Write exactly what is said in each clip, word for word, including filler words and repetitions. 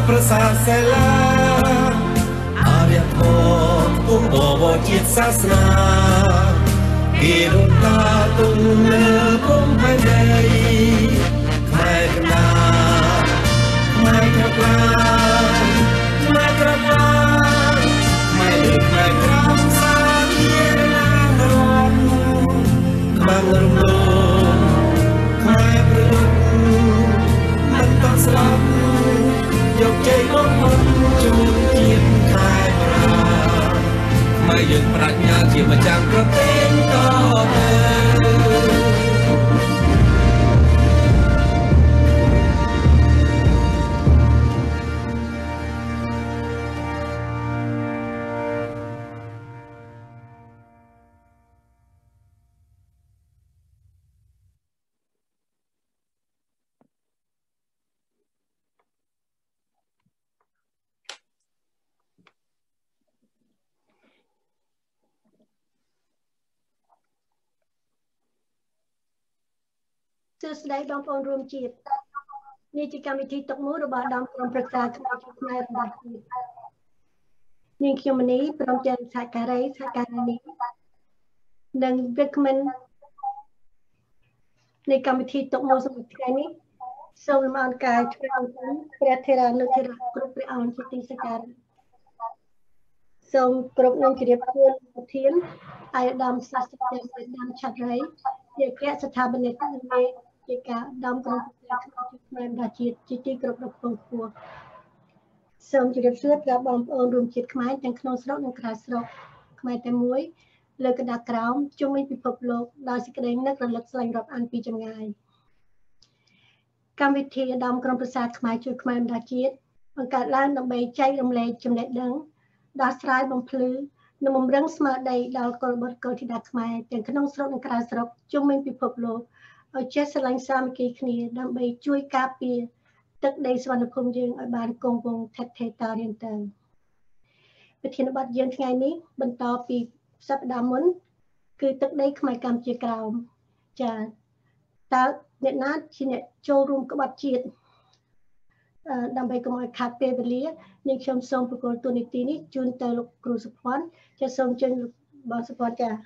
ប្រសាសេឡាអារ្យធម៌ទុំបវរជាតិសាសនាពីរំតាទុំលើភូមិផែនដីខ្មែរកណាខ្មែរក្រប្លាខ្មែរក្រប្លាខ្មែរលើខ្មែរក្រមសាធារណរដ្ឋខ្មែររំលោភខ្មែរប្រយុទ្ធមិនតស្លាប់យកជ័យមកមុនជូនជាតិខ្មែរប្រាខ្មែរយើងប្រាជ្ញាជាម្ចាស់ប្រទេសតទៅសួស្តីបងប្អូនរួមជាតិនេះជាកម្មវិធីទឹកមួយរបស់ដំក្រុមប្រឹក្សាខ្មែរខ្មែររបស់ជាតិនាងខ្ញុំមនីព្រមទាំងសហការីសហការីនេះនិងវិក្កាមិននៃកម្មវិធីទឹកមួយសម្រាប់ថ្ងៃនេះសូមលំអរកាយធ្វើអង្គព្រះធេរានុធេរៈគ្រប់ព្រះអង្គជាទីសក្ការៈសូមគ្រប់នឹងជម្រាបសួរប្រធានអាយដាមសាស្ត្រាចារ្យសេដាមឆាត់រៃជាគណៈស្ថាបនិកនៃជាការដំក្រុមប្រឹក្សាខ្មែររបស់ជាតិជាទីគោរពដ៏ខ្ពង់ខ្ពស់សូមជម្រាបសួរដល់បងប្អូនរួមជាតិខ្មែរទាំងក្នុងស្រុកនិងក្រៅស្រុកខ្មែរតែមួយលើកដាក្រោមជុំវិញពិភពលោកដោយសេចក្តីនឹករលឹកស្លែងរាប់អានពីចម្ងាយកម្មវិធីដំក្រុមប្រឹក្សាខ្មែរជួយខ្មែររបស់ជាតិបង្កើតឡើងដើម្បីចែករំលែកចំណេះដឹងដោះស្រាយបំភ្លឺនិងបំរុងស្មារតីដល់កុលបុត្រកុលធីតាខ្មែរទាំងក្នុងស្រុកនិងក្រៅស្រុកជុំវិញពិភពលោកឲ្យចេះស្រឡាញ់សាមគ្គីគ្នាដើម្បីជួយការពារទឹកដីសុវណ្ណភូមិយើងឲ្យបានគង់វង្សថិតថេរតរៀងទៅប្រធានបទយើងថ្ងៃនេះបន្តពីសប្តាហ៍មុនគឺទឹកដីខ្មែរកម្ពុជាក្រោមចា៎តើអ្នកណាជាអ្នកចូលរួមក្បត់ជាតិដើម្បីកុំឲ្យខាតពេលវេលានាងខ្ញុំសូមប្រកល់ទូនីតិនេះជូនទៅលោកគ្រូសុភ័ណ្ឌចាសសូមជើញលោកបងសុភ័ណ្ឌចា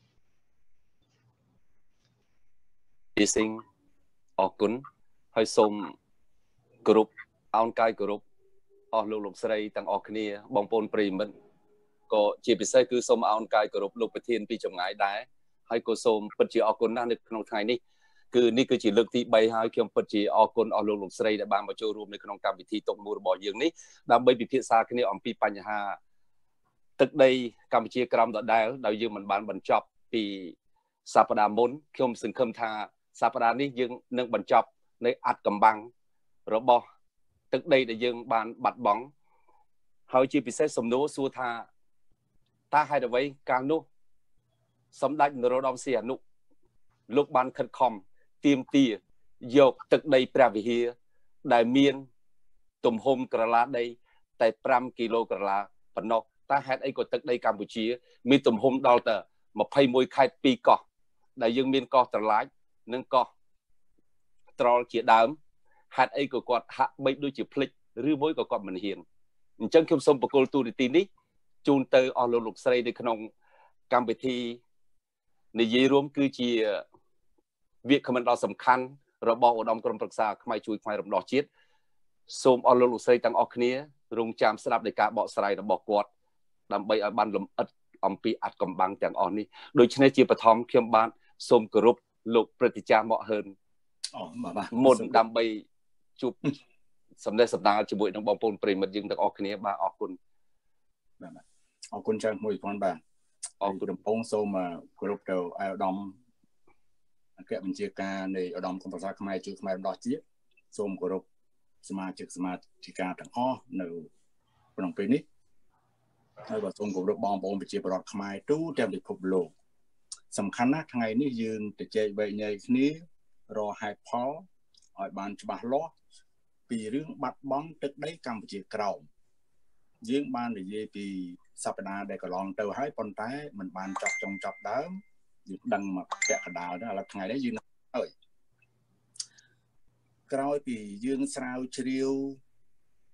ពីសិងអរគុណហើយសូមគោរពអោនកាយគោរពអស់លោកលោកស្រីទាំងអស់គ្នាបងប្អូនប្រិយមិត្តក៏ជាពិសេសគឺសូមអោនកាយគោរពលោកប្រធានពីចម្ងាយដែរហើយក៏សូមពិតជាអរគុណណាស់នៅក្នុងថ្ងៃនេះគឺនេះគឺជាលើកទីបីហើយខ្ញុំពិតជាអរគុណអស់លោកលោកស្រីដែលបានមកចូលរួមនៅក្នុងកម្មវិធីតុកមួយរបស់យើងនេះដើម្បីពិភាក្សាគ្នាអំពីបញ្ហាទឹកដីកម្ពុជាក្រោមដដែលដោយយើងមិនបានបញ្ចប់ពីសប្តាហ៍មុនខ្ញុំសង្ឃឹមថាសប្តាហ៍នេះយើងនឹងបញ្ចប់នៅអត្ថកម្បាំងរបស់ទឹកដីដែលយើងបានបាត់បង់ហើយជាពិសេសសំណួរសួរថាតើហេតុអ្វីកាលនោះសម្ដេចនរោត្តមសីហនុលោកបានខិតខំទាមទារយកទឹកដីព្រះវិហារដែលមានទំហំក្រឡាដីតែប្រាំគីឡូក្រឡាប៉ុណ្ណោះតើហេតុអីក៏ទឹកដីកម្ពុជាមានទំហំដល់ទៅម្ភៃមួយខេត្តពីរកោះដែលយើងមានកោះត្រឡាចនិងកោះត្រល់ជាដើមហេតុអីក៏គាត់ហាក់បីដូចជាភ្លេចឬមួយក៏គាត់មិនហ៊ានអញ្ចឹងខ្ញុំសូមបកគលទូនីតិនេះជូនទៅអស់លោកលោកស្រីនៅក្នុងកម្មវិធីនិយាយរួមគឺជាវាគ្មិនដ៏សំខាន់របស់ឧត្តមក្រុមប្រឹក្សាខ្មែរជួយខ្មែររំដោះជាតិសូមអស់លោកលោកស្រីទាំងអស់គ្នារងចាំស្ដាប់នៃការបកស្រាយរបស់គាត់ដើម្បីឲ្យបានលំអិតអំពីអត្ថកម្បាំងទាំងអស់នេះដូច្នេះជាបឋមខ្ញុំបាទសូមគោរពលោកព្រឹទ្ធាចារ្យមកហើនអូបាទមុនដើម្បីជួបសម្ដែងសម្ដាលជាមួយនឹងបងប្អូនប្រិយមិត្តយើងទាំងអស់គ្នាបាទអរគុណបាទអរគុណច្រើនមួយផងបាទអរគុណដំពងសូមគោរពទៅអាយដាមអគ្គបញ្ជាការនៃឧត្តមក្រុមប្រឹក្សាខ្មែរជួយខ្មែររំដោះជាតិសូមគោរពសមាជិកសមាជិកាទាំងអស់នៅក្នុងពេលនេះហើយក៏សូមគោរពបងប្អូនប្រជាពលរដ្ឋខ្មែរទូទាំងពិភពលោកសំខាន់ណាស់ថ្ងៃនេះយើងទៅជែកវែកញែកគ្នារកហេតុផលឲ្យបានច្បាស់លាស់ពីរឿងបាត់បង់ទឹកដីកម្ពុជាក្រោមយើងបាននិយាយពីសប្តាហ៍ដែលកន្លងទៅហើយប៉ុន្តែมันបានចប់ចុងចប់ដើមយើងដឹងមកពាក់កណ្ដាលទៅឥឡូវថ្ងៃនេះយើងហើយក្រោយពីយើងស្រាវជ្រាវ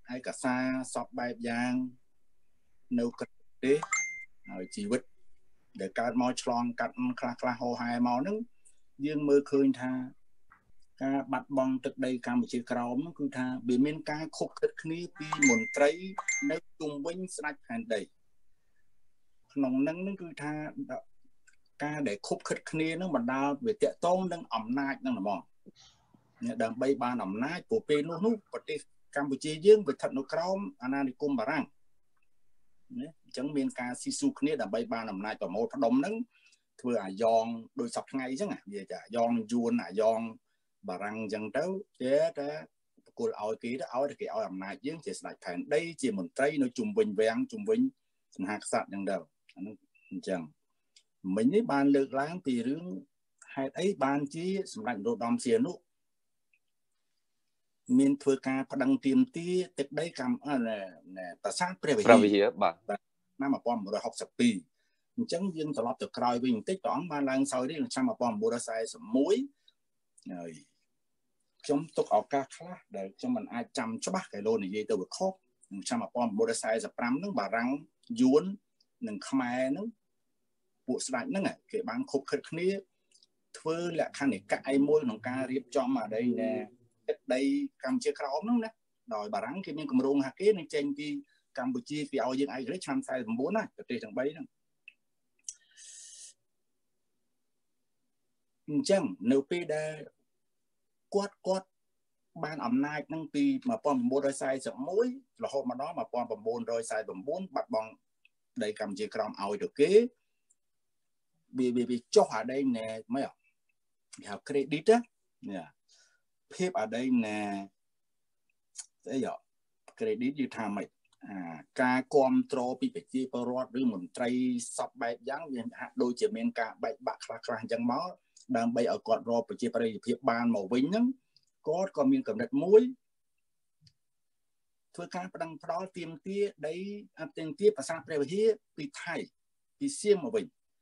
ឯកសារសពបែបយ៉ាងនៅក្រៅប្រទេសហើយជីវិតដែលកើតមកឆ្លងកាត់ខ្លះខ្លះហោហែមកហ្នឹងយើងមើលឃើញថាការបាត់បង់ទឹកដីកម្ពុជាក្រោមគឺថាវាមានការខុបខិតគ្នាពីមន្ត្រីនៅជុំវិញស្ដេចផែនដីក្នុងហ្នឹងគឺថាការដែលខុបខិតគ្នានឹងបណ្ដាលវាតកតងនឹងអំណាចនឹងហ្មងដើម្បីបានអំណាចព្រោះពេលនោះនោះប្រទេសកម្ពុជាយើងវាស្ថិតនៅក្រោមអាណានិគមបារាំងណាអញ្ចឹងមានការស៊ីស៊ូគ្នាដើម្បីបានអំណាចប្រមូលផ្ដុំហ្នឹងធ្វើអាយ៉ងដោយសពថ្ងៃអញ្ចឹងវាចាអាយ៉ងយួនអាយ៉ងបារាំងអញ្ចឹងទៅតែតែប្រគល់ឲ្យគេទៅឲ្យតែគេឲ្យអំណាចយើងជាស្ដេចផែនដីជាមន្ត្រីនៅជុំវិញវាំងជុំវិញមហាក្សត្រអញ្ចឹងទៅអានោះអញ្ចឹងមិញនេះបានលើកឡើងពីរឿងហេតុអីបានជាសម្ដេចនរោត្តមសីហនុមានធ្វើការប្តឹងទាមទារទឹកដីកម្ពុជាប្រាសាទព្រះវិហារបាទឆ្នាំmột nghìn chín trăm sáu mươi haiអញ្ចឹងយើងត្រឡប់ទៅក្រោយវិញបន្តិចព្រះអង្គបានឡើងសោយរាជឆ្នាំmột nghìn chín trăm bốn mươi mốtហើយខ្ញុំទុកឱកាសខ្លះដែលខ្ញុំមិនអាចចាំច្បាស់កែលោនិយាយទៅវាខុសឆ្នាំmột nghìn chín trăm bốn mươi lămហ្នឹងបារាំងយួននិងខ្មែរហ្នឹងពួកស្ដេចហ្នឹងគេបានខុបខិតគ្នាធ្វើលក្ខន្តិកៈអីមួយក្នុងការរៀបចំអាដីណែទឹកដីកម្ពុជាក្រោមហ្នឹងណាដោយបារាំងគេមានគម្រោងថាគេនឹងចេញពីកម្ពុជាគេឲ្យយើងឯករាជ្យឆ្នាំสี่สิบ九ណាប្រទេសទាំងបីហ្នឹងអញ្ចឹងនៅពេលដែលគាត់គាត់បានអំណាចហ្នឹងពីmột nghìn chín trăm bốn mươi mốtរហូតមកដល់một nghìn chín trăm bốn mươi chínបាត់បង់ដីកម្ពុជាក្រោមឲ្យទៅគេវាវាចុះអាដីណែមិនគេហៅ credit ណាភាពអាដីណែស្អីហ៎ credit យល់ថាម៉េចអាការគ្រប់គ្រងពីប្រជាពលរដ្ឋឬមន្ត្រីសពបែបយ៉ាងវាហាក់ដូចជាមានការបែកបាក់ខ្លះខ្លះអញ្ចឹងមកដើម្បីឲ្យគាត់រកប្រជាប្រិយភាពបានមកវិញហ្នឹងគាត់ក៏មានកម្រិតមួយធ្វើការប្តឹងផ្ដាល់ទាមទារដីអទាមទារប្រាសាទព្រះវិហារពីថៃពីសៀមមកវិញ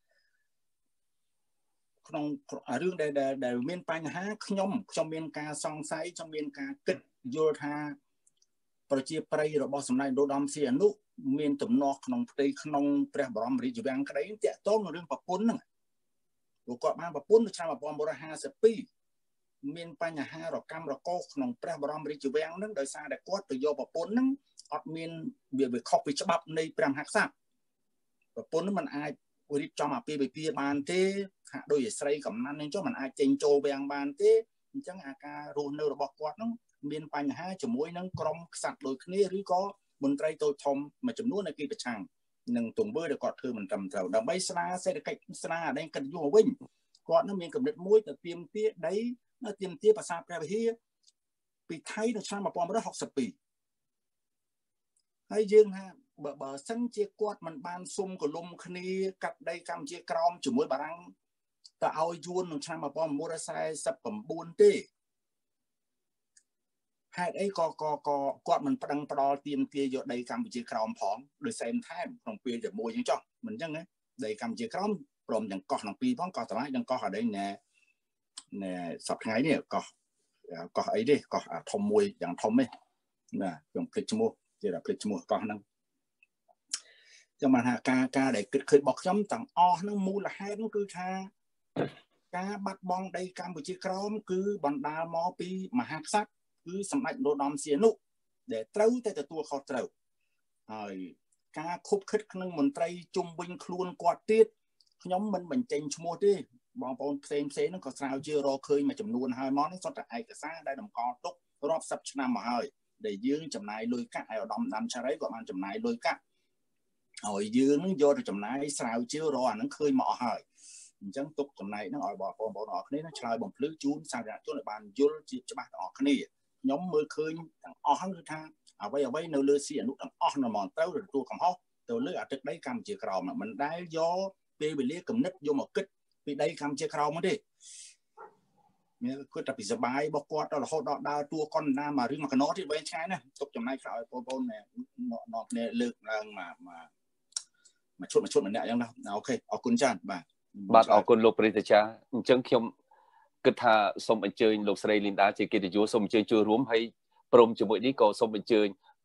ក្នុងរឿងដែលដែលមានបញ្ហាខ្ញុំខ្ញុំមានការសង្ស័យខ្ញុំមានការគិតយល់ថាប្រជាប្រិយរបស់សម្ដេចនរោត្តមសីហនុមានទំនាស់ក្នុងផ្ទៃក្នុងព្រះបរមរាជវាំងក្តីតាក់ទងនឹងរឿងប្រពន្ធហ្នឹងព្រោះគាត់បានប្រពន្ធនៅឆ្នាំmột nghìn chín trămห้าสิบhaiមានបញ្ហារកម្មរកោសក្នុងព្រះបរមរាជវាំងហ្នឹងដោយសារតែគាត់ទៅយកប្រពន្ធហ្នឹងអត់មានវាវាខុសពីច្បាប់នៃព្រះមហាក្សត្រប្រពន្ធហ្នឹងมันអាចរៀបចំអាពាហ៍ពិពាហ៍បានទេហាក់ដូចជាស្រីកំណាន់ហ្នឹងចុះมันអាចចេញចូលវាំងបានទេអញ្ចឹងអាការរស់នៅរបស់គាត់ហ្នឹងមានបញ្ហាជាមួយនឹងក្រុមក្សត្រដូចគ្នាឬក៏មន្ត្រីតូចធំមួយចំនួនដែលគេប្រឆាំងនឹងទង្វើដែលគាត់ធ្វើមិនត្រឹមត្រូវដើម្បីស្ដារសេដ្ឋកិច្ចស្ដារអីកិត្តិយសវិញគាត់នឹងមានកម្រិតមួយទៅទាមទារដីនៅទាមទារប្រាសាទព្រះវិហារពីថៃនៅឆ្នាំmột nghìn chín trăm sáu mươi haiហើយយើងថាបើបើសិនជាគាត់មិនបានសុំកលុំគ្នាកាត់ដីកម្ពុជាក្រោមជាមួយបារាំងទៅឲ្យយួននៅឆ្នាំmột nghìn chín trăm bốn mươi chínទេហេតុអីក៏ក៏ក៏គាត់មិនប្តឹងផ្ដាល់ទាមទារយកដីកម្ពុជាក្រោមផងដោយសែនថែមក្នុងពេលជាមួយអញ្ចឹងចុះមិនអញ្ចឹងណាដីកម្ពុជាក្រោមព្រមទាំងកោះក្នុងពីរផងកោះតឡាយទាំងកោះអីណែណែសប្តាហ៍ថ្ងៃនេះកោះកោះអីទេកោះធំមួយយ៉ាងធំទេណាខ្ញុំភ្លេចឈ្មោះជាតែភ្លេចឈ្មោះកោះហ្នឹងចាំបានថាការការដែលគិតឃើញរបស់ខ្ញុំទាំងអស់ហ្នឹងមូលហេតុហ្នឹងគឺថាការបាត់បង់ដីកម្ពុជាក្រោមគឺបណ្ដាលមកពីមហាក្សត្រគឺសម្ដេចនរោត្តមសីហនុដែលត្រូវតែទទួលខុសត្រូវហើយការខុបខិតក្នុងមន្ត្រីជុំវិញខ្លួនគាត់ទៀតខ្ញុំមិនបញ្ចេញឈ្មោះទេបងប្អូនផ្សេងផ្សេងហ្នឹងក៏ស្រាវជ្រាវរកឃើញមួយចំនួនហើយមកនេះសុទ្ធតែឯកសារដែលតម្កល់ទុករាប់សិបឆ្នាំមកហើយដែលយើងចំណាយលុយកាក់ឲ្យឧត្តមដានឆរីក៏បានចំណាយលុយកាក់ហើយយើងនឹងយកទៅចំណាយស្រាវជ្រាវរកអាហ្នឹងឃើញមកអស់ហើយអញ្ចឹងទុកចំណែកហ្នឹងឲ្យបងប្អូនបងប្អូនអរគ្នាឆ្លើយបំភ្លឺជូនសាធារណជនឲ្យបានយល់ជាច្បាស់ទាំងអស់គ្នាខ្ញុំមើលឃើញទាំងអស់ហ្នឹងគឺថាអ្វីអ្វីនៅលើសីហនុទាំងអស់នៅហ្មងត្រូវទទួលកំហុសទៅលើអតិថិដីកម្ពុជាក្រោមមិនដែលយកពេលវេលាកំណត់យកមកគិតពីដីកម្ពុជាក្រោមមកទេមានគាត់តែពីសបាយរបស់គាត់ដល់រហូតដល់ដើរតួកុនណាមករឿងមកកណោទៀតវែងឆ្ងាយណាស់ទុកចំណាយក្រោយបងប្អូនអ្នកគ្នាលើកឡើងមកមកឈុតមកឈុតម្នាក់អញ្ចឹងណាអូខេអរគុណច្រើនបាទបាទអរគុណលោកព្រះរាជាអញ្ចឹងខ្ញុំគិតថាសូមអញ្ជើញលោកស្រីលីនដាជាកិត្តិយសសូមអញ្ជើញចូលរួមហើយព្រមជាមួយនេះក៏សូមអញ្ជើញ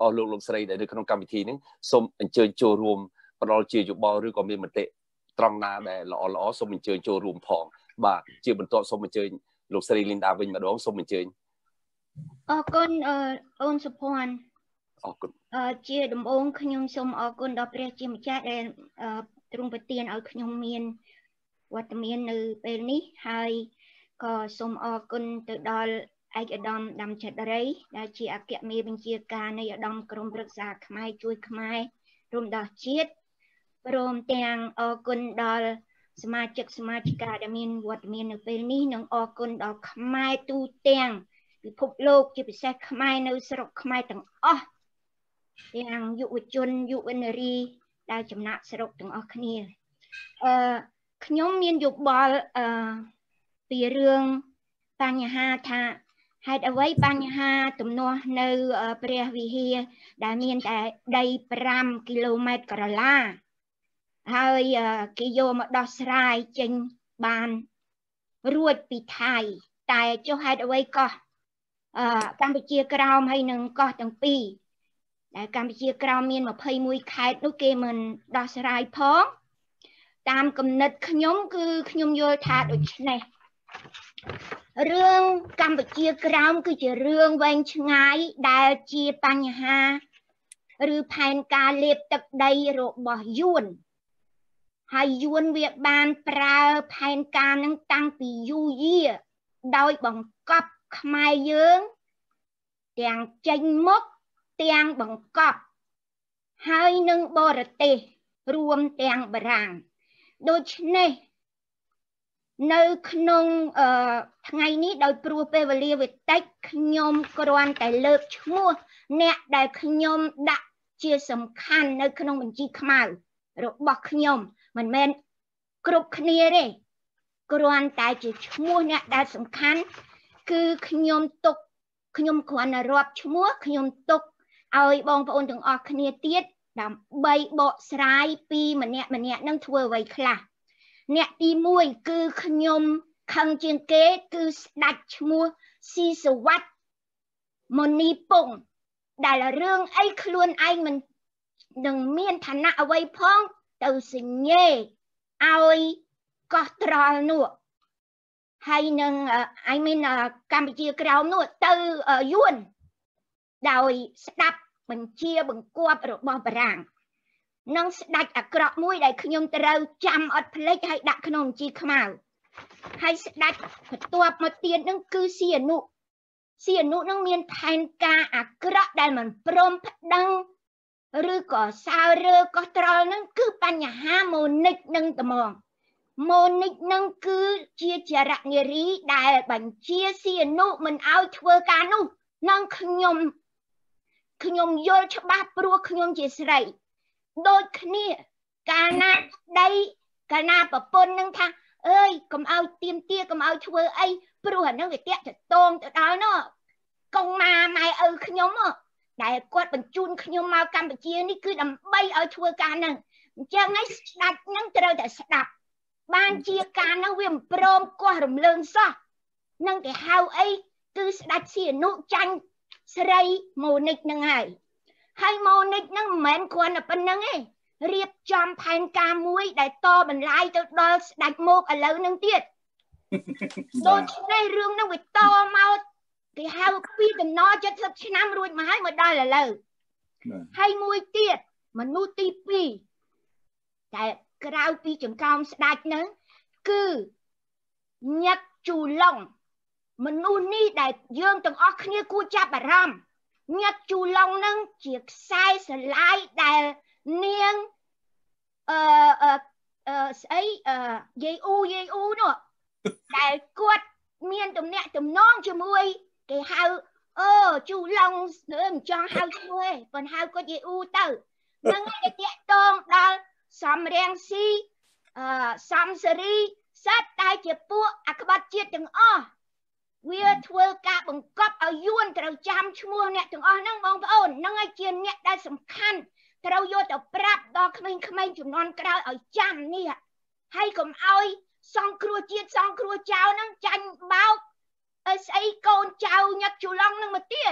អស់លោកលោកស្រីដែលនៅក្នុងកម្មវិធីនេះសូមអញ្ជើញចូលរួមផ្ដល់ជាយោបល់ឬក៏មានមតិត្រង់ណាដែលល្អល្អសូមអញ្ជើញចូលរួមផងបាទជាបន្ទាប់សូមអញ្ជើញលោកស្រីលីនដាវិញម្ដងសូមអញ្ជើញអរគុណអូនសុភ័ណ្ឌអរគុណអឺជាដំបូងខ្ញុំសូមអរគុណដល់ព្រះជាម្ចាស់ដែលទ្រង់ប្រទានឲ្យខ្ញុំមានវត្តមាននៅពេលនេះហើយក៏សូមអរគុណទៅដល់ឯកឧត្តមដាំច័ន្ទរីដែលជាអគ្គមេបញ្ជាការនៃឧត្តមក្រុមប្រឹក្សាខ្មែរជួយខ្មែររួមដល់ជាតិព្រមទាំងអរគុណដល់សមាជិកសមាជិកាដែលមានវត្តមាននៅពេលនេះនិងអរគុណដល់ខ្មែរទូទាំងពិភពលោកជាពិសេសខ្មែរនៅស្រុកខ្មែរទាំងអស់ទាំងយុវជនយុវនារីដែលចំណាក់ស្រុកទាំងអស់គ្នាអឺខ្ញុំមានយោបល់អឺពីរឿងបញ្ហាថាហេតុអ្វីបញ្ហាទំនាស់នៅព្រះវិហារដែលមានតែដីប្រាំគីឡូម៉ែត្រក្រឡាហើយគេយកមកដោះស្រាយចេញបានរួចពីថៃតែចុះហេតុអ្វីកោះអឺកម្ពុជាក្រោមហើយនឹងកោះទាំងពីរដែលកម្ពុជាក្រោមមានยี่สิบเอ็ดខេត្តនោះគេមិនដោះស្រាយផងតាមគំនិតខ្ញុំគឺខ្ញុំយល់ថាដូចនេះរឿងកម្ពុជាក្រោមគឺជារឿងវែងឆ្ងាយដែលជាបញ្ហាឬផែនការលេបទឹកដីរបស់យួនហើយយួនវាបានប្រើផែនការនឹងតាំងពីយូរយារដោយបង្កប់ខ្មែរយើងទាំងចេញមុខទាំងបង្កប់ហើយនឹងបរទេសរួមទាំងបារាំងដូច្នេះនៅក្នុងអឺថ្ងៃនេះដោយព្រោះពេលវេលាវាតិចខ្ញុំគ្រាន់តែលើកឈ្មោះអ្នកដែលខ្ញុំដាក់ជាសំខាន់នៅក្នុងបញ្ជីខ្មៅរបស់ខ្ញុំមិនមែនគ្រប់គ្នាទេគ្រាន់តែជាឈ្មោះអ្នកដែលសំខាន់គឺខ្ញុំទុកខ្ញុំគ្រាន់តែរាប់ឈ្មោះខ្ញុំទុកឲ្យបងប្អូនទាំងអស់គ្នាទៀតដើម្បីបកស្រាយពីម្នាក់ម្នាក់នឹងធ្វើអ្វីខ្លះអ្នកទីមួយគឺខ្ញុំខឹងជាងគេគឺស្ដេចឈ្មោះស៊ីសវ័តមុនីពងដែលរឿងអីខ្លួនឯងមិននឹងមានឋានៈអ្វីផងទៅសញ្ញេឲ្យកោះត្រល់នោះហើយនឹង I mean កម្ពុជាក្រោមនោះទៅយួនដោយស្ដាប់បញ្ជាបង្គាប់របស់បារាំងនឹងស្ដេចអាក្រក់មួយដែលខ្ញុំត្រូវចាំអត់ភ្លេចហើយដាក់ក្នុងបញ្ជីខ្មៅហើយស្ដេចបន្ទាប់មកទៀតនឹងគឺសៀនុសៀនុនឹងមានផែនការអាក្រក់ដែលមិនព្រមប្តឹងឬក៏សើរើកោះត្រល់នឹងគឺបញ្ហាម៉ូនិចនឹងត្មងម៉ូនិចនឹងគឺជាចរនារីដែលបញ្ជាសៀនុមិនឲ្យធ្វើការនោះនឹងខ្ញុំខ្ញុំយល់ច្បាស់ព្រោះខ្ញុំជាស្រីដូចគ្នាកាលណាដីកាលណាប្រពន្ធនឹងថាអើយកុំឲ្យទៀមទាកុំឲ្យធ្វើអីព្រោះអានឹងវាតាក់តងទៅដល់នោះកងម៉ាម៉ែឪខ្ញុំដែលគាត់បញ្ជូនខ្ញុំមកកម្ពុជានេះគឺដើម្បីឲ្យធ្វើការនឹងអញ្ចឹងហើយស្ដាច់នឹងត្រូវតែស្ដាប់បានជាការនឹងវាមិនព្រមកោះរំលើងសោះនឹងគេហៅអីគឺស្ដាច់សៀនុចាញ់ស្រីម៉ូនិចនឹងហើយហើយម៉ូនិចនឹងមិនមែនគ្រាន់តែប៉ុណ្្នឹងទេរៀបចំផែនការមួយដែលតបន្លាយទៅដល់ស្ដាច់មកឥឡូវនឹងទៀតដូច្នេះរឿងនឹងវាតមកគេហៅពីដំណរเจ็ดสิบឆ្នាំរួចមកហើយមកដល់ឥឡូវហើយមួយទៀតមនុស្សទីពីរតែក្រៅពីចង្កោមស្ដាច់នឹងគឺញឹកជូឡុងមនុស្សនេះដែលយើងទាំងអស់គ្នាគួរចាប់អារម្មណ៍ញឹកជូឡុងនឹងជាខ្សែស្រឡាយដែលនាងអឺអឺស្អីអឺយាយអ៊ូយាយអ៊ូនោះដែលគាត់មានទំនាក់ទំនងជាមួយគេហៅអូជូឡុងមិនចង់ហៅឈ្មោះទេប៉ុន្តែហៅគាត់យាយអ៊ូទៅនឹងឯងតាក់តងដល់សំរៀងស៊ីអឺសំសេរីសត្វតែជាពួកអក្បត់ជាតិទាំងអស់វាធ្វើការបង្កប់ឲ្យយួនត្រូវចាំឈ្មោះអ្នកទាំងអស់ហ្នឹងបងប្អូនហ្នឹងឯងជាអ្នកដែលសំខាន់ត្រូវយកទៅប្រាប់ដល់ក្មេងៗជំនាន់ក្រោយឲ្យចាំនេះហើយកុំឲ្យសង្គ្រោះជាតិសង្គ្រោះចៅហ្នឹងចាញ់បោកស្អីកូនចៅញឹកជូឡុងហ្នឹងមកទៀត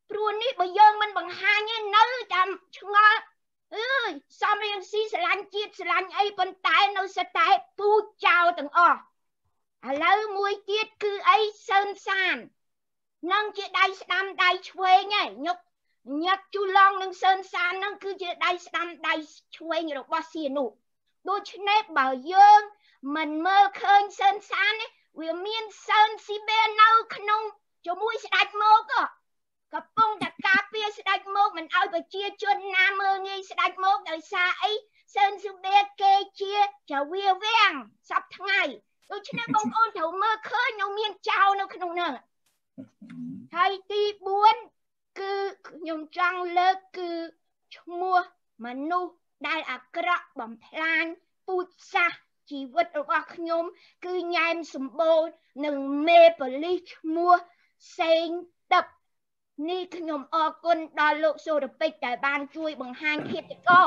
ព្រោះនេះបើយើងមិនបង្ហាញទេនៅតាមឆ្ងល់អើយសំរៀងស៊ីស្រឡាញ់ជាតិស្រឡាញ់អីប៉ុន្តែនៅសិតតែពូជចោលទាំងអស់ឥឡូវមួយទៀតគឺអីសើនសាននឹងជាដៃស្ដាំដៃឆ្វេងឯងញឹកញឹកជូឡងនឹងសើនសាននឹងគឺជាដៃស្ដាំដៃឆ្វេងរបស់សៀនុដូច្នេះបើយើងមិនមើលឃើញសើនសាននេះវាមានសើនស៊ីបេនៅក្នុងជាមួយស្ដេចមកកំពុងតែការពារស្ដេចមកមិនឲ្យប្រជាជនណាមើលងាយស្ដេចមកដោយសារអីសើនស៊ីបេគេជាចវាវាំងសពថ្ងៃដូច្នេះបងប្អូនត្រូវមើលឃើញនៅមានចៅនៅក្នុងនោះហើយទីបួនគឺខ្ញុំចង់លើកគឺឈ្មោះមនុស្សដែលអាក្រក់បំផ្លាញពូជសាសន៍ជីវិតរបស់ខ្ញុំគឺញ៉ែមសម្បូរនឹងមេប៉ូលីសឈ្មោះសេងទឹកនេះខ្ញុំអរគុណដល់លោកសូរពេជ្រដែលបានជួយបង្ហាញឃាតករ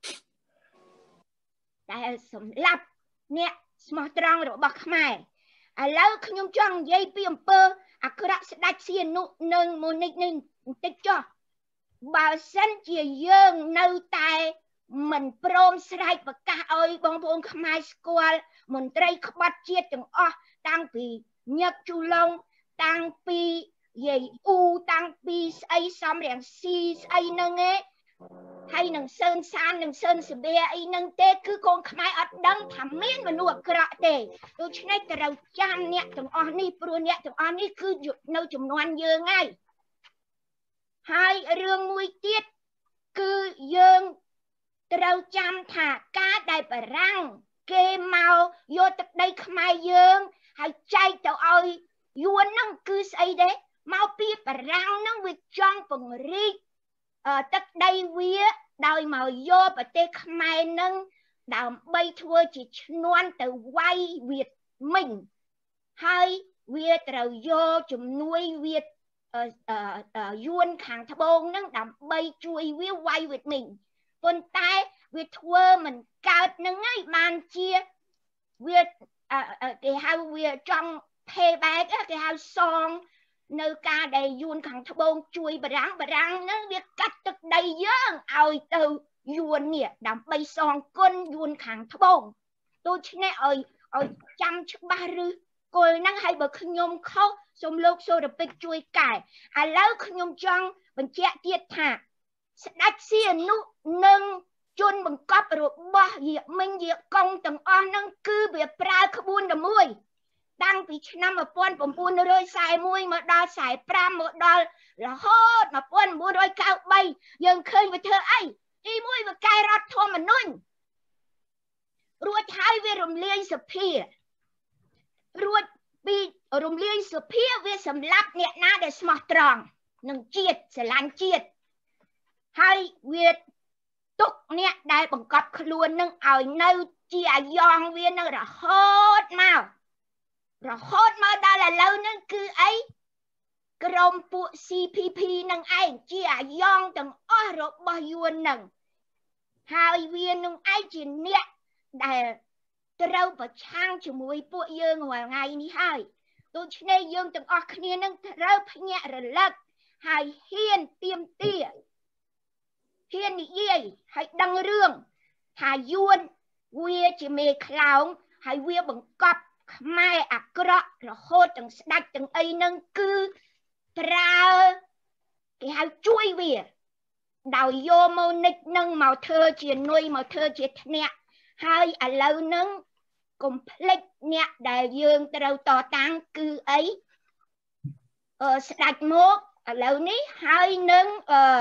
ដែលសម្លាប់អ្នកស្មោះត្រង់របស់ខ្មែរឥឡូវខ្ញុំចង់និយាយពីអំពើអាក្រក់ស្ដេចសៀនុនិងមូនិកនឹងបន្តិចចុះបើសិនជាយើងនៅតែមិនព្រមស្រែកប្រកាសឲ្យបងប្អូនខ្មែរស្គាល់មន្ត្រីក្បត់ជាតិទាំងអស់តាំងពីញឹកជូឡុងតាំងពីយាយអ៊ូតាំងពីស្អីសំរៀងស៊ីស្អីហ្នឹងឯងហើយនឹងសើនសាននឹងសើនសបេអីហ្នឹងទេគឺកូនខ្មែរអត់ដឹងថាមានមនុស្សអាក្រក់ទេដូច្នេះត្រូវចាំអ្នកទាំងអស់នេះព្រោះអ្នកទាំងអស់នេះគឺនៅចំនួនយើងហើយហើយរឿងមួយទៀតគឺយើងត្រូវចាំថាការដែលបារាំងគេមកយកទឹកដីខ្មែរយើងហើយចែកទៅឲ្យយួនហ្នឹងគឺស្អីទេមកពីបារាំងហ្នឹងវាចង់ពង្រីកទឹកដីវាដោយមកយកប្រទេសខ្មែរនឹងដើម្បីធ្វើជាឈ្នន់ទៅវាយវៀតមិញហើយវាត្រូវយកជំនួយវៀតយួនខាងត្បូងនឹងដើម្បីជួយវាវាយវៀតមិញប៉ុន្តែវាធ្វើមិនកើតនឹងហើយបានជាវាគេហៅវាចង់ payback គេហៅសងនៅការដែលយួនខាងត្បូងជួយបារាំងបារាំងហ្នឹងវាកាត់ទឹកដីយើងឲ្យទៅយួននេះដើម្បីសងគុណយួនខាងត្បូងដូច្នេះឲ្យឲ្យចាំច្បាស់ឬគល់ហ្នឹងហើយបើខ្ញុំខុសសូមលោកសូរពេជ្រជួយកែឥឡូវខ្ញុំចង់បញ្ជាក់ទៀតថាស្ដេចសៀនុនិងជនបង្កប់របស់យាមិញយាកុងទាំងអស់ហ្នឹងគឺវាប្រើក្បួនតែមួយតាំងពីឆ្នាំmột nghìn chín trăm bốn mươi mốtមកដល់ខ្សែប្រាំមកដល់រហូតmột nghìn chín trăm chín mươi baយើងឃើញវាធ្វើអីទីមួយវាកែរដ្ឋធម្មនុញ្ញរួចហើយវារំលាយសភារួចពីរំលាយសភាវាសម្លាប់អ្នកណាដែលស្មោះត្រង់នឹងជាតិស្រឡាញ់ជាតិហើយវាទុកអ្នកដែលបង្កប់ខ្លួននឹងឲ្យនៅជាអាយ៉ងវានៅរហូតមករហូតមកដល់ឥឡូវហ្នឹងគឺអីក្រុមពួក C P P នឹងឯងជាអាយ៉ងទាំងអស់របស់យួននឹងហើយវានឹងឯងជាអ្នកដែលត្រូវប្រឆាំងជាមួយពួកយើងរាល់ថ្ងៃនេះហើយដូច្នេះយើងទាំងអស់គ្នានឹងត្រូវភ្ញាក់រលឹកហើយហ៊ានទៀមទាហ៊ាននិយាយហើយដឹងរឿងថាយួនវាជាមេខ្លោងហើយវាបង្កប់ខ្មែរអាក្រក់រហូតទាំងស្ដាច់ទាំងអីហ្នឹងគឺប្រើគេហៅជួយវាដោយយកមកនិចនឹងមកធ្វើជានុយមកធ្វើជាធ្នាក់ហើយឥឡូវហ្នឹងកុំភ្លេចអ្នកដែលយើងត្រូវតតាំងគឺអីអឺស្ដាច់មកឥឡូវនេះហើយនឹងអឺ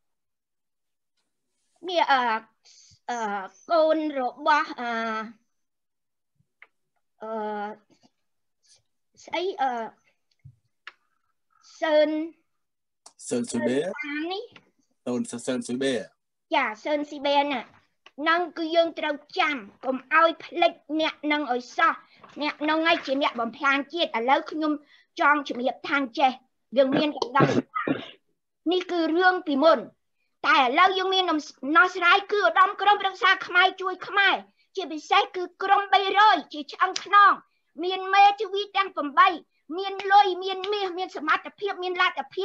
នេះអឺអឺកូនរបស់អឺអឺស្អីអឺសឿនសឿនស៊ីបេនេះតូនសឿនស៊ីបេចាសឿនស៊ីបេណានឹងគឺយើងត្រូវចាំកុំឲ្យភ្លេចអ្នកនឹងឲ្យសោះអ្នកនឹងឲ្យជាអ្នកបំផ្លាញជាតិឥឡូវខ្ញុំចង់ជំរាបថាចេះយើងមានកំដៅនេះគឺរឿងពីមុនតែឥឡូវយើងមានណោះស្រាយគឺឧត្តមក្រុមប្រឹក្សាខ្មែរជួយខ្មែរជាពិសេសគឺក្រុមបីរយជាឆ្អឹងខ្នងមានមេធាវីទាំង8មានលុយមានមាសមានសមត្ថភាពមានលទ្ធភាព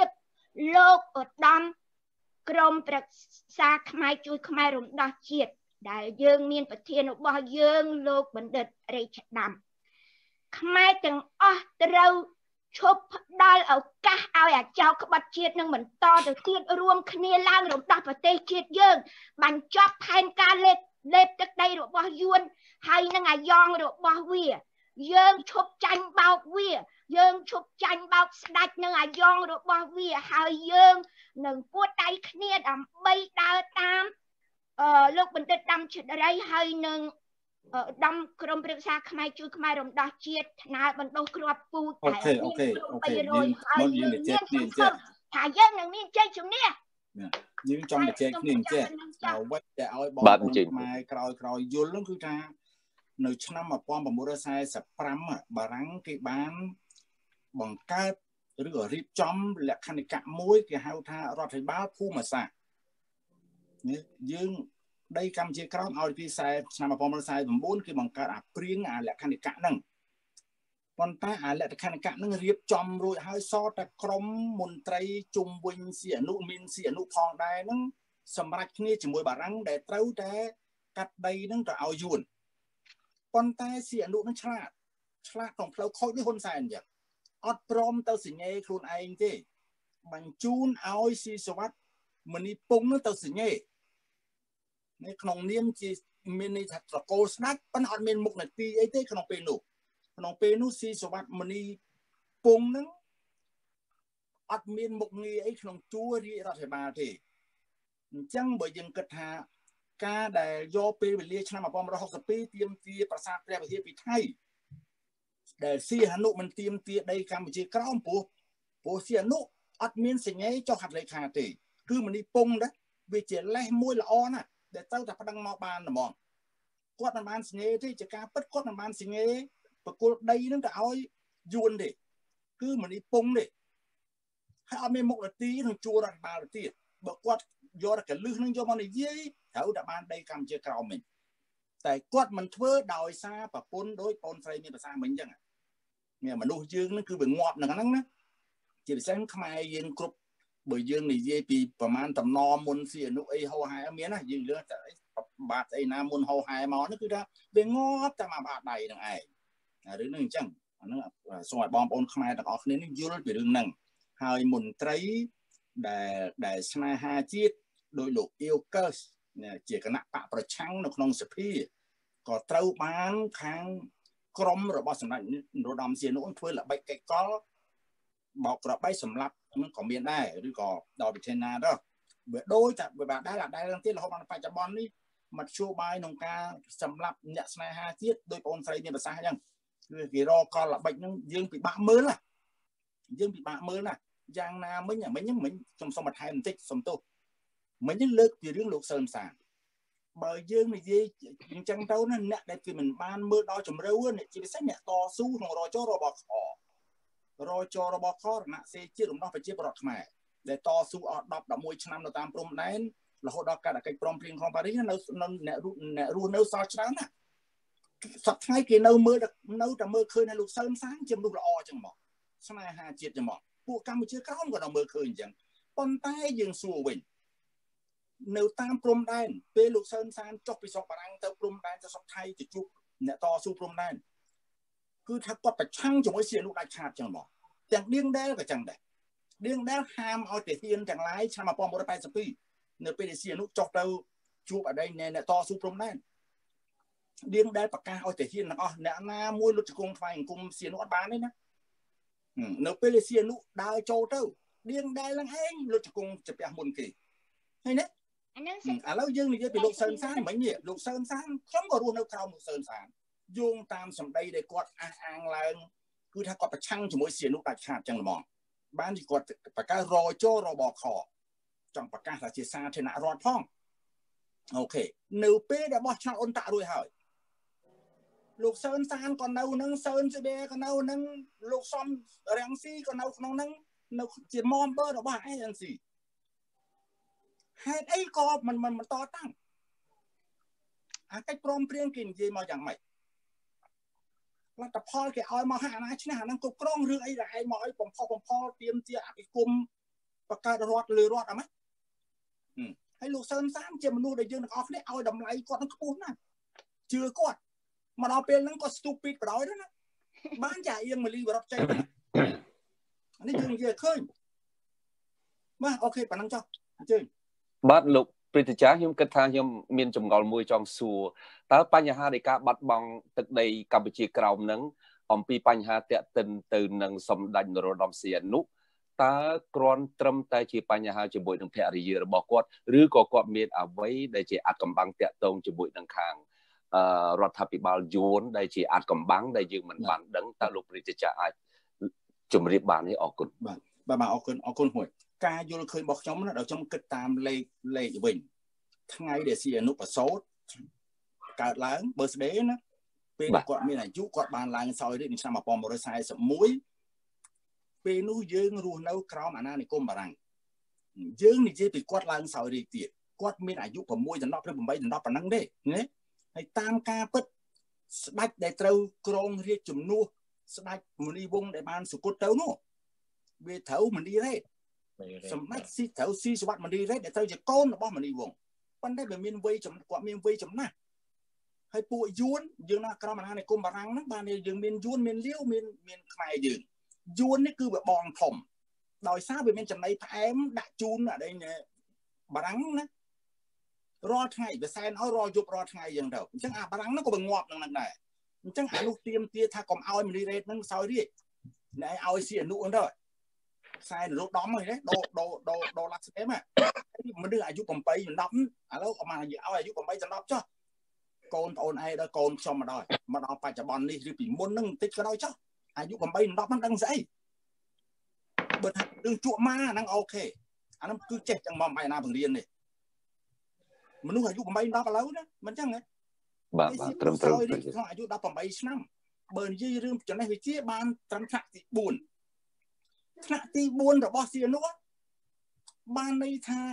លោកឧត្តមក្រមប្រឹក្សាខ្មែរជួយខ្មែររំដោះជាតិដែលយើងមានប្រធានរបស់យើងលោកបណ្ឌិតរេឆដាំខ្មែរទាំងអស់ត្រូវឈប់ផ្ដល់ឱកាសឲ្យអាចោរក្បត់ជាតិនឹងបន្តទៅទៀតរួមគ្នាឡើងរំដោះប្រទេសជាតិយើងបញ្ចប់ផែនការលេបលេបទឹកដីរបស់យួនហើយនឹងអាយ៉ងរបស់វាយើងឈប់ចាញ់បោកវាយើងឈប់ចាញ់បោកស្ដេចនឹងអាយ៉ងរបស់វាហើយយើងនឹងពួតដៃគ្នាដើម្បីដើរតាមអឺលោកបណ្ឌិតដាំឈិតរីហើយនឹងដំក្រុមប្រឹក្សាខ្មែរជួយខ្មែររំដោះជាតិថ្នាលបណ្ដុះគ្រាប់ពូជតែមានអូខេអូខេយើងមកយើងនិយាយគ្នាចេះថាយើងនឹងមានជ័យជំនះយើងចង់និយាយគ្នាចេះអ្វីដែលឲ្យបងប្អូនខ្មែរក្រោយក្រោយយល់នោះគឺថានៅឆ្នាំmột nghìn chín trăm bốn mươi lămបារាំងគេបានបង្កើតឬក៏រៀបចំលក្ខណៈមួយគេហៅថារដ្ឋាភិបាលភូមិសាស្ត្រយើងដីកម្ពុជាក្រោមឲ្យពីឆ្នាំmột nghìn chín trăm bốn mươi chínគេបង្កើតអាព្រៀងអាលក្ខណៈហ្នឹងប៉ុន្តែអាលក្ខណៈហ្នឹងរៀបចំរួចហើយសតតែក្រមមន្ត្រីជុំវិញសៀអនុមានសៀអនុផងដែរហ្នឹងសម្រាប់គ្នាជាមួយបារាំងដែលត្រូវតែកាត់ដីហ្នឹងទៅឲ្យយួនប៉ុន្តែសៀអនុហ្នឹងឆ្លាតឆ្លាតក្នុងផ្លូវខូចនេះហ៊ុនសែនអញ្ចឹងអត់ព្រមទៅសញ្ញេខ្លួនឯងទេបញ្ជូនឲ្យស៊ីសវ័តមនីពងទៅសញ្ញេនៅក្នុងនាមជាមានន័យថាត្រកូលស្ដេចប៉ុន្តែអត់មានមុខនាទីអីទេក្នុងពេលនោះក្នុងពេលនោះស៊ីសវ័តមនីពងហ្នឹងអត់មានមុខងារអីក្នុងជួររាជរដ្ឋាភិបាលទេអញ្ចឹងបើយើងគិតថាការដែលយកពេលវេលាឆ្នាំmột nghìn chín trăm sáu mươi haiទាមទារប្រាសាទព្រះវិហារពីថៃដែលសៀហនុមិនទាមទារដីកម្ពុជាក្រោមព្រោះព្រោះសៀហនុអត់មានសញ្ញេចុះហត្ថលេខាទេគឺមនីពងដែរវាជាលេសមួយល្អណាស់ដែលត្រូវតែប្តឹងមកបានហ្មងគាត់មិនបានសញ្ញេទេជាការពិតគាត់មិនបានសញ្ញេប្រគល់ដីនឹងទៅឲ្យយួនទេគឺមនីពងទេហើយអត់មានមុខនាទីក្នុងជួររដ្ឋបាលទៀតបើគាត់យកកលឹះនឹងយកមកនិយាយត្រូវតែបានដីកម្ពុជាក្រោមវិញតែគាត់មិនធ្វើដោយសារប្រពន្ធដោយបងស្រីមានប្រសាមិញអញ្ចឹងមានមនុស្សយើងនឹងគឺវាងាប់នឹងហ្នឹងណាជាពិសេសខ្មែរយើងគ្រប់បើយើងនិយាយពីប្រមាណតំណមុនសៀអនុអីហោហែមានណាយើងលើតែបាតអីណាមុនហោហែមកនោះគឺថាវាងាប់តែមកបាតដៃនឹងឯងរឿងហ្នឹងអញ្ចឹងអាហ្នឹងសូមឲ្យបងប្អូនខ្មែរទាំងអស់គ្នានេះយល់ពីរឿងហ្នឹងហើយមន្ត្រីដែលដែលស្នេហាជាតិដោយលោកអ៊ីវកើសជាគណៈបកប្រឆាំងនៅក្នុងសភាក៏ត្រូវបានខាងក្រមរបស់សម្ដេចនរោត្តមសីហនុធ្វើល្បិចកិច្ចកលបោកក្របីសម្រាប់ហ្នឹងក៏មានដែរឬក៏ដល់វិធានណាដែរវាដូចតែវាបានដែរដែរហ្នឹងទៀតរហូតដល់បច្ចុប្បន្ននេះមធ្យោបាយក្នុងការសម្រាប់អ្នកស្នេហាជាតិដោយបងស្រីមានប្រសាសន៍អញ្ចឹងគឺគេរកកលល្បិចហ្នឹងយើងពិបាកមើលណាយើងពិបាកមើលណាយ៉ាងណាមិញមិញមិញខ្ញុំសូមបន្ថែមបន្តិចសុំទោសមិញលើកពីរឿងលោកសើមសានបើយើងនិយាយអញ្ចឹងទៅណាអ្នកដែលគេមិនបានមើលដល់ជំរឿអ្នកជាពិសេសអ្នកតស៊ូក្នុងរចរបស់ខរចរបស់ខរណសេជាតិរំដោះប្រជាពលរដ្ឋខ្មែរដែលតស៊ូអស់ដប់ដប់មួយឆ្នាំនៅតាមព្រំដែនរហូតដល់ការអកិច្ចព្រមព្រៀងของប៉ារីសនៅអ្នកអ្នករស់នៅសល់ច្រើនណាសប្តាហ៍ថ្ងៃគេនៅមើលនៅតែមើលឃើញនៅលោកសើមសានជាមនុស្សល្អអញ្ចឹងមកស្នេហាជាតិចឹងមកពួកកម្ពុជាក្រោមក៏នៅមើលឃើញអញ្ចឹងប៉ុន្តែយើងសួរវិញនៅតាមព្រំដែនពេលលោកសើមសានចុះពីស្រុកបារាំងទៅព្រំដែនទៅស្រុកថៃទៅជួបអ្នកតស៊ូព្រំដែនគឺថាគាត់ប្រឆាំងជាមួយសៀនុដាច់ខាតចឹងមកទាំងឌៀងដែលក៏ចឹងដែរឌៀងដែលហាមឲ្យទាហានទាំងឡាយឆ្នាំmột nghìn chín trăm tám mươi haiនៅពេលដែលសៀនុចុះទៅជួបអតីតអ្នកតស៊ូព្រំដែនឌៀងដែលប្រកាសឲ្យទាហានទាំងអស់អ្នកណាមួយលុតជង្គង់ថ្វាយអង្គមសៀនុអត់បានទេណានៅពេលដែលសៀនុដើរចូលទៅឌៀងដែលនឹងឯងលុតជង្គង់ចាពះមុនគេហើយណាអាហ្នឹងឥឡូវយើងនិយាយពីលោកសើមសានមិញនេះលោកសើមសានខ្ញុំក៏រស់នៅក្រោមលោកសើមសានយោងតាមសម្ដីដែលគាត់អះអាងឡើងគឺថាគាត់ប្រឆាំងជាមួយសៀនុដាច់ខាតចឹងហ្មងបានទីគាត់ប្រកាសរចរបខចង់ប្រកាសថាជាសាធារណរដ្ឋផងអូខេនៅពេលដែលបោះឆ្នោតអ៊ុនតាក់រួចហើយលោកសើមសានក៏នៅនឹងសើនសេបេក៏នៅនឹងលោកសំរាំងស៊ីក៏នៅក្នុងនឹងនៅជា member របស់ เอ เอ็น ซี ហេតុអីក៏មិនមិនបន្តតាំងអាកិច្ចព្រមព្រៀងគេនិយាយមកយ៉ាងម៉េចលទ្ធផលគេឲ្យមកហាក់ណាឈ្នះអាហ្នឹងគ្រប់គ្រងរឿងអីដែលឯងមកឲ្យបំផុសបំផុលទៀមទាអភិគមបកកើតរត់លើរត់អមហើយលោកសឿនសានជាមនុស្សដែលយើងទាំងអស់គ្នាឲ្យតម្លៃគាត់នឹងខ្ពស់ណាស់ជឿគាត់មកដល់ពេលហ្នឹងគាត់ stupid បដ ாய் ណាបានចាអៀងមលីបរត់ចេញនេះយើងនិយាយឃើញបាទអូខេប៉ណ្ណឹងចុះអញ្ជើញបាទលោកព្រឹទ្ធាចារ្យខ្ញុំគិតថាខ្ញុំមានចម្ងល់មួយចង់សួរតើបញ្ហានៃការបាត់បង់ទឹកដីកម្ពុជាក្រោមហ្នឹងអំពីបញ្ហាតាក់ទិនទៅនឹងសម្ដេចនរោត្តមសីហនុតើគ្រាន់ត្រឹមតែជាបញ្ហាជាមួយនឹងភរិយារបស់គាត់ឬក៏គាត់មានអ្វីដែលជាអាចកំបាំងតាក់ទងជាមួយនឹងខាងរដ្ឋាភិបាលយួនដែលជាអាចកំបាំងដែលយើងមិនបានដឹងតើលោកព្រឹទ្ធាចារ្យអាចជម្រាបបានទេអរគុណបាទបាទអរគុណអរគុណមួយការយល់ឃើញរបស់ខ្ញុំណាដល់ខ្ញុំគិតតាមលេខលេខវិញថ្ងៃដែលសីហនុប្រសូតកើតឡើង birthday ណាពេលគាត់មានអាយុគាត់បានឡើងសោយរាជនៅឆ្នាំmột nghìn một trăm bốn mươi mộtពេលនោះយើងរស់នៅក្រោមអាណានិគមបារាំងយើងនិយាយពីគាត់ឡើងសោយរាជទៀតគាត់មានអាយុ6ដល់10ឬ8ដល់10ប៉ុណ្ណឹងទេណាហើយតាមការពិតស្ដេចដែលត្រូវក្រងរាជជំនួសស្ដេចមុនីវង្សដែលបានសុគតទៅនោះវាត្រូវមនីរ៉េតសម្ដេចស៊ីត្រូវស៊ីសវត្តមនីរ៉េតដែលត្រូវជាកូនរបស់មនីវង្សប៉ុន្តែវាមានវ័យចំគាត់មានវ័យចំណាស់ហើយពួកយួនយើងណាក្រមអាណានិគមបារាំងហ្នឹងបានយើងមានយួនមានលាវមានមានខ្មែរយើងយួននេះគឺវាបងធំដោយសារវាមានចំណីផ្អែមដាក់ជូនអីបារាំងណារាល់ថ្ងៃវាសែនឲ្យរាល់យប់រាល់ថ្ងៃអញ្ចឹងទៅអញ្ចឹងអាបារាំងហ្នឹងក៏វាងាប់នឹងហ្នឹងដែរអញ្ចឹងអានោះទៀមទាថាកុំឲ្យមនីរ៉េតហ្នឹងសោយរាជណែឲ្យសីហនុហ្នឹងទៅខ្សែនរោត្តមហ្នឹងដូរដូរដូរដូរឡាក់ស្ទេមមនុស្សអាយុ8ដល់10ឥឡូវអមកឲ្យអាយុ8ដល់10ចុះកូនប្អូនឯងដល់កូនខ្ញុំមកដល់មកដល់បច្ចុប្បន្ននេះឬពីមុនហ្នឹងបន្តិចក៏ដោយចុះអាយុ8ដល់10ហ្នឹងដឹងស្អីបើថារឿងជក់ម៉ាហ្នឹងអូខេអាហ្នឹងគឺចេះចឹងមកបាយណាបង្រៀននេះមនុស្សអាយុ8ដល់10ឥឡូវណាមិនចឹងហ៎បាទបាទត្រឹមត្រូវក្នុងអាយុ18ឆ្នាំបើនិយាយរឿងចំណេះវិជ្ជាបានត្រឹមថ្នាក់ទី4ថ្នាក់ទី4របស់សៀនុបានន័យថា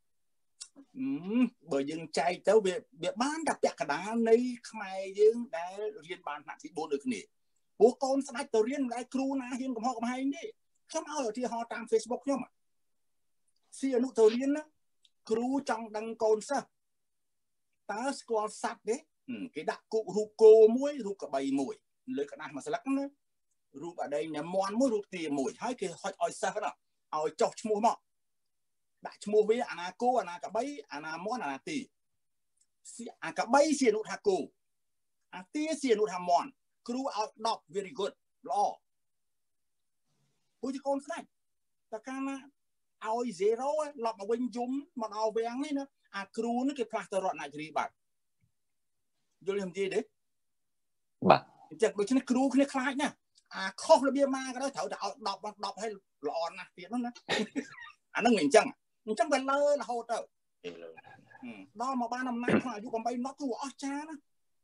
បើយើងចែកទៅវាវាបានតែពាក់កណ្ដាលនៃខ្មែរយើងដែលរៀនបានថ្នាក់ទី4ដូចគ្នាពួកកូនស្ដេចទៅរៀនដែរគ្រូណាហ៊ានកំហុសកំហែងទេខ្ញុំឲ្យឧទាហរណ៍តាម Facebook ខ្ញុំសៀនុទៅរៀនណាគ្រូចង់ដឹងកូនសិស្សតើស្គាល់សត្វទេគេដាក់គូរូបគោមួយរូបក្របីមួយលើក្តារមួយស្លឹកណារូបអដែងញ៉ាំមន់មួយរូបទាមួយហើយគេហុចឲ្យសិស្សណាឲ្យចុះឈ្មោះមកដាក់ឈ្មោះវាអាណាគោអាណាក្របីអាណាមន់អាណាទាអាក្របីសៀនុថាគោអាទាសៀនុថាមន់គ្រូឲ្យ10 very good ល្អពួកជាកូនស្ដេចតើកាលណាឲ្យzeroឡប់មកវិញយំមកដល់វាំងនេះណាអាគ្រូនេះគេផ្លាស់ទៅរតនគិរីបាត់យល់ខ្ញុំនិយាយទេបាទអញ្ចឹងដូច្នេះគ្រូគ្នាខ្លាចណាអាខុសរបៀបមកក៏ត្រូវតែឲ្យ10 10ឲ្យល្អណាស់ទៀតនោះណាអាហ្នឹងមិនអញ្ចឹងអញ្ចឹងវាលើរហូតទៅដល់មកបានអំណាចក្នុងអាយុ8ដល់គឺអស្ចារ្យណា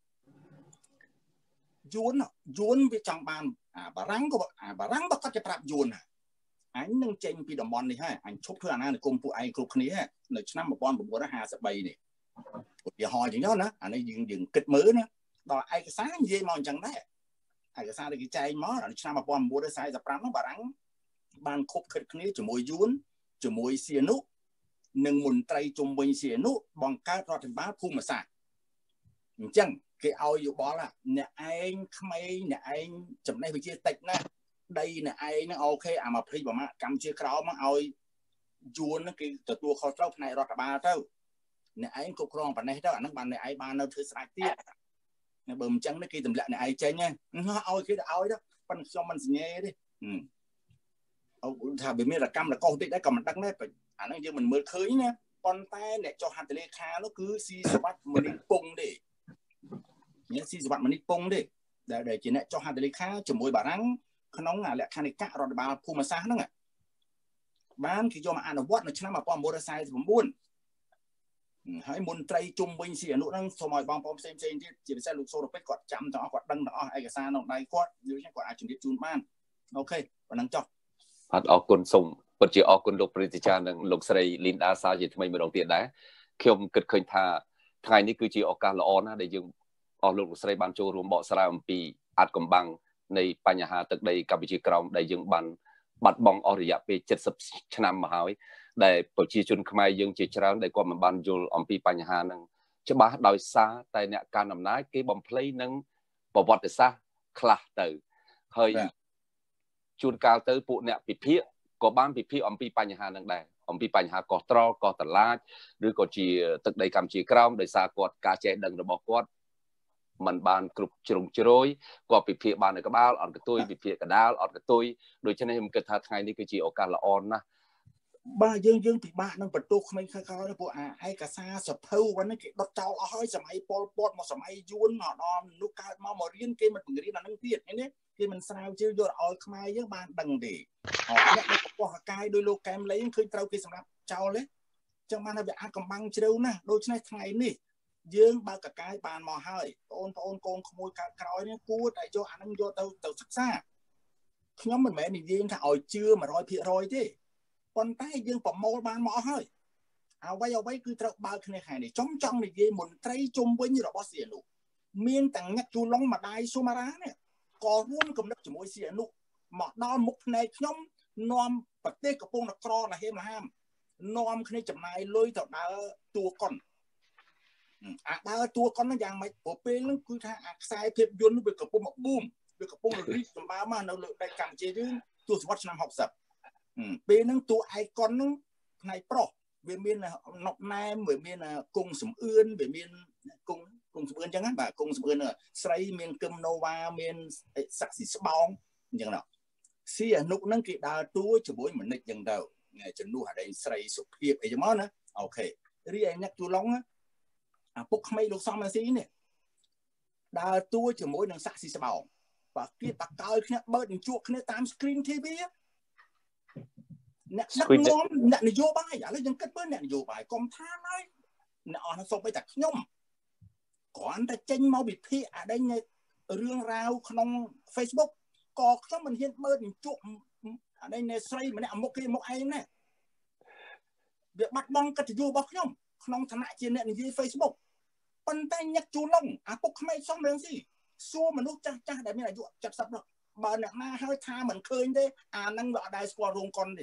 យួនយួនវាចង់បានអាបារាំងក៏អាបារាំងបើគាត់จะប្រាប់យួនណាអញនឹងចេញពីតំបន់នេះហើយអញឈប់ធ្វើអាណានិគមពួកឯងគ្រប់គ្នានៅឆ្នាំmột nghìn chín trăm hai mươi baនេះឧទាហរណ៍ចឹងណាអានេះយើងយើងគិតមើលណាដល់ឯកសារនិយាយមកអញ្ចឹងដែរឯកសារដែលគេចែងមកដល់ឆ្នាំmột nghìn chín trăm bốn mươi lămនោះបារាំងបានខົບខិតគ្នាជាមួយយួនជាមួយសៀនុនិងមន្ត្រីជុំវិញសៀនុបង្កើតរដ្ឋាភិបាលភូមិសាស្ត្រអញ្ចឹងគេឲ្យយោបល់អ្នកឯងក្មេងអ្នកឯងចំណេះវិជ្ជាតិចណាស់ដីអ្នកឯងហ្នឹងអូខេអាមកព្រីប្រមាណកម្ពុជាក្រោមមកឲ្យយួនហ្នឹងគេទទួលខុសត្រូវផ្នែករដ្ឋបាលទៅអ្នកឯងគ្រប់គ្រងប៉ុណ្ណេះទៅអាហ្នឹងបានអ្នកឯងបាននៅធ្វើស្រេចទៀតបើមិនចឹងគេទម្លាក់អ្នកឯងចេញហ្នឹងឲ្យគេទៅឲ្យទៅប៉ុន្តែខ្ញុំមិនសញ្ញេទេអូថាវាមានរកម្មរកោសតិចដែរក៏មិនដឹងដែរអាហ្នឹងយើងមិនមើលឃើញណាប៉ុន្តែអ្នកចុះហត្ថលេខានោះគឺស៊ីសវត្តមនីពងទេអ្នកស៊ីសវត្តមនីពងទេដែលជាអ្នកចុះហត្ថលេខាជាមួយបារាំងក្នុងលក្ខណិករដ្ឋបាលភូមិសាស្ត្រហ្នឹងបានគេយកមកអនុវត្តនៅឆ្នាំmột nghìn chín trăm bốn mươi chínហើយមន្ត្រីជុំវិញសៀនុហ្នឹងសូមឲ្យបងប្អូនផ្សេងផ្សេងទៀតជាពិសេសលោកសូរ៉ូពេចគាត់ចាំទាំងអស់គាត់ដឹងទាំងអស់ឯកសារក្នុងដៃគាត់យល់ចឹងគាត់អាចជម្រាបជូនបានអូខេប៉ុណ្ណឹងចុះអត់អរគុណសូមពិតជាអរគុណលោកព្រឹទ្ធាចារ្យនិងលោកស្រីលីនដាសាជាថ្មីម្ដងទៀតដែរខ្ញុំគិតឃើញថាថ្ងៃនេះគឺជាឱកាសល្អណាស់ដែលយើងអស់លោកលោកស្រីបានចូលរួមបកស្រាយអំពីអាចកំបាំងនៃបញ្ហាទឹកដីកម្ពុជាក្រោមដែលយើងបានបាត់បង់អស់រយៈពេល70ឆ្នាំមកហើយដែលប្រជាជនខ្មែរយើងជាច្រើនដែលគាត់មិនបានយល់អំពីបញ្ហាហ្នឹងច្បាស់ដោយសារតែអ្នកកាន់អំណាចគេបំភ្លៃនឹងប្រវត្តិសាស្ត្រខ្លះទៅហើយជួនកាលទៅពួកអ្នកពិភាក្សាក៏បានពិភាក្សាអំពីបញ្ហាហ្នឹងដែរអំពីបញ្ហាកោះត្រល់កោះតឡាចឬក៏ជាទឹកដីកម្ពុជាក្រោមដោយសារគាត់ការចេះដឹងរបស់គាត់มันបានគ្រប់ជ្រុងជ្រោយគាត់ពិភាក្សាបាននៅក្បាលអត់កតុយពិភាក្សាកដាលអត់កតុយដូច្នេះខ្ញុំគិតថាថ្ងៃនេះគឺជាឱកាសល្អណាស់បាទយើងយើងពិបាកនឹងបន្ទោសក្មេងខើខើពួកអាឯកសារសភៅហ្នឹងគេដុតចោលអស់ហើយសម័យប៉ុលពតមកសម័យយួនមកដល់នោះកើតមកមករៀនគេមិនបង្រៀនអាហ្នឹងទៀតឃើញទេគេមិនស្រាវជ្រាវយកឲ្យខ្មែរយើងបានដឹងទេអត់អ្នកនៅកពស់កកាយដោយលោកកែមលីឃើញត្រូវគេសម្រាប់ចោលទេចឹងបានថាវាអាចកំបាំងជ្រៅណាស់ដូច្នេះថ្ងៃនេះយើងបើកកកាយបានមកហើយបងប្អូនកូនក្មួយកើតក្រោយនេះគួរតែយកអាហ្នឹងយកទៅទៅសិក្សាខ្ញុំមិនមែននិយាយថាឲ្យជឿ one hundred percent ទេប៉ុន្តែយើងប្រមូលបានមកអស់ហើយអ្វីអ្វីគឺត្រូវបើកគ្នាខែនេះចំចង់និយាយមន្ត្រីជុំវិញរបស់សៀនុមានទាំងញាក់ជូឡុងម្ដាយស៊ូម៉ារ៉ានេះក៏រួមគំនិតជាមួយសៀនុមកដល់មុខភ្នែកខ្ញុំនាំប្រទេសកំពុងតែក្រលហេមលហាមនាំគ្នាចំណាយលុយទៅដើរតួកុនអាដើរតួកុនហ្នឹងយ៉ាងម៉េចព្រោះពេលហ្នឹងគឺថាអាខ្សែភាពយន្តវាកំពុងមកប៊ូមវាកំពុងរីកចម្រើនមកនៅលើដីកម្ពុជាយើងទសវត្សរ៍ឆ្នាំhopsepពេលហ្នឹងតួឯកុនហ្នឹងផ្នែកប្រុសវាមានណុកណែមវាមានគង់សំអឿនវាមានគង់គង់សំអឿនអញ្ចឹងណាបាទគង់សំអឿនស្រីមានគឹមណូវ៉ាមានសាក់ស៊ីស្បោងអញ្ចឹងណាស៊ីអនុហ្នឹងគេដើរតួជាមួយមនិចអញ្ចឹងទៅជំនួសអាដីស្រីសុភាពអីចឹងមកណាអូខេរីឯអ្នកទូឡុងអាពុកក្មេងលោកសំអាស៊ីនេះដើរតួជាមួយនឹងសាក់ស៊ីស្បោងបាទគេបកកើយគ្នាបើកនឹងជួបគ្នាតាម screen ធី វី អ្នកដឹកនាំអ្នកនយោបាយឥឡូវយើងគិតមើលអ្នកនយោបាយកុំថាឡើយអ្នកអស់នោះសូម្បីតែខ្ញុំគ្រាន់តែចេញមកវិភាគអាដែងរឿងរ៉ាវក្នុង Facebook ក៏ខ្ញុំមិនហ៊ានបើកនឹងជួបអាដែងស្រីម្នាក់មុខគេមុខឯងណាវាបាត់បង់កិត្តិយសរបស់ខ្ញុំក្នុងឋានៈជាអ្នកនិយាយ Facebook ប៉ុន្តែញាក់ជួឡុងអាពុកក្មេងសំរងស៊ីសួរមនុស្សចាស់ចាស់ដែលមានអាយុ70នោះបើអ្នកណាហើយថាមិនឃើញទេអាហ្នឹងវាអត់ដែរស្គាល់រោងកុនទេ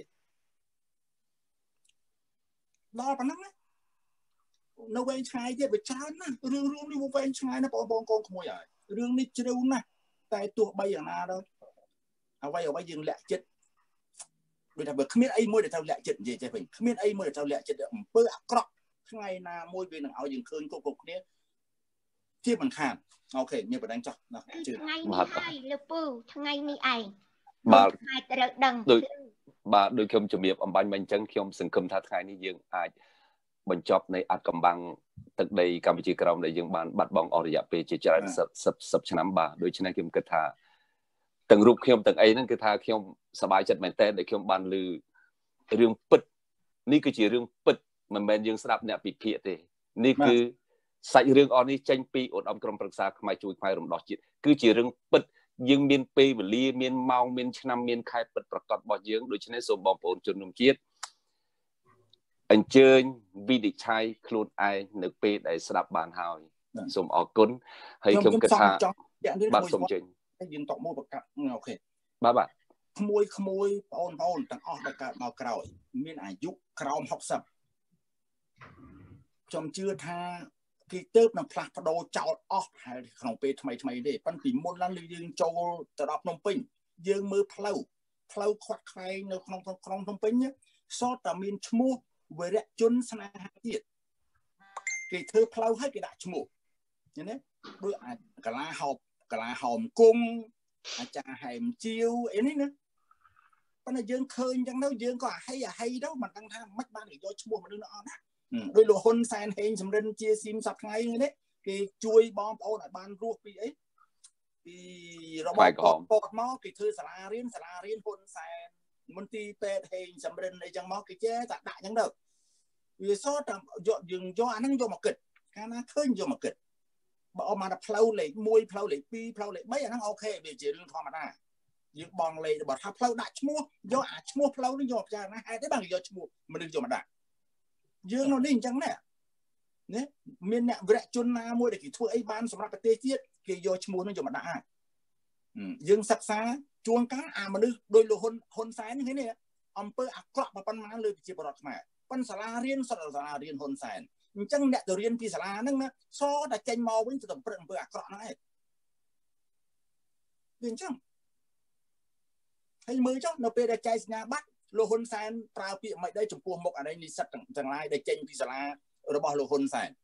ដល់ប៉ុណ្ណឹងណានៅវែងឆ្ងាយទៀតវាច្រើនណាស់រឿងរឿងនេះវែងឆ្ងាយណាស់បងប្អូនកូនក្មួយហើយរឿងនេះជ្រៅណាស់តែទោះបីយ៉ាងណាទៅអ្វីអ្វីយើងលាក់ចិត្តដូចថាបើគ្មានអីមួយដែលត្រូវលាក់ចិត្តនិយាយចេះវិញគ្មានអីមួយដែលត្រូវលាក់ចិត្តអំពើអាក្រក់ថ្ងៃណាមួយវានឹងឲ្យយើងឃើញគ្រប់គ្រប់គ្នាជាមិនខានអូខេមានបណ្ដឹងចោះណាជឿថ្ងៃនេះហើយលោកពូថ្ងៃនេះឯងបាទថ្ងៃត្រូវដឹងបាទដូចខ្ញុំជំរាបអំបញ្ញមិញអញ្ចឹងខ្ញុំសង្ឃឹមថាថ្ងៃនេះយើងអាចបញ្ចប់នៃអត្តកម្បាំងទឹកដីកម្ពុជាក្រោមដែលយើងបានបាត់បង់អស់រយៈពេលជាច្រើនសិបឆ្នាំបាទដូច្នេះខ្ញុំគិតថាទាំងរូបខ្ញុំទាំងអីហ្នឹងគឺថាខ្ញុំសប្បាយចិត្តមែនទែនដែលខ្ញុំបានឮរឿងពិតនេះគឺជារឿងពិតមិនមែនយើងស្ដាប់អ្នកពិភាក្សាទេនេះគឺសាច់រឿងអស់នេះចេញពីឧត្តមក្រុមប្រឹក្សាខ្មែរជួយខ្មែររំដោះជាតិគឺជារឿងពិតយើងមានពេលវេលាមានម៉ោងមានឆ្នាំមានខែពិតប្រកបរបស់យើងដូច្នេះសូមបងប្អូនជនរួមជាតិអញ្ជើញវិនិច្ឆ័យខ្លួនឯងនៅពេលដែលស្ដាប់បានហើយសូមអរគុណហើយខ្ញុំគិតថាបាទសូមអញ្ជើញយើងតបមួយប្រកាសអូខេបាទបាទក្មួយក្មួយបងប្អូនទាំងអស់ដែលកើតមកក្រោយមានអាយុក្រោមhopsepខ្ញុំជឿថាគេទៅនឹងផ្លាស់ប្ដូរចោលអស់ហើយក្នុងពេលថ្មីថ្មីទេប៉ុន្តែពីមុនឡើងយើងចូលទៅដល់ភ្នំពេញយើងមើលផ្លូវផ្លូវខាត់ខ្វែងនៅក្នុងក្នុងភ្នំពេញសតតែមានឈ្មោះវរៈជនស្នេហាទៀតគេធ្វើផ្លូវឲ្យគេដាក់ឈ្មោះឃើញទេដូចអាកាឡាហោបកាឡាហោមគង់អាចារ្យហែមជាវអីនេះណាប៉ុន្តែយើងឃើញអញ្ចឹងទៅយើងក៏អាហីអាហីទៅមិនដឹងថាមិនបានគេយកឈ្មោះមនុស្សនោះអត់ណាដោយលោកហ៊ុនសែនហេងសំរិនជាស៊ីមសប្ថ្ងៃនេះគេជួយបងប្អូនឲ្យបានរស់ពីអីពីរបបប៉ុតមកគេធ្វើសាលារៀនសាលារៀនហ៊ុនសែនមន្ទីរពេទ្យហេងសំរិនអីចឹងមកគេចេះតែដាក់ចឹងទៅវាសតយកយើងយកអាហ្នឹងយកមកគិតកាលណាឃើញយកមកគិតបើអមមកផ្លូវលេខមួយផ្លូវលេខពីរផ្លូវលេខបីអាហ្នឹងអូខេវាជារឿងធម្មតាយើងបងលេខបើថាផ្លូវដាក់ឈ្មោះយកអាឈ្មោះផ្លូវនេះយកពិចារណាហេតុទេបានគេយកឈ្មោះមនុស្សយកមកដាក់យើងនៅនេះអញ្ចឹងណាណាមានអ្នកវរៈជនណាមួយដែលគេធ្វើអីបានសម្រាប់ប្រទេសជាតិគេយកឈ្មោះនឹងយកមកដាក់ហើយយើងសិក្សាជួនកាលអាមនុស្សដោយលោកហ៊ុនហ៊ុនសែននេះនេះអំពើអាក្រក់ប៉ុណ្ណាលើប្រជាពលរដ្ឋខ្មែរប៉ុន្តែសាលារៀនសិទ្ធិសាលារៀនហ៊ុនសែនអញ្ចឹងអ្នកទៅរៀនពីសាលាហ្នឹងណាសតែចេញមកវិញទៅប្រឹកអំពើអាក្រក់ហ្នឹងឯងវាអញ្ចឹងហើយមើលចុះនៅពេលដែលចែកសញ្ញាបត្រលោកហ៊ុនសែនប្រើពាក្យមិនដែរចំពោះមុខអានេះនិស្សិតទាំងឡាយដែលចេញពីសាលារបស់លោកហ៊ុនសែន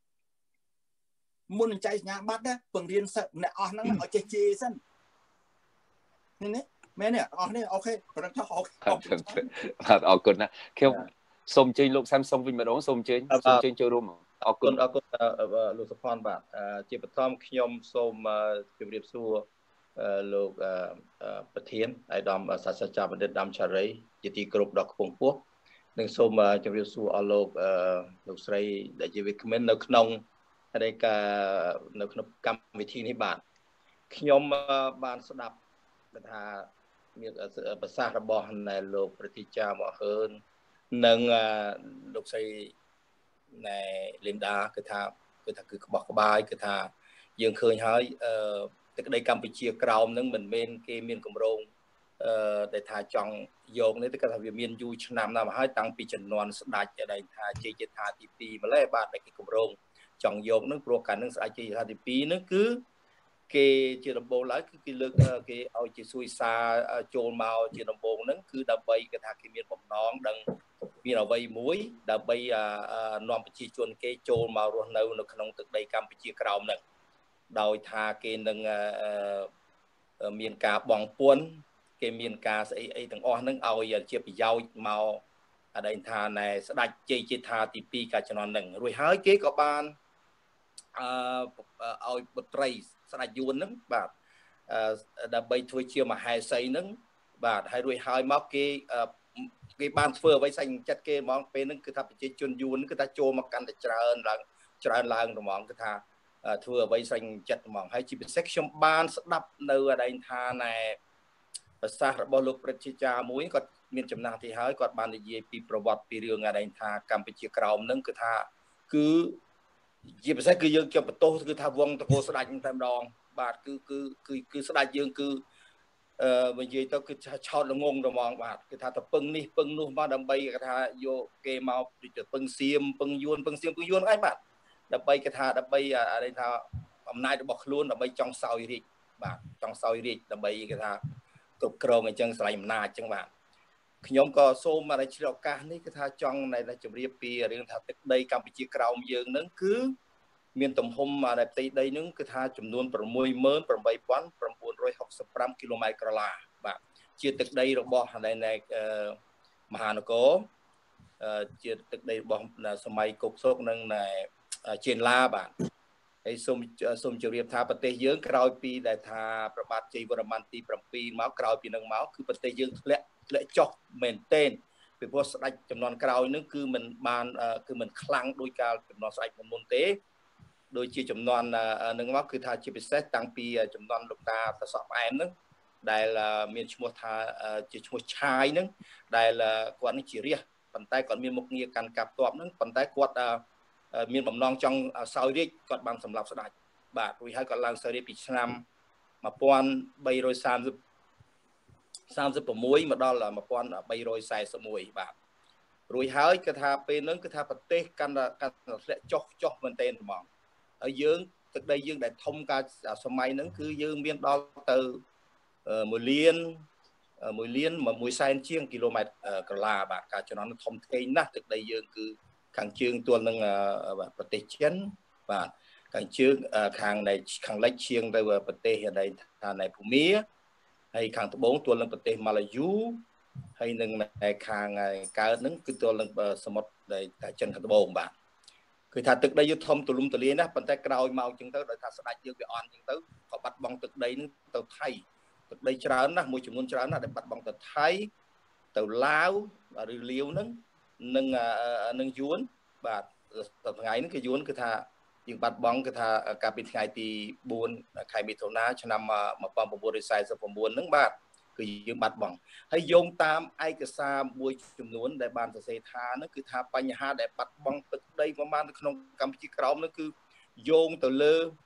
មុននឹងចែកសញ្ញាបត្រណាពង្រៀនសិស្សអ្នកអស់ហ្នឹងឲ្យចេះជេរសិននេះមែនទេអស់នេះអូខេប្រឹងចុះអូខេបាទអរគុណណាខ្ញុំសូមអញ្ជើញលោកសាំសុងវិញម្ដងសូមអញ្ជើញសូមអញ្ជើញចូលរួមអរគុណអរគុណលោកសុផាន់បាទជាបឋមខ្ញុំសូមជម្រាបសួរលោកប្រធានអាយដាមសាស្ត្រាចារ្យបណ្ឌិតដាមឆារីជាទីគោរពដ៏ខ្ពង់ខ្ពស់និងសូមជម្រាបសួរអស់លោកលោកស្រីដែលជាវិក្កាមិននៅក្នុងហើយការនៅក្នុងកម្មវិធីនេះបាទខ្ញុំបានស្ដាប់ថាមានប្រសាសន៍របស់ណែលោកប្រតិចាមកហឺននិងលោកស្រីណែលីនដាគឺថាគឺថាគឺក្បោះក្បាយគឺថាយើងឃើញហើយអឺទឹកដីកម្ពុជាក្រោមនឹងមិនមែនគេមានគម្រោងអឺដែលថាចង់យកនេះគឺថាវាមានយូរឆ្នាំណាស់មកហើយតាំងពីជំនាន់ស្ដេចដែលថាជ័យជេដ្ឋាទីពីរម្លេះបាទដែលគេគម្រោងចង់យកនឹងព្រោះកាលនឹងស្ដេចជ័យជេដ្ឋាទីពីរនឹងគឺគេជាដំបូងឡើយគឺគេលើកគេឲ្យជាសុយសាចូលមកជាដំបូងហ្នឹងគឺដើម្បីគេថាគេមានបំណងដឹងមានអ្វីមួយដើម្បីនាំប្រជាជនគេចូលមករស់នៅនៅក្នុងទឹកដីកម្ពុជាក្រោមហ្នឹងដោយថាគេនឹងមានការបង់ពន្ធគេមានការស្អីអីទាំងអស់ហ្នឹងឲ្យជាប្រយោជន៍មកអដែងថាណែស្ដេចជ័យជេដ្ឋាទីពីរកាលជំនាន់ហ្នឹងរួចហើយគេក៏បានអឺឲ្យបុត្រីស្ដេចយួនហ្នឹងបាទដើម្បីធ្វើជាមហេសីហ្នឹងបាទហើយរួចហើយមកគេគេបានធ្វើអ្វីសាច់ចិត្តគេហ្មងពេលហ្នឹងគឺថាប្រជាជនយួនគឺថាចូលមកកាន់តែច្រើនឡើងច្រើនឡើងហ្មងគឺថាធ្វើអ្វីសាច់ចិត្តហ្មងហើយជាពិសេសខ្ញុំបានស្ដាប់នៅអដែងថាណែប្រសាសន៍របស់លោកព្រឹទ្ធាចារ្យមួយគាត់មានចំណាស់ទីហើយគាត់បាននិយាយពីប្រវត្តិពីរឿងអដែងថាកម្ពុជាក្រោមហ្នឹងគឺថាគឺជាពិសេសគឺយើងជាបន្ទោសគឺថាវងតកោស្ដេចតែម្ដងបាទគឺគឺគឺគឺស្ដេចយើងគឺអឺនិយាយទៅគឺឆោតល្ងងហ្មងបាទគឺថាទៅពឹងនេះពឹងនោះមកដើម្បីគេថាយកគេមកទៅពឹងសៀមពឹងយួនពឹងសៀមពឹងយួនអីបាទដើម្បីគេថាដើម្បីអីថាអំណាចរបស់ខ្លួនដើម្បីចង់សោយរាជបាទចង់សោយរាជដើម្បីគេថាគ្រប់គ្រងអញ្ចឹងស្រ័យអំណាចអញ្ចឹងបាទខ្ញុំក៏សូមឲ្យឆ្លៀតឱកាសនេះគឺថាចង់តែជម្រាបពីរឿងថាទឹកដីកម្ពុជាក្រោមយើងហ្នឹងគឺមានទំហំដែលផ្ទៃដីហ្នឹងគឺថាចំនួន6ម៉ឺន៨ពាន់៩រយហុកសិបប្រាំគីឡូម៉ែត្រក្រឡាបាទជាទឹកដីរបស់នៃមហានគរជាទឹកដីរបស់សម័យគកសុកនិងជេនឡាបាទហើយសូមសូមជម្រាបថាប្រទេសយើងក្រោយពីដែលថាប្របាទជ័យវរ្ម័នទី7មកក្រោយពីនឹងមកគឺប្រទេសយើងធ្លាក់ធ្លាក់ចុះមែនទែនពីព្រោះស្ដេចចំនួនក្រោយនឹងគឺមិនបានគឺមិនខ្លាំងដោយកាលចំនួនស្ដេចមុនមុនទេដូចជាចំនួននឹងមកគឺថាជាពិសេសតាំងពីចំនួនលោកតាតសក់ផ្អែមនឹងដែលមានឈ្មោះថាជាឈ្មោះឆាយនឹងដែលគាត់នេះជារាជប៉ុន្តែគាត់មានមុខងារកាន់កាប់ទ័ពនឹងប៉ុន្តែគាត់មានបំណងចង់សោយរាជគាត់បានសម្លាប់ស្ដេចបាទរួចហើយគាត់ឡើងសោយរាជពីឆ្នាំmột nghìn ba trăm ba mươi សាមសិបsáuមកដល់một nghìn ba trăm bốn mươi mốtបាទរួចហើយគឺថាពេលហ្នឹងគឺថាប្រទេសកាន់តែកាន់តែធ្លាក់ចុះចុះមែនទែនហ្មងហើយយើងទឹកដីយើងដែលធំកាលសម័យហ្នឹងគឺយើងមានដល់ទៅមួយលានមួយលានមួយសែនជាងគីឡូម៉ែត្រក្រឡាបាទការចំនួនធំធេងណាស់ទឹកដីយើងគឺខាងជើងទល់នឹងប្រទេសចិនបាទខាងជើងខាងនៃខាងលិចឈៀងទៅប្រទេសដែលថានៃភូមាហើយខាងត្បូងទល់នឹងប្រទេសម៉ាឡាយូហើយនឹងខាងកើតហ្នឹងគឺទល់នឹងសមុទ្រដែលថាចិនខាងត្បូងបាទគឺថាទឹកដីយើងធំទូលំទូលាយណាស់ប៉ុន្តែក្រោយមកអញ្ចឹងទៅដោយថាស្ដេចយើងវាអន់អញ្ចឹងទៅក៏បាត់បង់ទឹកដីហ្នឹងទៅថៃទឹកដីច្រើនណាស់មួយចំនួនច្រើនណាស់ដែលបាត់បង់ទៅថៃទៅឡាវឬលាវហ្នឹងនឹងនឹងយួនបាទថ្ងៃហ្នឹងគឺយួនគឺថាយើងបាត់បង់គឺថាកាលពីថ្ងៃទី4ខែមិថុនាឆ្នាំmột nghìn chín trăm bốn mươi chínហ្នឹងបាទគឺយើងបាត់បង់ហើយយោងតាមឯកសារមួយចំនួនដែលបានសរសេរថាហ្នឹងគឺថាបញ្ហាដែលបាត់បង់ទឹកដីប្រមាណនៅក្នុងកម្ពុជាក្រោមហ្នឹងគឺយោងទៅលើ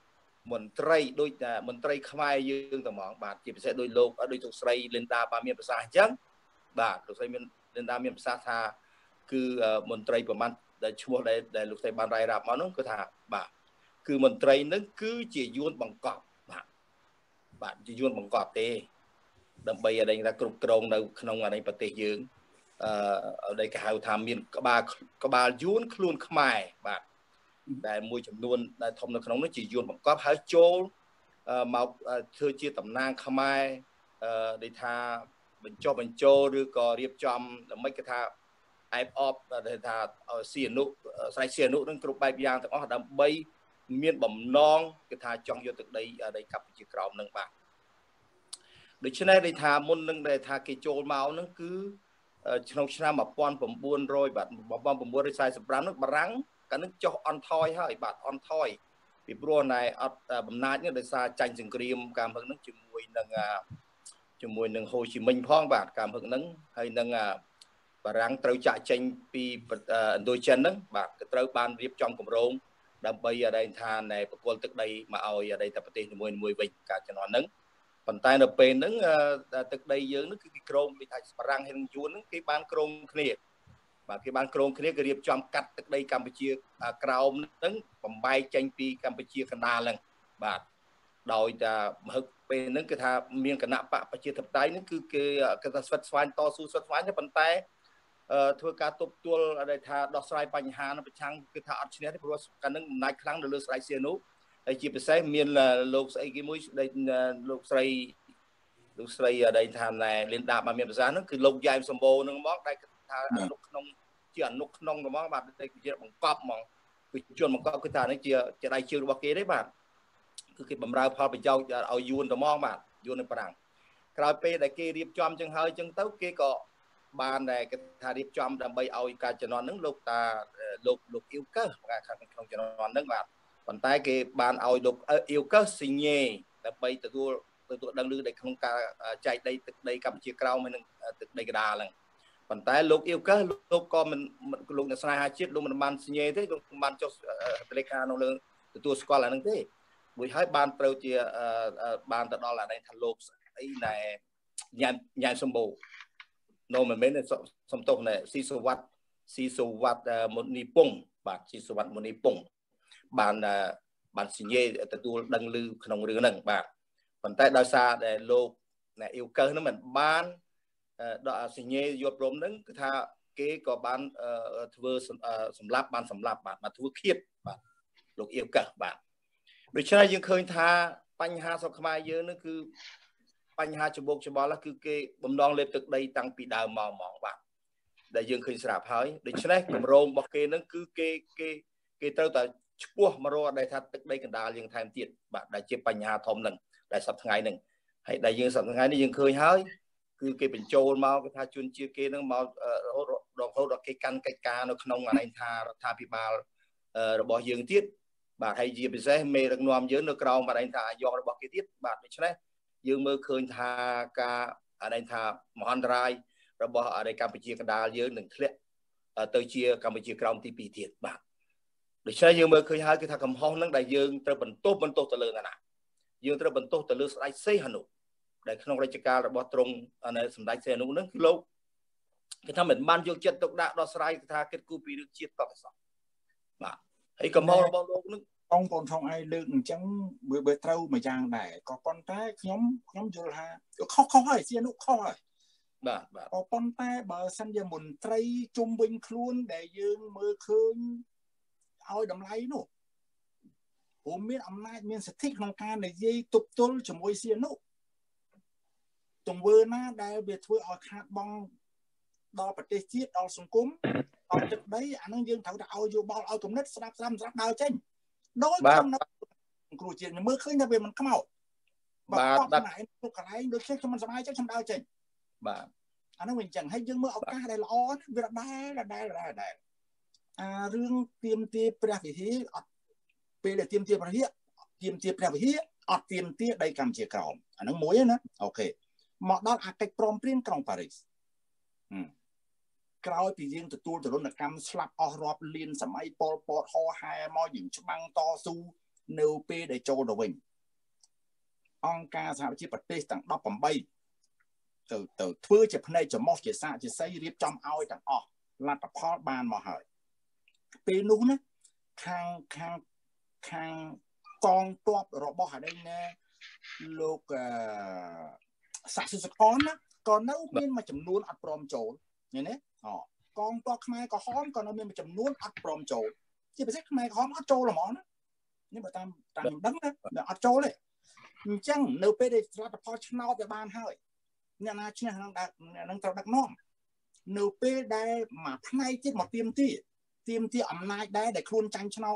មន្ត្រីដូចតែមន្ត្រីខ្មែរយើងតែហ្មងបាទជាពិសេសដោយលោកដោយលោកស្រីលីនដាបានមានប្រសាសន៍អញ្ចឹងបាទលោកស្រីមានលីនដាមានប្រសាសន៍ថាគឺមន្ត្រីប្រមាណដែលឈ្មោះដែលលោកស្រីបានរាយរាប់មកនោះគឺថាបាទគឺមន្ត្រីនឹងគឺជាយួនបង្កប់បាទបាទជាយួនបង្កប់ទេដើម្បីឲ្យដែលថាគ្រប់គ្រងនៅក្នុងអានេះប្រទេសយើងអឺដែលគេហៅថាមានក្បាលក្បាលយួនខ្លួនខ្មែរបាទដែលមួយចំនួនដែលធំនៅក្នុងនោះជាយួនបង្កប់ហើយចូលមកធ្វើជាតំណាងខ្មែរអឺដែលថាបញ្ចុះបញ្ចូលឬក៏រៀបចំដើម្បីគេថាអែបអបដែលថាសៀនុស្រែកសៀនុនឹងគ្រប់បែបយ៉ាងទាំងអស់ដើម្បីមានបំណងគេថាចង់យកទឹកដីដីកម្ពុជាក្រោមនឹងបាទដូច្នេះដែលថាមុននឹងដែលថាគេចូលមកនឹងគឺក្នុងឆ្នាំmột nghìn chín trămបាទmột nghìn chín trăm bốn mươi lămនោះបារាំងកាលនឹងចុះអន់ថយហើយបាទអន់ថយពីព្រោះណែអត់បំណាចនេះដោយសារចាញ់សង្គ្រាមកាលហ្នឹងនឹងជាមួយនឹងជាមួយនឹងហូជីមិញផងបាទកាលហ្នឹងហើយនឹងបារាំងត្រូវចាក់ចេញពីឥណ្ឌូចិនហ្នឹងបាទក៏ត្រូវបានរៀបចំគម្រោងដើម្បីឲ្យដែលថាណែបកគលទឹកដីមកឲ្យឲ្យតែប្រទេសនីមួយៗវិញកាលជំនាន់ហ្នឹងប៉ុន្តែនៅពេលហ្នឹងទឹកដីយើងហ្នឹងគឺគេក្រងដូចថាបារាំងហើយនឹងយួនហ្នឹងគេបានក្រងគ្នាបាទគេបានក្រងគ្នាគេរៀបចំកាត់ទឹកដីកម្ពុជាក្រោមហ្នឹងបំបែកចេញពីកម្ពុជាកណ្ដាលហ្នឹងបាទដោយតែមហឹកពេលហ្នឹងគឺថាមានគណៈបកប្រជាធិបតេយ្យហ្នឹងគឺគេគេថាស្វិតស្វាញតស៊ូស្វិតស្វាញតែប៉ុន្តែធ្វើការទប់ទល់ដែលថាដោះស្រាយបញ្ហានៅប្រឆាំងគឺថាអត់ឈ្នះទេព្រោះកាលហ្នឹងអំណាចខ្លាំងនៅលើស្រែកសៀនុហើយជាពិសេសមានលោកស្អីគេមួយលោកស្រីលោកស្រីដែលថាណែលីនដាបានមានប្រសាសន៍ហ្នឹងគឺលោកយ៉ែមសម្បូរហ្នឹងមកដែលថាអនុក្នុងជាអនុក្នុងហ្មងបាទតែជាបង្កប់ហ្មងគឺជនបង្កប់គឺថានេះជាជាដៃជើងរបស់គេទេបាទគឺគេបំរើផលប្រយោជន៍ឲ្យយួនតែហ្មងបាទយួននៅប្រាំងក្រោយពេលដែលគេរៀបចំចឹងហើយចឹងទៅគេក៏បានដែលគេថារៀបចំដើម្បីឲ្យការជំនាន់ហ្នឹងលោកតាលោកលោកអ៊ីវកើខាងក្នុងជំនាន់ហ្នឹងបាទប៉ុន្តែគេបានឲ្យលោកអ៊ីវកើស៊ីញេដើម្បីទទួលទទួលដឹងឮនៅក្នុងការចែកដីទឹកដីកម្ពុជាក្រោមហើយនឹងទឹកដីកណ្ដាលហ្នឹងប៉ុន្តែលោកអ៊ីវកើលោកក៏មិនលោកអ្នកស្នេហាជាតិលោកមិនបានស៊ីញេទេលោកមិនបានចុះតលេខានៅលើទទួលស្គាល់អាហ្នឹងទេមួយហើយបានត្រូវជាបានទៅដល់អានេះថាលោកអីណែញ៉ាំញ៉ាំសម្បូរនៅមិនមែនសំទោសណែស៊ីសវ័តស៊ីសវ័តមុនីពងបាទស៊ីសវ័តមុនីពងបានបានស៊ីញេទទួលដឹងឮក្នុងរឿងហ្នឹងបាទប៉ុន្តែដោយសារដែលលោកណែអ៊ីវកើហ្នឹងមិនបានដល់ស៊ីញេយល់ព្រមហ្នឹងគឺថាគេក៏បានធ្វើសម្លាប់បានសម្លាប់បាទមកធ្វើឃាតបាទលោកអ៊ីវកើបាទដូច្នេះយើងឃើញថាបញ្ហាស្រុកខ្មែរយើងហ្នឹងគឺបញ្ហាច្បោកច្បល់គឺគេបំដងលេបទឹកដីតាំងពីដើមមកហ្មងបាទដែលយើងឃើញស្រាប់ហើយដូច្នេះគម្រោងរបស់គេហ្នឹងគឺគេគេគេត្រូវតែឈ្មោះមករកដែលថាទឹកដីកណ្ដាលយើងថែមទៀតបាទដែលជាបញ្ហាធំហ្នឹងដែលសប្តាហ៍ថ្ងៃហ្នឹងហើយដែលយើងសប្តាហ៍ថ្ងៃនេះយើងឃើញហើយគឺគេបញ្ចូលមកគេថាជនជាតិគេហ្នឹងមករហូតរហូតដល់គេកាន់កិច្ចការនៅក្នុងអានេះថារដ្ឋាភិបាលរបស់យើងទៀតបាទហើយជាពិសេសមេដឹកនាំយើងនៅក្រោមអានេះថាអាយ៉ងរបស់គេទៀតបាទដូច្នេះយើងមើលឃើញថាការអានេះថាមហន្តរាយរបស់អានេះកម្ពុជាកណ្ដាលយើងនឹងធ្លាក់ទៅជាកម្ពុជាក្រោមទីពីរទៀតបាទដូច្នេះយើងមើលឃើញហើយគឺថាកំហុសហ្នឹងដែលយើងត្រូវបន្ទោសបន្ទោសទៅលើណាយើងត្រូវបន្ទោសទៅលើស្ដេចសីហនុដែលក្នុងរជ្ជកាលរបស់ទ្រង់សម្ដេចសីហនុហ្នឹងគឺលោកគេថាមិនបានយកចិត្តទុកដាក់ដោះស្រាយថាគិតគូរពីរឿងជាតិតបសោះបាទហើយកំហុសរបស់លោកហ្នឹងបងប្អូនផងឯងលើកអញ្ចឹងមើលបើត្រូវមួយយ៉ាងដែរក៏ប៉ុន្តែខ្ញុំខ្ញុំយល់ថាខុសខុសហើយសីហនុខុសហើយបាទបាទក៏ប៉ុន្តែបើសិនជាមន្ត្រីជុំវិញខ្លួនដែលយើងមើលឃើញឲ្យតម្លៃនោះព្រមមានអំណាចមានសិទ្ធិក្នុងការនិយាយទប់ទល់ជាមួយសីហនុទង្វើណាដែលវាធ្វើឲ្យខាតបង់ដល់ប្រទេសជាតិដល់សង្គមដល់ទឹកដីអានឹងយើងត្រូវតែឲ្យយោបល់ឲ្យគំនិតស្ដាប់ស្ដាប់ស្ដាប់ដើរចេញដោយខ្ញុំនៅគ្រូជាតិមើលឃើញថាវាមិនខ្មោចបាទដាក់ទៅកន្លែងដូចខ្ញុំមិនសប្បាយចិត្តខ្ញុំដើរចេញបាទអានោះវាអញ្ចឹងហើយយើងមើលឱកាសដែលល្អវាដែរដែរដែរដែរអារឿងទៀមទាព្រះវិហារអត់ពេលដែលទៀមទាព្រះវិហារទៀមទាព្រះវិហារអត់ទៀមទាដីកម្ពុជាក្រោមអានោះមួយណាអូខេមកដល់អាកិច្ចព្រមព្រៀងក្រុងប៉ារីសក្រោយពីយើងទទួលទរណកម្មស្លាប់អស់រាប់លានសម័យប៉ុលពតហោហែមកយើងច្បាំងតស៊ូនៅពេលដែលចូលទៅវិញអង្គការសហប្រជាប្រទេសទាំងដប់ប្រាំបីទៅទៅធ្វើជាផ្នែកចំោះជាសាជាស័យរៀបចំឲ្យទាំងអស់លទ្ធផលបានមកហើយពេលនោះណាខាងខាងខាងកងទ័ពរបស់អានេះណាលោកអឺសាសុសកលណាក៏នៅមានមួយចំនួនអត់ព្រមចូលឃើញទេអូកងទ័ពខ្មែរក្រហមក៏នៅមានមួយចំនួនអត់ព្រមចូលជាពិសេសខ្មែរក្រហមអត់ចូលហ្មងណានេះបើតាមតាមខ្ញុំដឹងណាអត់ចូលទេអញ្ចឹងនៅពេលដែលលទ្ធផលឆ្នោតវាបានហើយអ្នកណាឈ្នះនឹងដឹកនឹងត្រូវដឹកនាំនៅពេលដែលមួយផ្នែកទៀតមកទៀមទាទៀមទាអំណាចដែរដែលខ្លួនចាញ់ឆ្នោត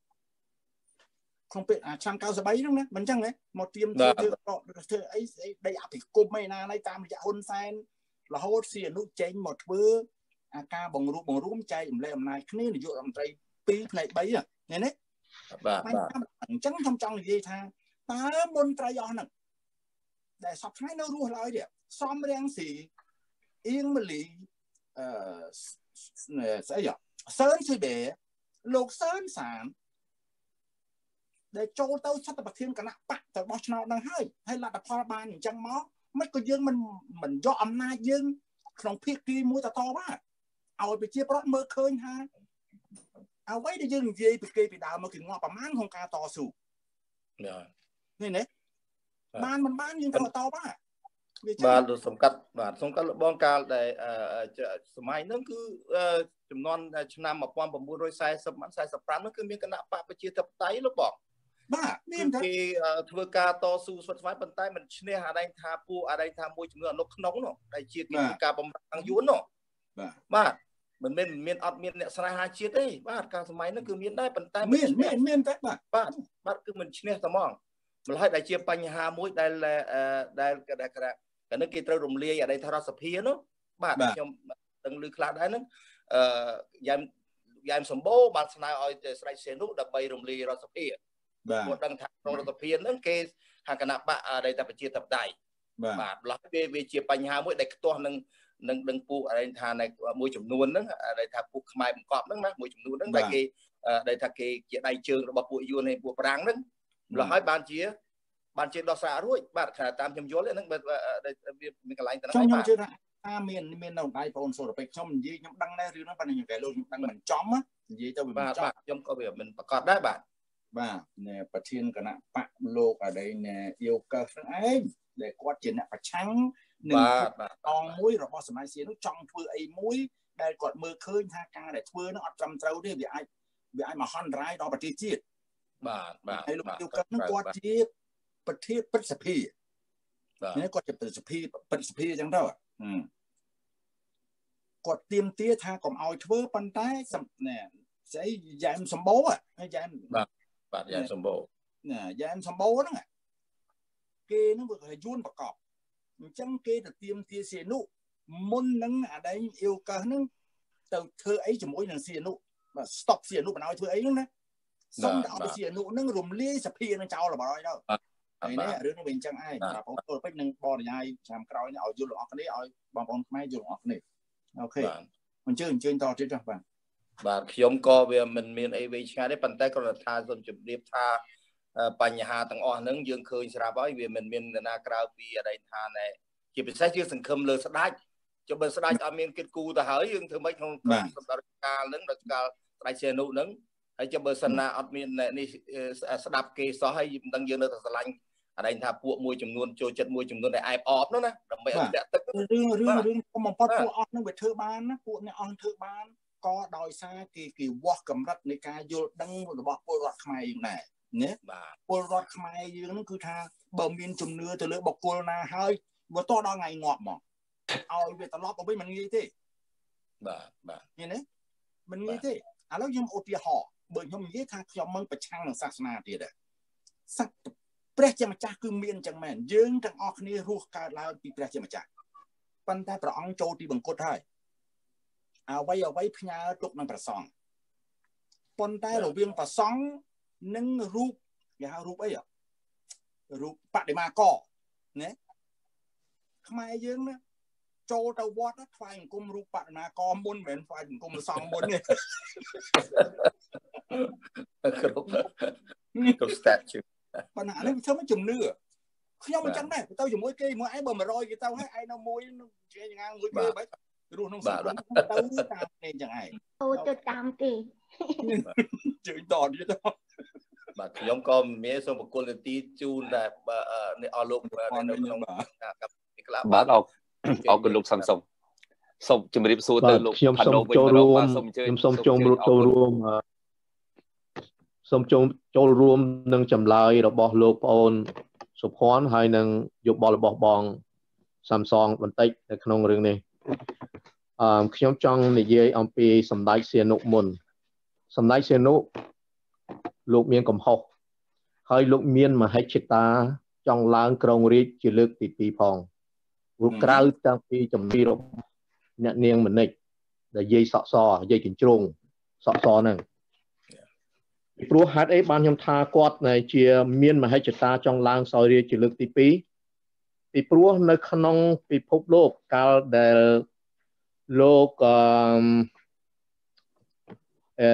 ក្នុងពេលឆ្នាំ九十三ហ្នឹងណាមិនអញ្ចឹងទេមកទៀមទាធ្វើធ្វើអីស្អីដីអភិគមឯណាណៃតាមរយៈហ៊ុនសែនរហូតស៊ីអនុចេញមកធ្វើអាការបង្រួបបង្រួមចែកអំលែអំណាចគ្នានាយករដ្ឋមន្ត្រីពីរផ្នែកបីហ្នឹងឃើញទេបាទអញ្ចឹងខ្ញុំចង់និយាយថាតើមន្ត្រីអស់ហ្នឹងដែលសពថ្ងៃនៅរស់ឡើយទៀតសំរៀងស៊ីអៀងមលីអឺស្អីសឿនស៊ីបេលោកសឿនសានដែលចូលទៅសតប្រធានគណៈបកទៅបោះឆ្នោតនឹងហើយហើយលទ្ធផលបានអញ្ចឹងមកមិនក៏យើងមិនមិនយកអំណាចយើងក្នុងភាគីមួយតតបាទឲ្យប្រជាប្រដ្ឋមើលឃើញថាអ្វីដែលយើងនិយាយពីគេពីដើមមកគឺងាប់ប្រមាណក្នុងការតស៊ូនេះនេះបានមិនបានយើងត្រូវតបបាទបាទសំកាត់បាទសំកាត់បងកាលដែលសម័យហ្នឹងគឺចំនួនឆ្នាំmột nghìn chín trăm四mươi មកสี่สิบห้าហ្នឹងគឺមានគណៈបកប្រជាធិបតេយ្យលោកបងបាទមានគេធ្វើការតស៊ូស្វិតស្វាយប៉ុន្តែមិនឈ្នះអាដែងថាពួកអាដែងថាមួយចំនួនអនុក្នុងនោះដែលជាការបំរាំងយួននោះបាទបាទមិនមែនមានអត់មានអ្នកស្នេហាជាតិទេបាទកាលសម័យហ្នឹងគឺមានដែរប៉ុន្តែមានមានមានតែបាទបាទបាទគឺមិនឈ្នះតែហ្មងម្ល៉េះហើយដែលជាបញ្ហាមួយដែលដែលដែលកាលនេះគេត្រូវរំលាយអាដែងថារដ្ឋសភានោះបាទខ្ញុំដឹងឮខ្លះដែរហ្នឹងអឺយ៉ាងយ៉ាងសម្បូរបានស្នើឲ្យស្ដេចសៀនុដើម្បីរំលាយរដ្ឋសភាបាទគាត់ដឹងថាក្នុងរដ្ឋសភាហ្នឹងគេខាងគណៈបកអាដែងថាប្រជាធិបតេយ្យបាទម្ល៉េះវាវាជាបញ្ហាមួយដែលខ្ទាស់នឹងនឹងនឹងពួកអាដែងថាមួយចំនួនហ្នឹងអាដែងថាពួកខ្មែរបង្កប់ហ្នឹងណាមួយចំនួនហ្នឹងដែលគេដែលថាគេជាដៃជើងរបស់ពួកយួនហើយពួកប្រាំងហ្នឹងម្ល៉េះហើយបានជាបានជាដោះស្រាយរួចបាទតាមខ្ញុំយល់ហ្នឹងវាមានកន្លែងទៅហ្នឹងបាទខ្ញុំជឿថាថាមានមាននៅដៃបងសូរ៉ូពេកខ្ញុំនិយាយខ្ញុំដឹងដែររឿងហ្នឹងប៉ុន្តែខ្ញុំកែលោកខ្ញុំដឹងមិនចំនិយាយទៅវាមិនចំខ្ញុំក៏វាមិនប្រកាសដែរបាទបាទណែប្រធានគណៈបកលោកអដីណែយោកើហ្នឹងឯងដែលគាត់ជាអ្នកប្រឆាំងនឹងតងមួយរបស់សម័យសៀននោះចង់ធ្វើអីមួយដែលគាត់មើលឃើញថាការដែលធ្វើនោះអត់ត្រឹមត្រូវទេវាអាចវាអាចមហន្តរាយដល់ប្រទេសជាតិបាទបាទហើយលោកយោកើហ្នឹងគាត់ជាប្រធានព្រឹទ្ធសភាបាទគាត់ជាព្រឹទ្ធសភាព្រឹទ្ធសភាអញ្ចឹងទៅគាត់ទៀមទាថាកុំឲ្យធ្វើប៉ុន្តែណែស្អីយ៉ែមសម្បូរហើយយ៉ែមបាទបាទយ៉ែមសម្បូរណាយ៉ែមសម្បូរហ្នឹងគេហ្នឹងវាគេយួនប្រកបអញ្ចឹងគេទៅទៀមទាសៀនុមុននឹងអាដែងអ៊ីវកើហ្នឹងទៅធ្វើអីជាមួយនឹងសៀនុបាទ stop សៀនុមិនឲ្យធ្វើអីហ្នឹងណាសុំទៅឲ្យសៀនុហ្នឹងរំលាយសភានឹងចោលរបស់ហើយទៅហើយនេះរឿងនេះវាអញ្ចឹងឯងបាទបងប្អូនពេជ្រនឹងបរិយាយឆ្នាំក្រោយនេះឲ្យយល់របស់គ្នាឲ្យបងប្អូនខ្មែរយល់របស់គ្នាអូខេអញ្ជើញអញ្ជើញតទៀតចុះបាទបាទខ្ញុំក៏វាមិនមានអីវែងឆ្ងាយទេប៉ុន្តែគ្រាន់តែថាសូមជម្រាបថាបញ្ហាទាំងអស់ហ្នឹងយើងឃើញស្រាប់ហើយវាមិនមាននរណាក្រៅពីអដីថាណែជាពិសេសជាសង្ឃឹមលើស្ដេចចុះបើស្ដេចអត់មានគិតគូរទៅហើយយើងធ្វើម៉េចក្នុងសម្រាប់កាលហ្នឹងដល់កាលស្ដេចសៀនុហ្នឹងហើយចុះបើសិនណាអត់មាននេះស្ដាប់គេសោះហើយមិនដឹងយើងនៅតែស្រឡាញ់អដីថាពួកមួយចំនួនចូលចិត្តមួយចំនួនដែលអែបអបហ្នឹងណាដើម្បីឲ្យតាក់ទឹករឿងរឿងរឿងបំផុតពួកអស់ហ្នឹងវាធ្វើបានណាពួកអ្នកអស់ធ្វើបានក៏ដោយសារគេគេវាស់កម្រិតនៃការយល់ដឹងរបស់ពលរដ្ឋខ្មែរយើងដែរណាបាទពលរដ្ឋខ្មែរយើងហ្នឹងគឺថាបើមានជំនឿទៅលើបុគ្គលណាហើយវាតដល់ថ្ងៃងាប់មកឲ្យវាត្រឡប់ទៅវិញមិនងាយទេបាទបាទឃើញទេមិនងាយទេឥឡូវខ្ញុំឧទាហរណ៍បើខ្ញុំនិយាយថាខ្ញុំមិនប្រឆាំងនឹងសាសនាទៀតសាសព្រះជាម្ចាស់គឺមានអញ្ចឹងមែនយើងទាំងអស់គ្នារស់កើតឡើងពីព្រះជាម្ចាស់ប៉ុន្តែព្រះអង្គចូលទីបង្គត់ហើយអ្វីអ្វីផ្ញើទុកនឹងព្រះសង្ឃប៉ុន្តែរវាងព្រះសង្ឃនិងរូបគេហៅរូបអីរូបបដិមាករណាខ្មែរយើងណាចូលទៅវត្តថ្វាយអង្គមរូបបដិមាករមុនមិនមែនថ្វាយអង្គមព្រះសង្ឃមុនទេគ្រប់គ្រប់ statue ប៉ុន្តែអានេះធ្វើមកជំនឿខ្ញុំមិនចឹងដែរទៅជាមួយគេមួយឯងបើមួយរយគេទៅហើយឯងនៅមួយជាយ៉ាងណាមួយគេបែបរស់ក្នុងសង្គមទៅតាមគ្នាចឹងឯងអូទៅតាមគេជើញតទៀតបាទខ្ញុំក៏មានសូមបកគលនីតិជូនដែរនេះអស់លោកនៅក្នុងកម្មក្លាបាទអរអរគុណលោកសំសំសូមជម្រាបសួរទៅលោកខ្ញុំសូមចូលរួមខ្ញុំសូមចូលចូលរួមសូមចូលចូលរួមនឹងចម្លើយរបស់លោកប្អូនសុភ័ណ្ឌហើយនឹងយោបល់របស់បងសំសងបន្តិចនៅក្នុងរឿងនេះអឺខ្ញុំចង់និយាយអំពីសម្ដេចសៀនុមុនសម្ដេចសៀនុលោកមានកំហុសហើយលោកមានមហិច្ឆតាចង់ឡើងក្រុងរាជជាលើកទីពីរផងរូបក្រៅតាំងពីជំនាញរបស់អ្នកនាងមនិចដែលយាយសក់សយាយកញ្ជ្រងសក់សហ្នឹងព្រោះហេតុអីបានខ្ញុំថាគាត់ជាមានមហិច្ឆតាចង់ឡើងសោយរាជជាលើកទីពីរពីព្រោះនៅក្នុងពិភពលោកកាលដែលលោកអឺ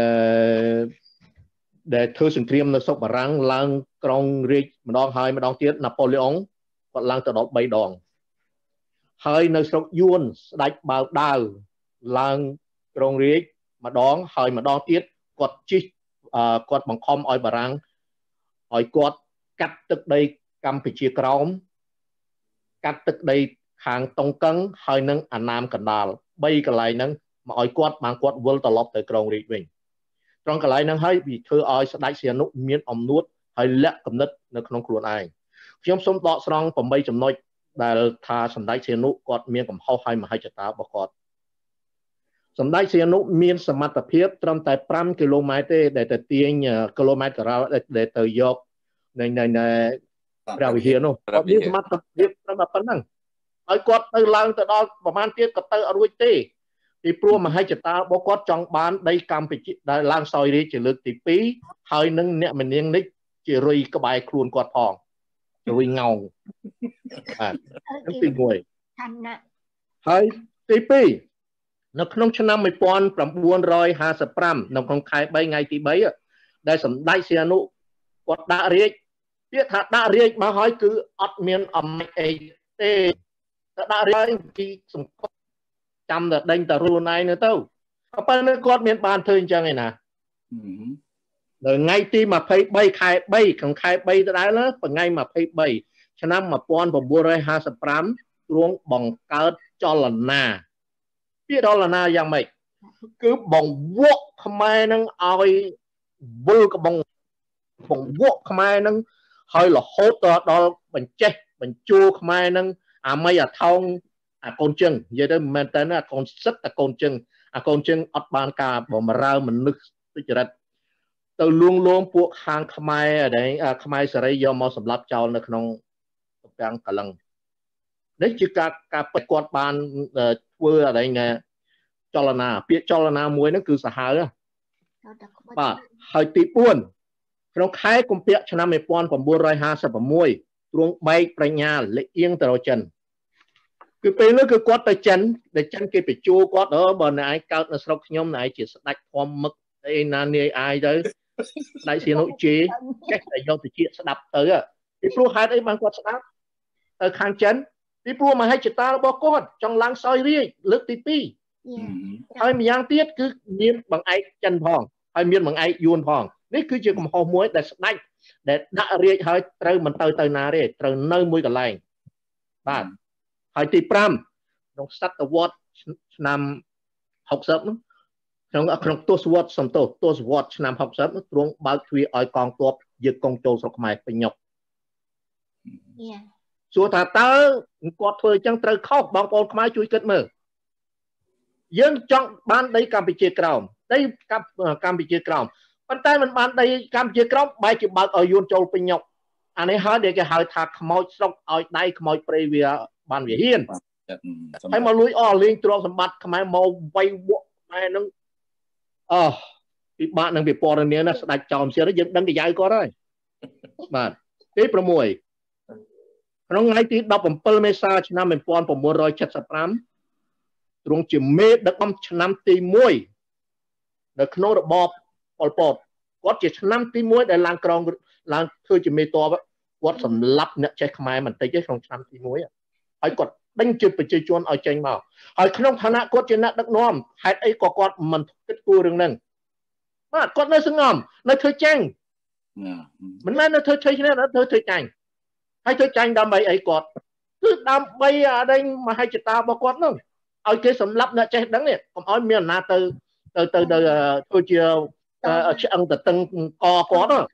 ដែលធ្វើសង្គ្រាមនៅស្រុកបារាំងឡើងក្រុងរាជម្ដងហើយម្ដងទៀតណាប៉ូឡេអុងគាត់ឡើងទៅដល់បីដងហើយនៅស្រុកយួនស្ដេចបាវដាវឡើងក្រុងរាជម្ដងហើយម្ដងទៀតគាត់ជិះគាត់បង្ខំឲ្យបារាំងឲ្យគាត់កាត់ទឹកដីកម្ពុជាក្រោមកាត់ទឹកដីខាងតុងកឹងហើយនឹងអាណាមកណ្ដាលបីកន្លែងហ្នឹងមកឲ្យគាត់បានគាត់វិលត្រឡប់ទៅក្រុងរាជវិញត្រង់កន្លែងហ្នឹងហើយវាធ្វើឲ្យស្ដេចសៀនុមានអំនួតហើយលាក់គំនិតនៅក្នុងខ្លួនឯងខ្ញុំសូមដកស្រង់ប្រាំបីចំណុចដែលថាសម្ដេចសៀនុគាត់មានកំហុសហើយមហិច្ឆតារបស់គាត់សម្ដេចសៀនុមានសមត្ថភាពត្រឹមតែប្រាំគីឡូម៉ែត្រទេដែលទៅទាញគីឡូម៉ែត្រការ៉ាល់ដែលទៅយកនៅនៅព្រះវិហារនោះគាត់មានសមត្ថភាពត្រឹមតែប៉ុណ្្នឹងហើយគាត់ទៅឡើងទៅដល់ប្រហែលទៀតក៏ទៅអត់រួចទេពីព្រោះមហិច្ឆតារបស់គាត់ចង់បានដីកម្ពុជាដែលឡើងសោយរាជជាលើកទីពីរហើយនឹងអ្នកមនាងនេះជារុយក្បែរខ្លួនគាត់ផងរុយងោងបាទនឹងទីមួយហើយទីពីរនៅក្នុងឆ្នាំmột nghìn chín trămห้าสิบห้าនៅក្នុងខែបីថ្ងៃទីបីដែលសម្ដេចសៀនុគាត់ដាក់រាជពាក្យថាដាក់រាជមកហើយគឺអត់មានអំណាចអីទេតែដាក់រាជពីសង្គមចាំតែដេញតែខ្លួនឯងទៅទៅប៉ុន្តែគាត់មានបានធ្វើអញ្ចឹងឯណានៅថ្ងៃទីยี่สิบสามខែបីក្នុងខែបីដដែលថ្ងៃยี่สิบสามឆ្នាំmột nghìn chín trămห้าสิบห้าទ្រង់បង្កើតចលនាពាក្យចលនាយ៉ាងម៉េចគឺបង្វក់ខ្មែរនឹងឲ្យវិលកបងបង្វក់ខ្មែរនឹងហើយរហូតដល់បញ្ចេះបញ្ជូរខ្មែរនឹងអាមីអាថោងអាកូនជឹងនិយាយទៅមិនមែនតើអាកូនសិតអាកូនជឹងអាកូនជឹងអត់បានការបម្រើមនុស្សទុច្ចរិតទៅលួងលោមពួកខាងខ្មែរដែលខ្មែរសេរីយកមកសម្លាប់ចោលនៅក្នុងតំពាំងកលឹងនេះជាការការពិតគាត់បានធ្វើអីណាចលនាពាក្យចលនាមួយហ្នឹងគឺសាហាវបាទហើយទីបួនក្នុងខែកុម្ភៈឆ្នាំmột nghìn chín trămห้าสิบหกទ្រង់បែកប្រាជ្ញាលៀងទៅរកចិនគឺពេលនោះគឺគាត់ទៅចិនដែលចិនគេបញ្ជូរគាត់អឺបើណែឯងកើតនៅស្រុកខ្ញុំណែឯងជាស្ដេចធំមឹកអីណានាយអាយទៅស្ដេចសៀនុជាចេះតែយកទៅជាស្ដាប់ទៅពីព្រោះហេតុអីបានគាត់ស្ដាប់ទៅខាងចិនពីព្រោះមហិច្ឆតារបស់គាត់ចង់ឡើងសោយរាជលើកទីពីរហើយម្យ៉ាងទៀតគឺមានបង្អែកចិនផងហើយមានបង្អែកយួនផងនេះគឺជាកំហុសមួយដែលស្ដេចដែលដាក់រាជហើយត្រូវមិនទៅទៅណាទេត្រូវនៅមួយកន្លែងបាទហើយទីប្រាំក្នុងសតវត្សឆ្នាំหกสิบនោះក្នុងក្នុងទសវត្សសំទោសទសវត្សឆ្នាំหกสิบនោះទ្រង់បើកទ្វារឲ្យកងទ័ពយកកងចូលស្រុកខ្មែរពេញញុកសួរថាតើគាត់ធ្វើអញ្ចឹងត្រូវខុសបងប្អូនខ្មែរជួយគិតមើលយើងចង់បានដីកម្ពុជាក្រោមដីកម្ពុជាក្រោមប៉ុន្តែมันបានដីកម្ពុជាក្រោមបែរជាបើកឲ្យយួនចូលពេញញុកអានេះហើយដែលគេហៅថាខ្មោចស្រុកឲ្យដៃខ្មោចព្រៃវាបានវាហ៊ានហើយមកលួចអស់លេងទ្រព្យសម្បត្តិខ្មែរមកវាយវក់ខ្មែរនឹងអោះពិបាកនឹងពិពណ៌នាណាស្ដេចចោមសៀនយើងដឹងកាយគាត់ហើយបាទទី6ក្នុងថ្ងៃទីដប់bảyមេសាឆ្នាំmột nghìn chín trăm bảy mươi lămទ្រង់ជាមេដឹកនាំឆ្នាំទីមួយនៅក្នុងរបបប៉ុលពតគាត់ជាឆ្នាំទីមួយដែលឡើងក្រងឡើងធ្វើជាមេតបគាត់សម្លាប់អ្នកចេះខ្មែរបន្តិចទេក្នុងឆ្នាំទីមួយហើយគាត់ដេញជិតប្រជាជនឲ្យចេញមកហើយក្នុងឋានៈគាត់ជាអ្នកដឹកនាំហេតុអីក៏គាត់មិនគិតគូររឿងហ្នឹងបាទគាត់នៅសង្ងំនៅធ្វើចាញ់មិនមែននៅធ្វើឆេះគ្នានៅធ្វើធ្វើចាញ់ហើយធ្វើចាញ់ដើម្បីអីគាត់គឺដើម្បីអាដេញមហិច្ឆតារបស់គាត់នោះឲ្យគេសម្លាប់អ្នកចេះដឹងនេះកុំឲ្យមានអំណាចទៅទៅទៅទៅធ្វើជាឆ្អឹងតតឹងកគាត់ហ្នឹង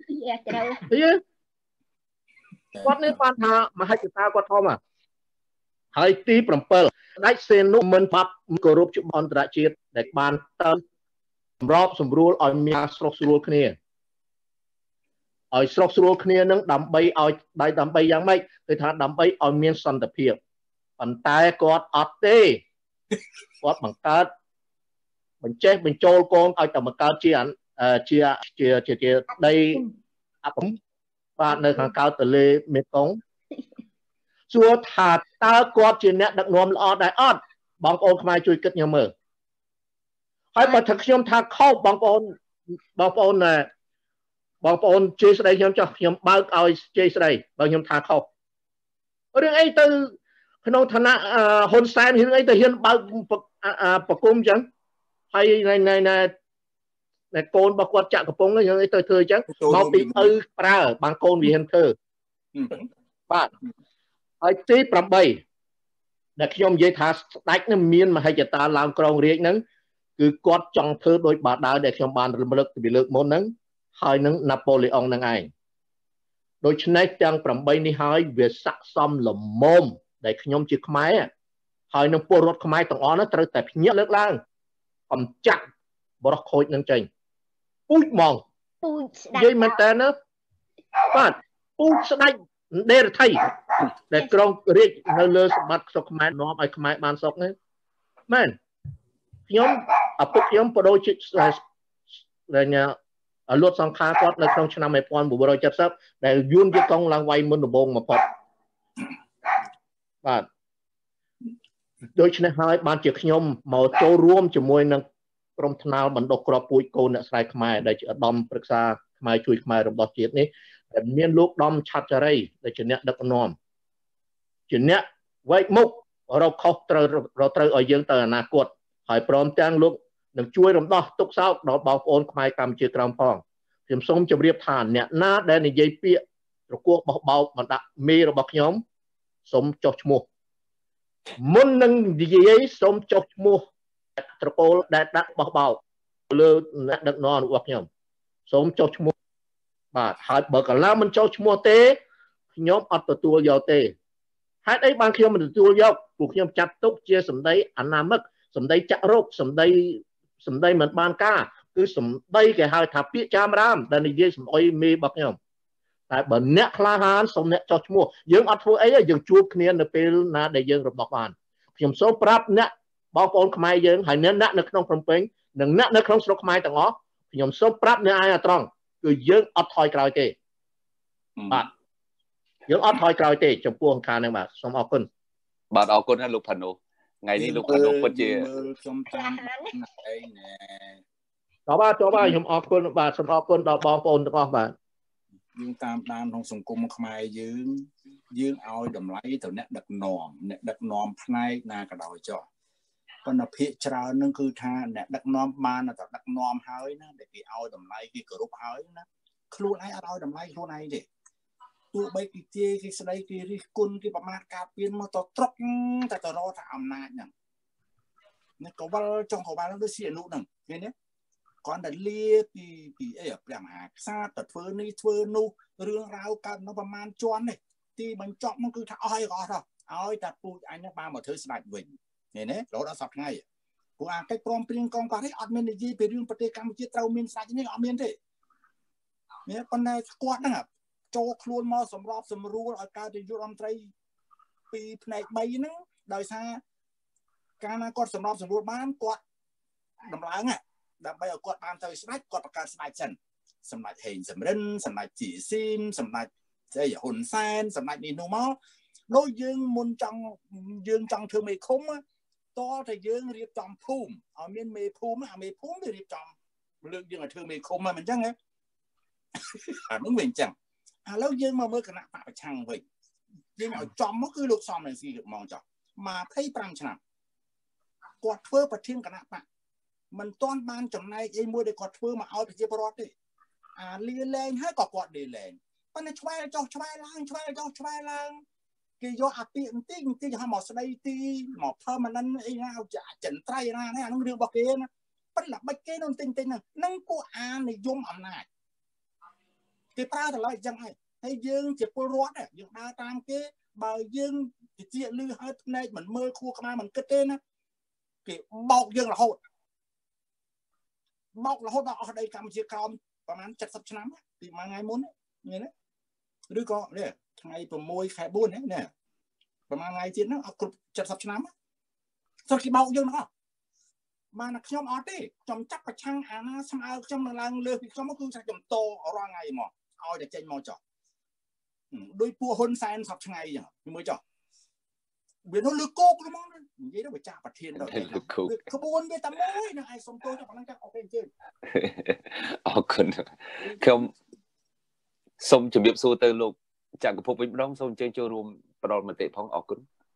គាត់នេះបានថាមហិច្ឆតាគាត់ធំហ่ะហើយទី7ស្ដេចសេនុមិនបាត់គោរពច្បាប់អន្តរជាតិដែលបានទៅសម្របសម្រួលឲ្យមានស្រុកស្រួលគ្នាឲ្យស្រុកស្រួលគ្នានឹងដើម្បីឲ្យដៃដើម្បីយ៉ាងម៉េចគឺថាដើម្បីឲ្យមានសន្តិភាពប៉ុន្តែគាត់អត់ទេគាត់បង្កើតបញ្ចេះបញ្ចូលកងឲ្យតែបង្កើតជាជាជាជាជាដីអពុំបាទនៅខាងកើតទន្លេមេគង្គសួរថាតើគាត់ជាអ្នកដឹកនាំល្អដែរអត់បងប្អូនខ្មែរជួយគិតខ្ញុំមើលហើយបើថាខ្ញុំថាខុសបងប្អូនបងប្អូនណាបងប្អូនជេរស្ដីខ្ញុំចុះខ្ញុំបើកឲ្យជេរស្ដីបើខ្ញុំថាខុសរឿងអីទៅក្នុងឋានៈហ៊ុនសែនរឿងអីទៅហ៊ានបើកប្រគំអញ្ចឹងហើយនៅនៅនៅកូនរបស់គាត់ចាក់កំប៉ុងហ្នឹងអីទៅធ្វើអញ្ចឹងមកពីឪប្រើបានកូនវាហ៊ានធ្វើបាទហើយទី8ដែលខ្ញុំនិយាយថាស្ដេចនឹងមានមហិច្ឆតាឡើងក្រងរាជហ្នឹងគឺគាត់ចង់ធ្វើដោយបាដាដែលខ្ញុំបានរំលឹកពីលើកមុនហ្នឹងហើយនឹងណាប៉ូឡេអុងហ្នឹងឯងដូច្នេះទាំង8នេះហើយវាស័ក្តិសមល្មមដែលខ្ញុំជាខ្មែរហើយនឹងពលរដ្ឋខ្មែរទាំងអស់នោះត្រូវតែភ្ញាក់លើកឡើងកំចាត់បរោះខូចនឹងចេញពូជហ្មងពូជស្ដេចនិយាយមែនតើណាបាទពូជស្ដេចដេរថៃដែលក្រុងរាជនៅលើសម្បត្តិស្រុកខ្មែរនាំឲ្យខ្មែរបានស្រុកនេះមែនខ្ញុំឪពុកខ្ញុំបដូរជាដែលលួតសង្ខារគាត់នៅក្នុងឆ្នាំmột nghìn chín trăm七mươiដែលយួនជាកងឡើងវាយមុនដំបូងមកផុតបាទដូច្នេះហើយបានជាខ្ញុំមកចូលរួមជាមួយនឹងក្រុមថ្នាលបណ្ដុះគ្រាប់ពូជកូនអ្នកស្រែខ្មែរដែលជាឧត្តមប្រឹក្សាខ្មែរជួយខ្មែររបស់ជាតិនេះដែលមានលោកដំឆាត់ចរីដែលជាអ្នកដឹកនាំជាអ្នកវែកមុខរកខុសត្រូវត្រូវឲ្យយើងទៅអនាគតហើយព្រមទាំងលោកនឹងជួយរំដោះទុកសោកដល់បងប្អូនខ្មែរកម្ពុជាក្រោមផងខ្ញុំសូមជម្រាបថាអ្នកណាដែលនិយាយពាក្យត្រគោះបោះបោកមកដាក់មេរបស់ខ្ញុំសូមចុះឈ្មោះមុននឹងនិយាយសូមចុះឈ្មោះត្រកូលដែលដាក់បោះបោកលើអ្នកដឹកនាំរបស់ខ្ញុំសូមចុះឈ្មោះបាទហើយបើកាលណាមិនចុះឈ្មោះទេខ្ញុំអត់ទទួលយកទេហេតុអីបានខ្ញុំមិនទទួលយកព្រោះខ្ញុំចាត់ទុកជាសម្ដីអនាមិកសម្ដីចាក់រោគសម្ដីសម្ដីមិនបានការគឺសម្ដីគេហៅថាពាក្យចាមរាមដែលនិយាយសម្អុយមេរបស់ខ្ញុំតែបើអ្នកក្លាហានសូមអ្នកចុះឈ្មោះយើងអត់ធ្វើអីទេយើងជួបគ្នានៅពេលណាដែលយើងរំដោះបានខ្ញុំសូមប្រាប់អ្នកបងប្អូនខ្មែរយើងហើយអ្នកនៅក្នុងភ្នំពេញនិងអ្នកនៅក្នុងស្រុកខ្មែរទាំងអស់ខ្ញុំសូមប្រាប់អ្នកឯងត្រង់គឺយើងអត់ថយក្រោយទេបាទយើងអត់ថយក្រោយទេចំពោះអង្គការហ្នឹងបាទសូមអរគុណបាទអរគុណណាលោកផានូថ្ងៃនេះលោកផានូពិតជាខ្ញុំតាមអីណែតើបាទតើបាទខ្ញុំអរគុណបាទសូមអរគុណដល់បងប្អូនទាំងអស់បាទយើងតាមដានក្នុងសង្គមខ្មែរយើងយើងឲ្យតម្លៃទៅអ្នកដឹកនាំអ្នកដឹកនាំផ្នែកណាក៏ដោយចុះប៉ុន្តែភាគច្រើននឹងគឺថាអ្នកដឹកនាំបានតែដឹកនាំហើយណាដែលគេឲ្យតម្លៃគេគោរពហើយណាខ្លួនឯងអត់ឲ្យតម្លៃខ្លួនឯងទេទោះបីគេជេរគេស្ដីគេរិះគន់គេប្រមាថការពៀនមកទៅត្រុកតែទៅរកថាអំណាចហ្នឹងនេះក៏វល់ចង់ក៏វល់ដូចជាអនុហ្នឹងឃើញទេគាត់តែលាពីពីអីព្រះមហាក្សត្រទៅធ្វើនេះធ្វើនោះរឿងរ៉ាវកើតនៅប្រមាណជាន់នេះទីបញ្ចប់មកគឺថាអស់ហើយក៏អស់ទៅឲ្យតែពូជអញហ្នឹងបានមកធ្វើស្ដេចវិញឃើញទេរហូតដល់សប្តាហ៍ថ្ងៃពួកអាកិច្ចព្រមព្រៀងកងគាត់នេះអត់មាននិយាយពីរឿងប្រទេសកម្ពុជាត្រូវមានស្ដេចនេះអត់មានទេនេះប៉ុន្តែគាត់ហ្នឹងចូលខ្លួនមកសម្របសម្រួលឲ្យកើតជាយុទ្ធមន្ត្រីពីផ្នែកបីហ្នឹងដោយសារកាលណាគាត់សម្របសម្រួលបានគាត់ដំឡើងដើម្បីឲ្យគាត់បានទៅស្ដេចគាត់បង្កើតស្ដេចសិនសម្ដេចហេងសំរិនសម្ដេចជីស៊ីមសម្ដេចស្អីហ៊ុនសែនសម្ដេចនេះនោះមកដូចយើងមុនចង់យើងចង់ធ្វើមេឃុំតើតែយើងរៀបចំភូមិឲ្យមានមេភូមិអាមេភូមិវារៀបចំលើកយើងឲ្យធ្វើមេឃុំហ្នឹងមិនអញ្ចឹងហ៎អានោះវាអញ្ចឹងឥឡូវយើងមកមើលគណៈបកប្រឆាំងវិញយើងឲ្យចំមកគឺលោកសំរងស៊ីមកចោះ25ឆ្នាំគាត់ធ្វើប្រធានគណៈបកមិនទាន់បានចំណែកអីមួយដែលគាត់ធ្វើមកឲ្យប្រជាពលរដ្ឋទេអាលីលែងហើយក៏គាត់លីលែងប៉ុន្តែឆ្វែលចោះឆ្វែលឡើងឆ្វែលចោះឆ្វែលឡើងគេយកអាពាកបន្តិចបន្តិចឲ្យមកស្ដីទីមក permanent អីណាចិនត្រៃណានេះអានោះរឿងរបស់គេណាប៉ុន្តែល្បិចគេនោះបន្តិចបន្តិចហ្នឹងនឹងពួកអានិយមអំណាចគេប្រើទៅឡើយអញ្ចឹងហើយហើយយើងជាពលរដ្ឋយើងដើរតាមគេបើយើងជាជាលឺហើយភ្នែកមិនមើលខួរក្បាលមិនគិតទេណាគេបោកយើងរហូតបោករហូតដល់អស់ដីកម្ពុជាក្រោមប្រហែល70ឆ្នាំពីមួយថ្ងៃមុននេះណាឬក៏នេះថ្ងៃ6ខែ4នេះនេះប្រហែលថ្ងៃទៀតហ្នឹងអត់គ្រប់70ឆ្នាំស្រុកគេបោកយើងអស់បានតែខ្ញុំអត់ទេខ្ញុំចាប់ប្រឆាំងអាណាស្មើខ្ញុំនៅឡើងលើពីខ្ញុំគឺថាខ្ញុំតរាល់ថ្ងៃមកឲ្យតែចេញមកចោះដោយពួកហ៊ុនសែនសពថ្ងៃអញ្ចឹងមើលចោះវានោះលើគោកហ្មងនិយាយទៅបច្ចាប្រធានដល់ក្បួនវាតែមួយនឹងឯងសុំទោសចុះប៉ុណ្ណឹងចាអូខេអញ្ជើញអរគុណខ្ញុំសូមជម្រាបសួរទៅលោកចក្រភពវិញម្ដងសូមអញ្ជើញចូលរួមផ្ដល់មតិផងអរគុណ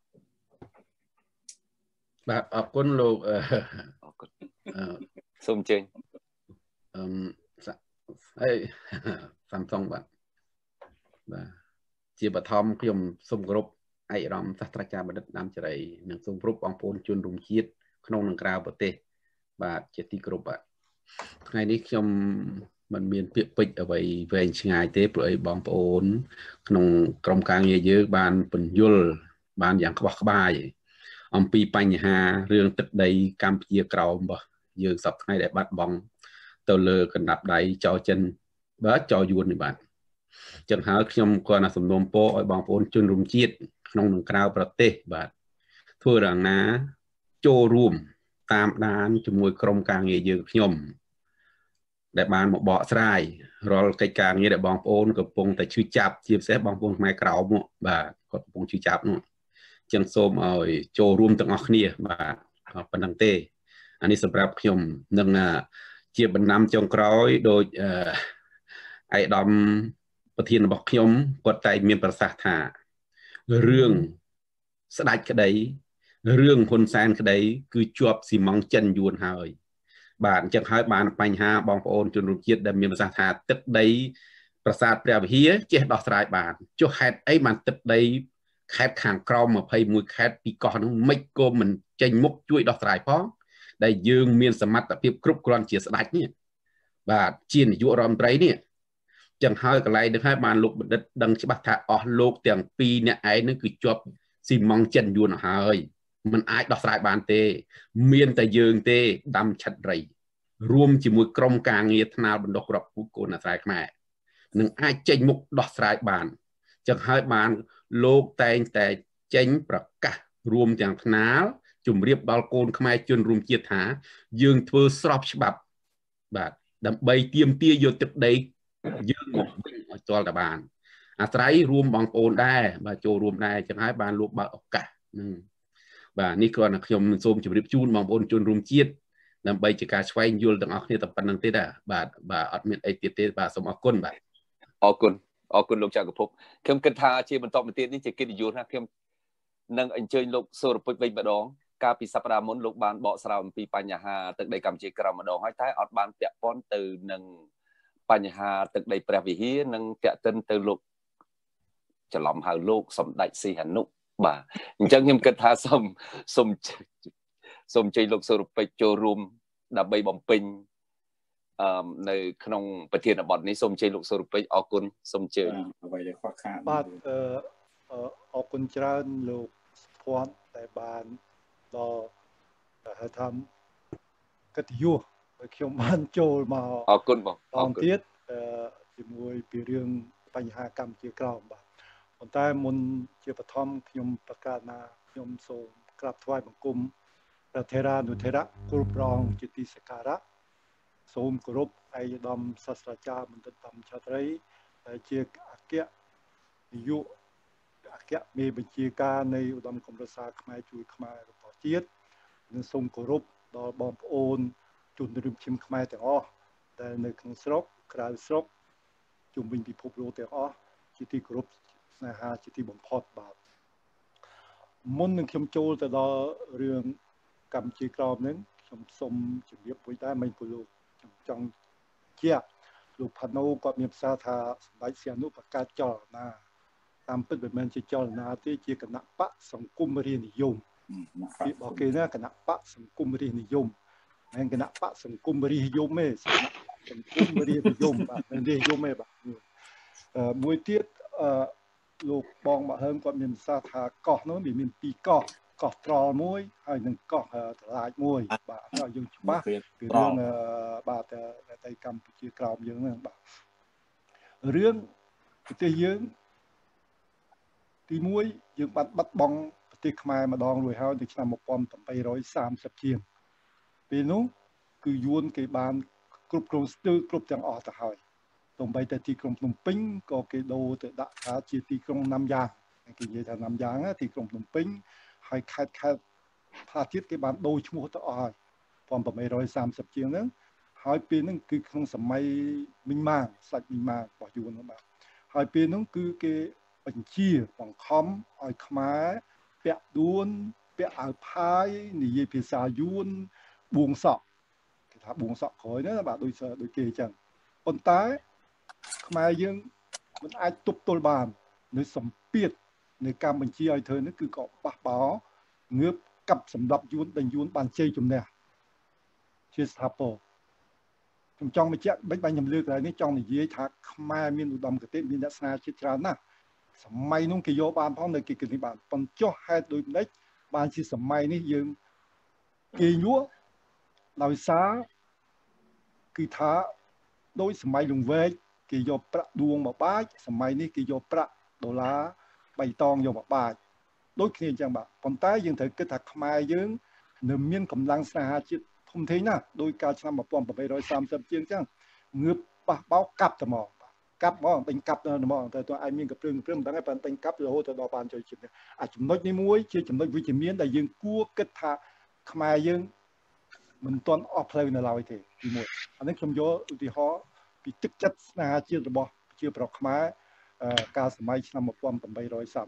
បាទអរគុណលោកអរគុណសូមអញ្ជើញអឺអេសាំសុងបាទបាទជាបឋមខ្ញុំសូមគោរពឯកឧត្តមសាស្ត្រាចារ្យបណ្ឌិតដាមចរីនិងសូមគោរពបងប្អូនជនរួមជាតិក្នុងនិងក្រៅប្រទេសបាទជាទីគោរពបាទថ្ងៃនេះខ្ញុំមិនមានពាក្យពេចន៍អ្វីវែងឆ្ងាយទេព្រោះអីបងប្អូនក្នុងក្រុមការងារយើងបានពន្យល់បានយ៉ាងក្បោះក្បាយអំពីបញ្ហារឿងទឹកដីកម្ពុជាក្រោមរបស់យើងសប្តាហ៍ថ្ងៃដែលបាត់បង់ទៅលើកណ្ដាប់ដៃចោលចិនបាទចោលយួននេះបាទចឹងហើយខ្ញុំក៏ណាសំណូមពរឲ្យបងប្អូនជនរួមជាតិក្នុងនិងក្រៅប្រទេសបាទធ្វើយ៉ាងណាចូលរួមតាមដានជាមួយក្រុមការងារយើងខ្ញុំដែលបានមកបកស្រាយរាល់កិច្ចការងារដែលបងប្អូនកំពុងតែឈឺចាប់ជាពិសេសបងប្អូនខ្មែរក្រៅមកបាទគាត់កំពុងឈឺចាប់នោះចឹងសូមឲ្យចូលរួមទាំងអស់គ្នាបាទប៉ុណ្្នឹងទេអានេះសម្រាប់ខ្ញុំនឹងជាបណ្ដាំចុងក្រោយដោយអឺឯកឧត្តមប្រធានរបស់ខ្ញុំគាត់តែមានប្រសាសន៍ថារឿងស្ដាច់ក្តីរឿងហ៊ុនសែនក្តីគឺជាប់ស៊ីម៉ង់ចិនយួនហើយបាទអញ្ចឹងហើយបានបញ្ហាបងប្អូនជនរួមជាតិដែលមានប្រសាសន៍ថាទឹកដីប្រាសាទព្រះវិហារចេះដោះស្រាយបានចុះហេតុអីបានទឹកដីខេត្តខាងក្រោមម្ភៃមួយខេត្តពីកោះនោះមិនក៏មិនចេញមុខជួយដោះស្រាយផងដែលយើងមានសមត្ថភាពគ្រប់គ្រាន់ជាស្ដេចនេះបាទជានាយករដ្ឋមន្ត្រីនេះចឹងហើយកន្លែងនេះហើយបានលោកបណ្ឌិតដឹងច្បាស់ថាអស់លោកទាំងពីរអ្នកឯងនឹងគឺជាប់ស៊ីម៉ង់ចិនយួនហើយมันអាចដោះស្រាយបានទេមានតែយើងទេដាំឆិតរៃរួមជាមួយក្រុមការងារថ្នាលបណ្ដុះគ្រាប់ពូជកូនអាស្រ័យខ្មែរនឹងអាចចេញមុខដោះស្រាយបានចឹងហើយបានលោកតែងតែចេញប្រកាសរួមទាំងថ្នាលជម្រាបដល់កូនខ្មែរជនរួមជាតិថាយើងធ្វើស្របច្បាប់បាទដើម្បីទាមទារយកទឹកដីយើងមកវិញឲ្យទាល់តែបានអាស្រ័យរួមបងប្អូនដែរបាទចូលរួមដែរចឹងហើយបានលោកបើកឱកាសនឹងបាទនេះគ្រាន់តែខ្ញុំសូមជម្រាបជូនបងប្អូនជនរួមជាតិដើម្បីជាការស្វែងយល់ទាំងអស់គ្នាតែប៉ុណ្្នឹងទេដែរបាទបាទអត់មានអីទៀតទេបាទសូមអរគុណបាទអរគុណអរគុណលោកចក្រភពខ្ញុំគិតថាជាបន្តមកទៀតនេះជាកិត្តិយសណាខ្ញុំនឹងអញ្ជើញលោកសូរពុជវិញម្ដងកាលពីសប្តាហ៍មុនលោកបានបកស្រាយអំពីបញ្ហាទឹកដីកម្ពុជាក្រោមម្ដងហើយតែអត់បានពាក់ព័ន្ធទៅនឹងបញ្ហាទឹកដីព្រះវិហារនិងតាក់ទិនទៅលោកច្រឡំហៅលោកសម្ដេចសីហនុបាទអញ្ចឹងខ្ញុំគិតថាសូមសូមសូមជ័យលោកសូរពេជ្រចូលរួមដើម្បីបំពេញអឺនៅក្នុងប្រធានបទនេះសូមជ័យលោកសូរពេជ្រអរគុណសូមជើញអ្វីដែលខ្វះខាតបាទអរគុណច្រើនលោកស្ភ័ន្តដែលបានដល់ហៅថាកិត្តិយសឲ្យខ្ញុំបានចូលមកអរគុណបងអរគុណទៀតជាមួយពីរឿងបញ្ហាកម្ពុជាក្រោមបាទប៉ុន្តែមុនជាបឋមខ្ញុំប្រកាសថាខ្ញុំសូមក្រាបថ្វាយបង្គំព្រះថេរានុថេរៈគ្រប់ព្រះអង្គជាទីសក្ការៈសូមគោរពឯកឧត្តមសាស្ត្រាចារ្យបណ្ឌិតដាមឆត្រីដែលជាអគ្គនាយកអគ្គមេបញ្ជាការនៃឧត្តមគំរសាខ្មែរជួយខ្មែររបស់ជាតិនិងសូមគោរពដល់បងប្អូនជនរួមជាតិខ្មែរទាំងអស់ដែលនៅក្នុងស្រុកក្រៅស្រុកជុំវិញពិភពលោកទាំងអស់ជាទីគោរពស្នេហាជាទីបំផុតបាទមុននឹងខ្ញុំចូលទៅដល់រឿងកម្ពុជាក្រោមហ្នឹងខ្ញុំសូមជម្រាបមួយដែរមិនព្រោះលោកខ្ញុំចង់ជាលោកផាណូគាត់មានប្រសាសន៍ថាសម្ដេចសៀនុបង្កើតចលនាតាមពិតមិនមែនជាចលនាទេជាគណៈបកសង្គមរាស្ត្រនិយមពីបកគេណាគណៈបកសង្គមរាស្ត្រនិយមមិនគណៈបកសង្គមរាស្ត្រនិយមទេសង្គមរាស្ត្រនិយមបាទរាស្ត្រនិយមទេបាទមួយទៀតអឺលោកបងមកហើមគាត់មានប្រសាសន៍ថាកោះនោះមានពីរកោះកោះត្រល់មួយហើយនិងកោះត្រឡាចមួយបាទឲ្យយើងច្បាស់ពីរឿងបាទតែកម្ពុជាក្រោមយើងហ្នឹងបាទរឿងប្រទេសយើងទីមួយយើងបាត់បាត់បង់ប្រទេសខ្មែរម្ដងរួចហើយនៅឆ្នាំmột nghìn tám trăm ba mươiជាងពេលនោះគឺយួនគេបានគ្រប់គ្រងស្ទើរគ្រប់ទាំងអស់ទៅហើយទំបីតែទីក្រុងភ្នំពេញក៏គេដូរទៅដាក់ថាជាទីក្រុងណាំយ៉ាងគេនិយាយថាណាំយ៉ាងទីក្រុងភ្នំពេញហើយខេត្តខេត្តផ្លាទៀតគេបានដូរឈ្មោះទៅអស់ហើយmột nghìn tám trăm ba mươiជាងហ្នឹងហើយពេលហ្នឹងគឺក្នុងសម័យមីងម៉ាងស្ដេចមីងម៉ាងរបស់យួនហ្នឹងបាទហើយពេលហ្នឹងគឺគេបញ្ជាបង្ខំឲ្យខ្មែរពាក់ដួនពាក់អាវផាយនិយាយភាសាយួនបួងសក់គេថាបួងសក់ក្រោយណាបាទដូចដូចគេអញ្ចឹងប៉ុន្តែខ្មែរយើងមិនអាចទប់ទល់បាននៅសម្ពាធនៃការបញ្ជាឲ្យធ្វើនេះគឺក៏បះបោងើបកាប់សម្លាប់យួនដែលយួនបានជ័យជំនះជាស្ថាពរខ្ញុំចង់បញ្ជាក់មិនបាញ់ខ្ញុំលើកឡើងនេះចង់និយាយថាខ្មែរមានឧត្តមគតិមានអ្នកស្នាជាតិច្រើនណាស់សម័យនោះគេយកបានផងនៅគេគិតនេះបានប៉ុន្តែចុះហេតុដូចម្ដេចបានជាសម័យនេះយើងគេញួរដោយសារគឺថាដោយសម័យលង្វែកគេយកប្រាក់ដួងមកបាចសម័យនេះគេយកប្រាក់ដុល្លារបៃតងយកមកបាចដូចគ្នាអញ្ចឹងបាទប៉ុន្តែយើងត្រូវគិតថាខ្មែរយើងនៅមានកម្លាំងស្នេហាជាតិធំធេងណាស់ដោយកាលឆ្នាំmột nghìn tám trăm ba mươiជាងអញ្ចឹងងើបបះបោកកាប់តែមកកាប់មកដេញកាប់ទៅមកតែតើឯងមានកព្រឿងព្រឿងមិនដឹងទេប៉ុន្តែដេញកាប់រហូតទៅដល់បានចូលជាតិអាចំណុចនេះមួយជាចំណុចវិជ្ជមានដែលយើងគួរគិតថាខ្មែរយើងមិនទាន់អស់ផ្លូវនៅឡើយទេទីមួយអានេះខ្ញុំយកឧទាហរណ៍ពីទឹកចិត្តស្នេហាជាតិរបស់ប្រជាប្រដ្ឋខ្មែរកាលសម័យឆ្នាំmột nghìn tám trăm ba mươi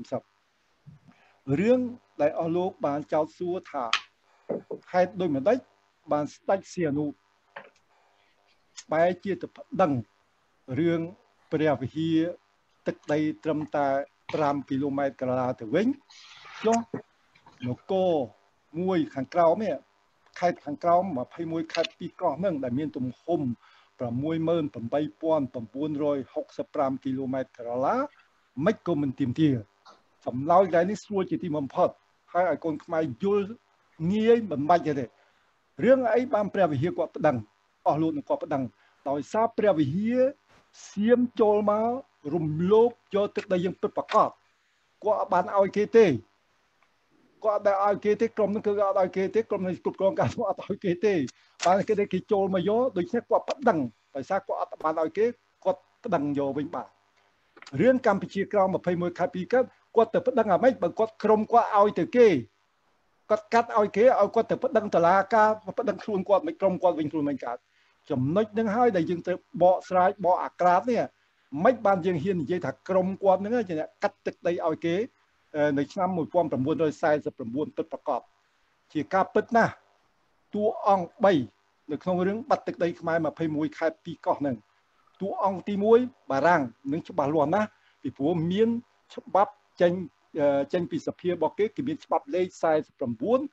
រឿងដែលអស់លោកបានចោទសួរថាហេតុដូចម្ដេចបានស្ដេចសៀនុបែរជាទៅប្តឹងរឿងព្រះវិហារទឹកដីត្រឹមតែfiveគីឡូម៉ែត្រក្រឡាទៅវិញចុះនគរមួយខាងក្រោមនេះខេត្តខាងក្រោមtwenty-oneខេត្តពីរកោះហ្នឹងដែលមានទំហំsix eight nine nine six fiveគីឡូម៉ែត្រក្រឡាមិនក៏មិនទៀមទាសម្លោយដែរនេះស្រួលជាទីបំផុតហើយឲ្យកូនខ្មែរយល់ងាយមិនបាច់ទេរឿងអីបានព្រះវិហារគាត់ប្តឹងអស់លោកនឹងគាត់ប្តឹងដោយសារព្រះវិហារសៀមចូលមករំលោភយកទឹកដីយើងពិតប្រាកដគាត់អត់បានឲ្យគេទេគាត់អត់ឲ្យគេទេក្រុមនឹងគឺអត់ឲ្យគេទេក្រុមនេះគ្រប់គ្រងការអត់ឲ្យគេទេបានគេគេចូលមកយកដូច្នេះគាត់ប្តឹងដោយសារគាត់អត់បានឲ្យគេគាត់ប្តឹងយកវិញបាទរឿងកម្ពុជាក្រោមtwenty-oneខែពីកើតគាត់ទៅប្តឹងអាម៉េចបើគាត់ក្រុមគាត់ឲ្យទៅគេគាត់កាត់ឲ្យគេឲ្យគាត់ទៅប្តឹងតុលាការប្តឹងខ្លួនគាត់មិនក្រុមគាត់វិញខ្លួនមិនកើតចំណុចហ្នឹងហើយដែលយើងត្រូវបកស្រាយបកអាក្រាតនេះមិនបានយើងហ៊ាននិយាយថាក្រុមគាត់ហ្នឹងជាអ្នកកាត់ទឹកដីឲ្យគេនៅឆ្នាំone thousand nine hundred forty-nineពិតប្រាកដជាការពិតណាស់តួអង្គthreeនៅក្នុងរឿងបាត់ទឹកដីខ្មែរtwenty-oneខេត្តពីរកោះហ្នឹងតួអង្គទីoneបារាំងនឹងច្បាស់លាស់ណាស់ពីព្រោះមានច្បាប់ចេញចេញពីសភារបស់គេគេមានច្បាប់លេខforty-nine seven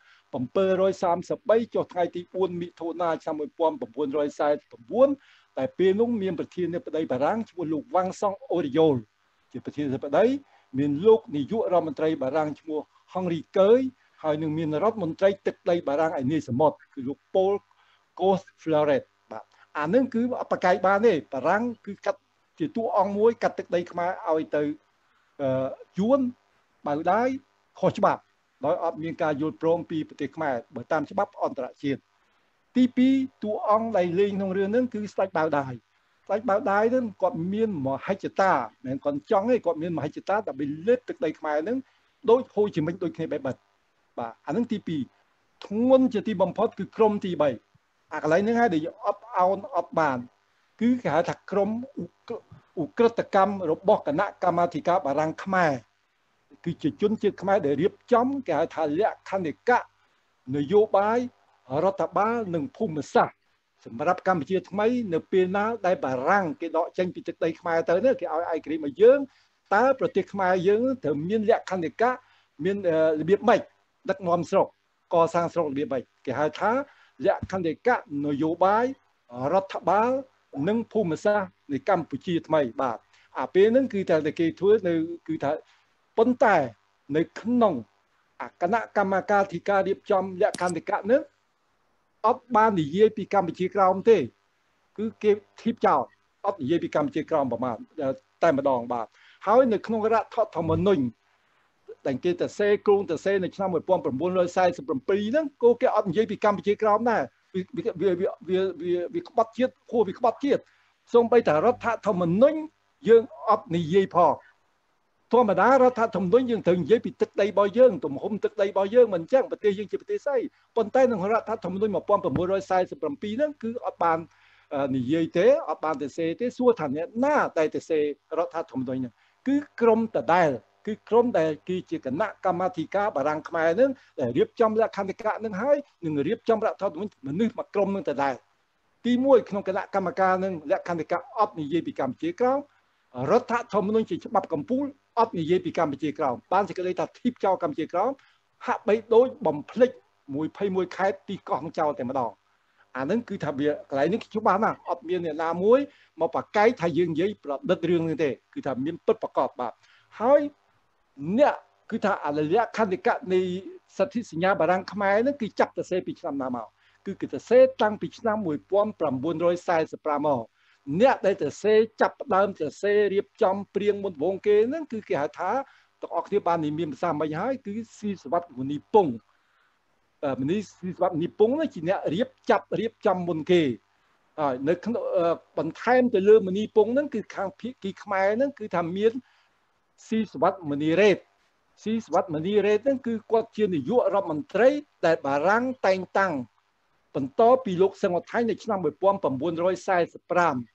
thirty-threeចុះថ្ងៃទីfourមិថុនាឆ្នាំone thousand nine hundred forty-nineតែពេលនោះមានប្រធានាធិបតីបារាំងឈ្មោះលោកវ៉ាងសុងអូរីយ៉ូលជាប្រធានាធិបតីមានលោកនាយករដ្ឋមន្ត្រីបារាំងឈ្មោះហុងរីកើយហើយនឹងមានរដ្ឋមន្ត្រីទឹកដីបារាំងឯនាយសមុទ្រគឺលោកប៉ូលកូសហ្វ្លរ៉េតបាទអានឹងគឺអបកាយបានទេបារាំងគឺកាត់ជាតួអង្គមួយកាត់ទឹកដីខ្មែរឲ្យទៅយួនបើដៃខុសច្បាប់ដោយអត់មានការយល់ព្រមពីប្រទេសខ្មែរបើតាមច្បាប់អន្តរជាតិទីtwoតួអង្គដែលលេងក្នុងរឿងហ្នឹងគឺស្ដេចបាវដៃស្ដេចបាវដៃហ្នឹងគាត់មានមហិច្ឆតាមិនគាត់ចង់ទេគាត់មានមហិច្ឆតាដើម្បីលើកទឹកដីខ្មែរហ្នឹងដូចហូជីមិញដូចគ្នាបែបបាទអាហ្នឹងទីtwoធ្ងន់ជាទីបំផុតគឺក្រុមទីthreeអាកន្លែងហ្នឹងហើយដែលអត់អោនអត់បានគឺគេហៅថាក្រុមឧក្រិដ្ឋកម្មរបស់គណៈកម្មាធិការបារាំងខ្មែរគឺជាជនជាតិខ្មែរដែលរៀបចំគេហៅថាលក្ខន្តិកៈនយោបាយរដ្ឋបាលនិងភូមិសាស្ត្រសម្រាប់កម្ពុជាថ្មីនៅពេលណាដែលបារាំងគេដកចេញពីទឹកដីខ្មែរទៅនេះគេឲ្យឯករាជ្យមកយើងតើប្រទេសខ្មែរយើងត្រូវមានលក្ខន្តិកៈមានរបៀបម៉េចដឹកនាំស្រុកកសាងស្រុករបៀបម៉េចគេហៅថាលក្ខន្តិកៈនយោបាយរដ្ឋបាលនិងភូមិសាស្ត្រនៃកម្ពុជាថ្មីបាទអាពេលហ្នឹងគឺតែគេធ្វើនៅគឺថាប៉ុន្តែនៅក្នុងគណៈកម្មការធិការរៀបចំលក្ខន្តិកៈនេះអត់បាននិយាយពីកម្ពុជាក្រោមទេគឺគេធីបចោលអត់និយាយពីកម្ពុជាក្រោមប្រមាណតែម្ដងបាទហើយនៅក្នុងរដ្ឋធម្មនុញ្ញដែលគេទៅសេគ្រោងទៅសេនៅឆ្នាំmột nghìn chín trăm bốn mươi bảyហ្នឹងក៏គេអត់និយាយពីកម្ពុជាក្រោមដែរវាវាវាវាវាក្បត់ជាតិព្រោះវាក្បត់ជាតិសូម្បីតែរដ្ឋធម្មនុញ្ញយើងអត់និយាយផងធម្មតារដ្ឋធម្មនុញ្ញយើងត្រូវនិយាយពីទឹកដីរបស់យើងទំហំទឹកដីរបស់យើងមិនអញ្ចឹងប្រទេសយើងជាប្រទេសស្អីប៉ុន្តែក្នុងរដ្ឋធម្មនុញ្ញmột nghìn chín trăm bốn mươi bảyហ្នឹងគឺអត់បាននិយាយទេអត់បានទៅសេទេសួរថាអ្នកណាដែលទៅសេរដ្ឋធម្មនុញ្ញហ្នឹងគឺក្រមដដែលគឺក្រមដែលគឺជាគណៈកម្មាធិការបារាំងខ្មែរនឹងដែលរៀបចំលក្ខន្តិកៈនឹងហើយនឹងរៀបចំរដ្ឋធម្មនុញ្ញមនុស្សមួយក្រុមនឹងដដែលទីមួយក្នុងគណៈកម្មការនឹងលក្ខន្តិកៈអត់និយាយពីកម្ពុជាក្រោមរដ្ឋធម្មនុញ្ញជាច្បាប់កម្ពុជាអត់និយាយពីកម្ពុជាក្រោមបានសេចក្តីថាធីបចោលកម្ពុជាក្រោមហាក់បីដូចបំភ្លេចមួយភ័យមួយខេត្តទីកោះចោលតែម្ដងអានឹងគឺថាវាកន្លែងនេះច្បាស់ណាស់អត់មានអ្នកណាមួយមកប្រកែកថាយើងនិយាយប្រឌិតរឿងនេះទេគឺថាមានពិតប្រកបបាទហើយអ្នកគឺថាអលលក្ខន្តិកៈនៃសន្ធិសញ្ញាបារាំងខ្មែរនឹងគឺចាប់ទៅសេពីឆ្នាំណាមកគឺគេទៅសេតាំងពីឆ្នាំmột nghìn chín trăm bốn mươi lămមកអ្នកដែលទៅសេចាប់ដើមទៅសេរៀបចំព្រៀងមុនវងគេហ្នឹងគឺគេហៅថាទាំងអស់គ្នាបាននិយាយភាសាមិញហើយគឺស៊ីសវត្តមុនីពងមនីស៊ីសវត្តមុនីពងនេះជាអ្នករៀបចាប់រៀបចំមុនគេហើយនៅក្នុងបន្ថែមទៅលើមុនីពងហ្នឹងគឺខាងភាគីខ្មែរហ្នឹងគឺថាមានស៊ីសវត្តមនីរ៉េតស៊ីសវត្តមនីរ៉េតហ្នឹងគឺគាត់ជានាយករដ្ឋមន្ត្រីដែលបារាំងតែងតាំងបន្តពីលោកសឹងវត្តថៃនៅឆ្នាំmột nghìn chín trăm bốn mươi lămមុនmột nghìn chín trăm bốn mươi lăm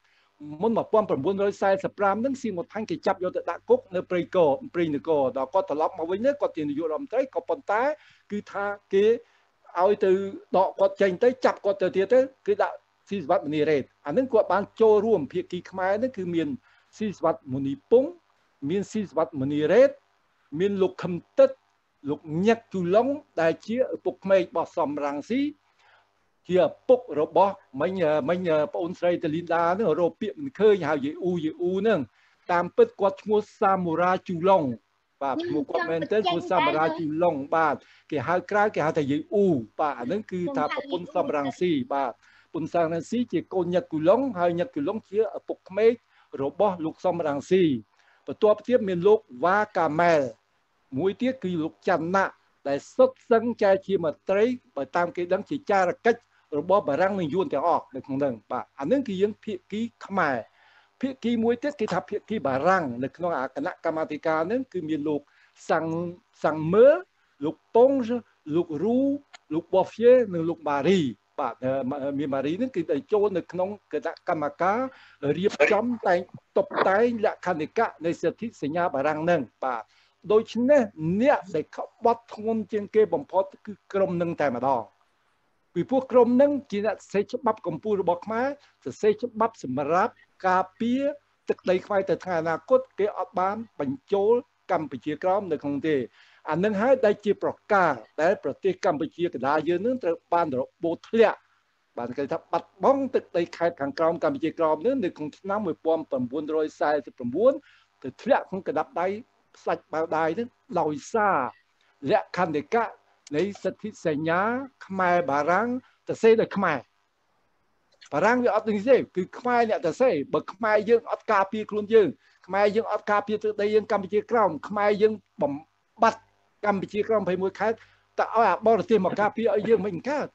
ហ្នឹងសៀងវត្តថៃគេចាប់យកទៅដាក់គុកនៅព្រៃកោព្រៃនគរដល់គាត់ត្រឡប់មកវិញគាត់ជានាយករដ្ឋមន្ត្រីក៏ប៉ុន្តែគឺថាគេឲ្យទៅដកគាត់ចេញទៅចាប់គាត់ទៅទៀតទៅគឺដាក់ស៊ីសវត្តមនីរ៉េតអាហ្នឹងគាត់បានចូលរួមភាគីខ្មែរហ្នឹងគឺមានស៊ីសវត្តមុនីពងមានស៊ីសវត្តមនីរ៉េតមានលោកខឹមទឹកលោកញឹកជូឡុងដែលជាឪពុកក្មេករបស់សំរងស៊ីជាឪពុករបស់មិញមិញប្អូនស្រីតលីនដាហ្នឹងរកពាក្យមិនឃើញហៅយេអ៊ូយេអ៊ូហ្នឹងតាមពិតគាត់ឈ្មោះសាមូរ៉ាជូឡុងបាទឈ្មោះគាត់មែនទេឈ្មោះសាមូរ៉ាជូឡុងបាទគេហៅក្រៅគេហៅថាយេអ៊ូបាទអាហ្នឹងគឺថាប្រពន្ធសំរងស៊ីបាទប្រពន្ធសំរងស៊ីជាកូនញឹកជូឡុងហើយញឹកជូឡុងជាឪពុកក្មេករបស់លោកសំរងស៊ីបន្ទាប់ទៀតមានលោកវ៉ាកាម៉ែលមួយទៀតគឺលោកច័ន្ទណាដែលសុទ្ធសឹងចែកជាមន្ត្រីបើតាមគេដឹងជាចារកិច្ចរបស់បារាំងនិងយួនទាំងអស់នៅក្នុងហ្នឹងបាទអានឹងគឺយើងភាគីខ្មែរភាគីមួយទៀតគេថាភាគីបារាំងនៅក្នុងអាគណៈកម្មាធិការហ្នឹងគឺមានលោកសាំងសាំងមើលោកប៉ុងលោករូលោកបូហ្វៀនិងលោកម៉ារីបាទមានម៉ារីហ្នឹងគឺដែលចូលនៅក្នុងគណៈកម្មការរៀបចំតែងតុបតែងលក្ខន្តិកៈនៃសិទ្ធិសញ្ញាបារាំងហ្នឹងបាទដូច្នេះអ្នកដែលក្បត់ធ្ងន់ជាងគេបំផុតគឺក្រុមនឹងតែម្ដងពីព្រោះក្រុមនឹងជាអ្នកសរសេរច្បាប់កម្ពុជារបស់ខ្មែរសរសេរច្បាប់សម្រាប់ការពារទឹកដីខ្មែរទៅថ្ងៃអនាគតគេអត់បានបញ្ចូលកម្ពុជាក្រោមនៅក្នុងទេអានឹងហើយដែលជាប្រការដែលប្រទេសកម្ពុជាកណ្ដាលយើងនឹងត្រូវបានរបូតធ្លាក់បានគេថាបាត់បង់ទឹកដីខេត្តខាងក្រោមកម្ពុជាក្រោមនឹងនៅក្នុងឆ្នាំmột nghìn chín trăm bốn mươi chínទៅធ្លាក់ក្នុងកណ្ដាប់ដៃផ្សាច់បាវដៃនឹងដោយសារលក្ខន្តិកៈនៃសិទ្ធិសញ្ញាខ្មែរបារាំងទៅសេដោយខ្មែរបារាំងវាអត់និយាយគឺខ្មែរអ្នកទៅសេបើខ្មែរយើងអត់ការពារខ្លួនយើងខ្មែរយើងអត់ការពារទឹកដីយើងកម្ពុជាក្រោមខ្មែរយើងបំបត្តិកម្ពុជាក្រោមยี่สิบเอ็ดខេត្តតើឲ្យអាបរទេសមកការពារឲ្យយើងមិនកើត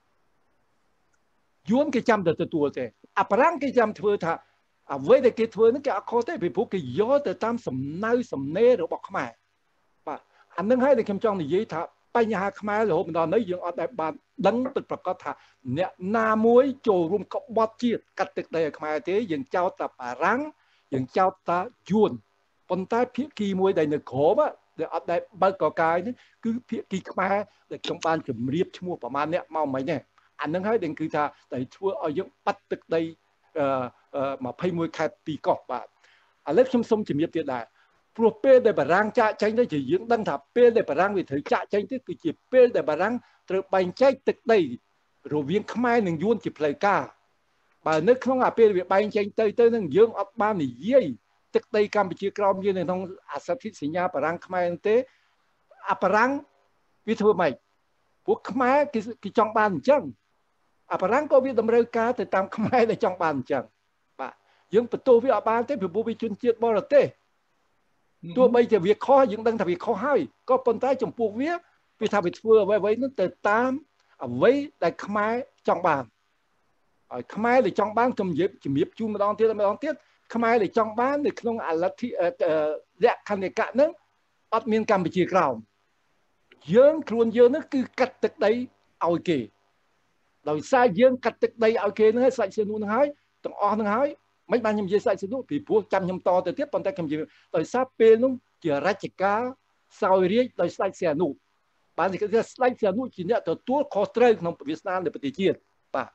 យួនគេចាំតែទទួលទេអាបារាំងគេចាំធ្វើថាអ្វីដែលគេធ្វើហ្នឹងគេអត់ខុសទេពីព្រោះគេយកទៅតាមសំណៅសំណេររបស់ខ្មែរបាទអានឹងហើយដែលខ្ញុំចង់និយាយថាបញ្ហាខ្មែររហូតដល់នេះយើងអត់ដែលបានដឹងពិតប្រាកដថាអ្នកណាមួយចូលរួមក្បត់ជាតិកាត់ទឹកដីឲ្យខ្មែរទេយើងចោទតែបារាំងយើងចោទថាយួនប៉ុន្តែភាគីមួយដែលនៅក្រមដែលអត់ដែលបើកកកាយនេះគឺភាគីខ្មែរដែលខ្ញុំបានជម្រាបឈ្មោះប្រមាណអ្នកមកមិញនេះអានឹងហើយដែលគឺថាតែធ្វើឲ្យយើងបាត់ទឹកដីអឺម្ភៃមួយខែពីរកោះបាទឥឡូវខ្ញុំសូមជម្រាបទៀតដែរព្រោះពេលដែលបារាំងចាក់ចេញទៅជាយើងដឹងថាពេលដែលបារាំងវាត្រូវចាក់ចេញទៅគឺជាពេលដែលបារាំងត្រូវបែងចែកទឹកដីរវាងខ្មែរនិងយួនជាផ្លូវការបើនៅក្នុងអាពេលវាបែងចែងទៅទៅនឹងយើងអត់បាននិយាយទឹកដីកម្ពុជាក្រោមយើងនៅក្នុងអសន្ធិសញ្ញាបារាំងខ្មែរទេអាបារាំងវាធ្វើម៉េចពួកខ្មែរគេគេចង់បានអញ្ចឹងអាបារាំងក៏វាតម្រូវការទៅតាមខ្មែរដែលចង់បានអញ្ចឹងបាទយើងបន្ទោសវាអត់បានទេពីព្រោះវាជនជាតិបរទេសទោះបីជាវាខុសយើងដឹងថាវាខុសហើយក៏ប៉ុន្តែចំពោះវាវាថាវាធ្វើអ្វីៗនោះទៅតាមអ្វីដែលខ្មែរចង់បានហើយខ្មែរដែលចង់បានខ្ញុំនិយាយជំរាបជូនម្ដងទៀតម្ដងទៀតខ្មែរដែលចង់បាននៅក្នុងអលទ្ធិលក្ខណ្ឌិកៈហ្នឹងអត់មានកម្ពុជាក្រោមយើងខ្លួនយើងហ្នឹងគឺកាត់ទឹកដីឲ្យគេដោយសារយើងកាត់ទឹកដីឲ្យគេហ្នឹងហើយសាច់សៀនុហ្នឹងហើយទាំងអស់ហ្នឹងហើយមិនបានខ្ញុំនិយាយសាច់សៀនុពីព្រោះចាំខ្ញុំតទៅទៀតប៉ុន្តែខ្ញុំនិយាយដោយសារពេលនោះជារជ្ជកាលសោយរាជដោយស្ដេចសៀនុបានគេថាស្ដេចសៀនុជាអ្នកទទួលខុសត្រូវក្នុងវាសនានៃប្រទេសជាតិបាទ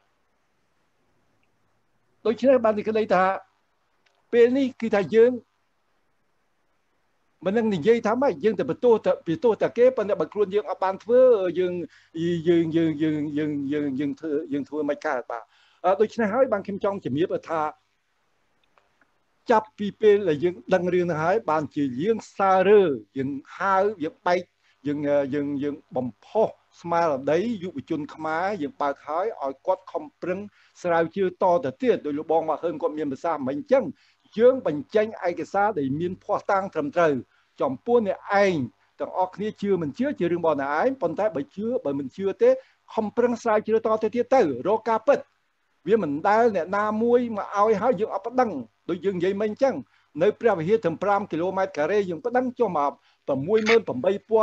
ដូច្នេះបានគេនិយាយថាពេលនេះគឺថាយើងមិននឹងនិយាយថាម៉េចយើងទៅបន្ទោសទៅបន្ទោសតែគេប៉ុន្តែបើខ្លួនយើងអត់បានធ្វើយើងយើងយើងយើងយើងយើងយើងធ្វើយើងធ្វើមិនកើតបាទដូច្នេះហើយបានខ្ញុំចង់ជំរាបថាចាប់ពីពេលដែលយើងដឹងរឿងនេះហើយបានជាយើងសាររើយើងហាវយើងបែកយើងយើងយើងបំផុសស្មារតីយុវជនខ្មែរយើងបើកហើយឲ្យគាត់ខំប្រឹងស្រាវជ្រាវតទៅទៀតដោយលោកបងមកហឹងគាត់មានប្រសាសន៍មិនអញ្ចឹងយើងបញ្ចេញឯកសារដែលមានភ័ស្តុតាងត្រឹមត្រូវចំពោះអ្នកឯងទាំងអស់គ្នាជឿមិនជឿជារឿងរបស់អ្នកឯងប៉ុន្តែបើជឿបើមិនជឿទេខំប្រឹងស្រាវជ្រាវតទៅទៀតទៅរកការពិតវាមិនដែលអ្នកណាមួយមកឲ្យហើយយើងអត់ប្តឹងដូចយើងនិយាយមិញអញ្ចឹងនៅព្រះវិហារទាំង5គីឡូម៉ែត្រការ៉េយើងប្តឹងចុះមក sáu mươi tám nghìn chín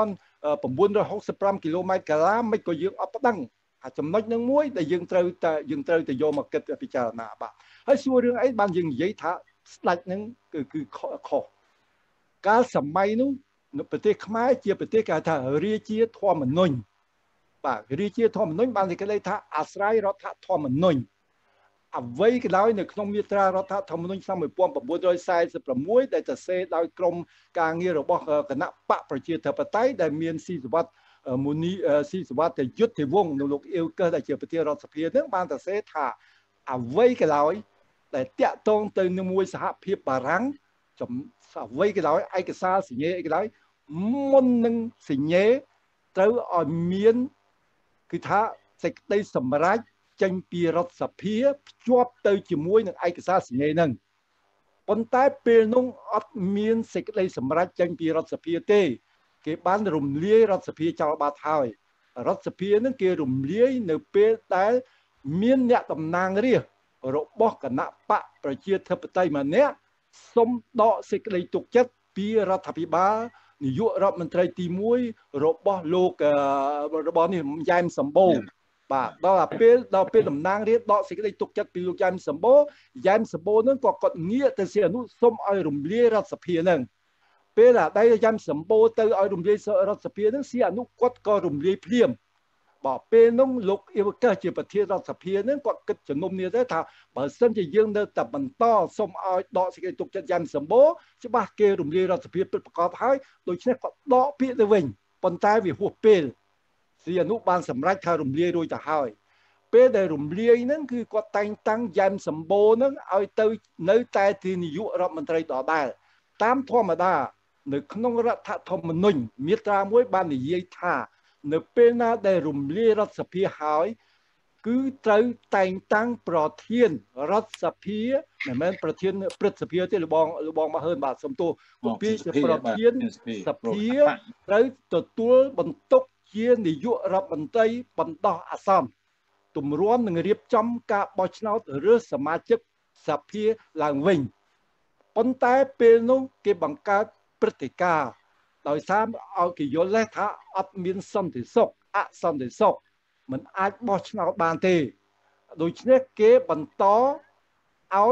trăm sáu mươi lămគីឡូម៉ែត្រការ៉ាមិនក៏យើងអត់ប្តឹងអាចចំណុចនឹងមួយដែលយើងត្រូវតែយើងត្រូវតែយកមកគិតពិចារណាបាទហើយសួររឿងអីបានយើងនិយាយថាស្ដេចនឹងគឺគឺខុសកាលសម័យនោះនៅប្រទេសខ្មែរជាប្រទេសគេថារាជាធម្មនុញ្ញបាទរាជាធម្មនុញ្ញបានគេលេខថាអាស្រ័យរដ្ឋធម្មនុញ្ញអ្វីក៏ដោយនៅក្នុងមាត្រារដ្ឋធម្មនុញ្ញឆ្នាំmột nghìn chín trăm bốn mươi sáuដែលសរសេរដោយក្រមការងាររបស់គណៈបកប្រជាធិបតេយ្យដែលមានស៊ីសវត្តមូនីស៊ីសវត្តយុទ្ធវង្សនៅលោកអៀវកឹសដែលជាប្រធានរដ្ឋសភានឹងបានសរសេរថាអ្វីក៏ដោយដែលតាក់ទងទៅនឹងមួយសហភាពបារាំងចំអ្វីក៏ដោយឯកសារសញ្ញាអីក៏ដោយមុននឹងសញ្ញាត្រូវឲ្យមានគឺថាសេចក្តីសម្រេចចេញពីរដ្ឋសភាភ្ជាប់ទៅជាមួយនឹងឯកសារសញ្ញាហ្នឹងប៉ុន្តែពេលនោះអត់មានសេចក្តីសម្រេចចេញពីរដ្ឋសភាទេគេបានរំលាយរដ្ឋសភាចោលបាត់ហើយរដ្ឋសភាហ្នឹងគេរំលាយនៅពេលដែលមានអ្នកតំណាងរាស្ត្ររបស់គណៈបកប្រជាធិបតេយ្យម្នាក់សុំដកសេចក្តីទុកចិត្តពីរដ្ឋាភិបាលនាយករដ្ឋមន្ត្រីទីមួយរបស់លោករបស់នេះយ៉ែមសម្បូរបាទដល់ពេលដល់ពេលតំណាងរាស្ត្រដកសេចក្តីទុកចិត្តពីលោកយ៉ែមសម្បូរយ៉ែមសម្បូរនឹងក៏គាត់ងាកទៅសៀនុសុំឲ្យរំលាយរដ្ឋសភានឹងពេលដែលយ៉ែមសម្បូរទៅឲ្យរំលាយរដ្ឋសភានឹងសៀនុគាត់ក៏រំលាយភ្លាមបាទពេលនោះលោកអៀវកឹសជាប្រធានរដ្ឋសភានឹងគាត់គិតជំនុំនេះទៅថាបើសិនជាយើងនៅតែបន្តសុំឲ្យដកសេចក្តីទុកចិត្តយ៉ែមសម្បូរច្បាស់គេរំលាយរដ្ឋសភាពិតប្រាកដហើយដូច្នេះគាត់ដកពាក្យទៅវិញប៉ុន្តែវាហួសពេលសៀនុបានសម្រេចថារំលាយរួចទៅហើយពេលដែលរំលាយហ្នឹងគឺគាត់តែងតាំងយ៉ែមសម្បូរហ្នឹងឲ្យទៅនៅតែជានាយករដ្ឋមន្ត្រីដដែលតាមធម្មតានៅក្នុងរដ្ឋធម្មនុញ្ញមាត្រាមួយបាននិយាយថានៅពេលណាដែលរំលាយរដ្ឋសភាហើយគឺត្រូវតែងតាំងប្រធានរដ្ឋសភាមិនមែនប្រធានព្រឹទ្ធសភាទេលោកបងលោកបងមកហឺនបាទសំទោសគម្ពីរប្រធានសភាត្រូវទទួលបន្ទុកជានាយករដ្ឋមន្ត្រីបណ្ដោះអាសន្នទម្រាំនឹងរៀបចំការបោះឆ្នោតរើសសមាជិកសភាឡើងវិញប៉ុន្តែពេលនោះគេបង្កើតព្រឹត្តិការណ៍ដោយសារឲ្យគេយល់ថាអត់មានសន្តិសុខអសន្តិសុខមិនអាចបោះឆ្នោតបានទេដូច្នេះគេបន្តឲ្យ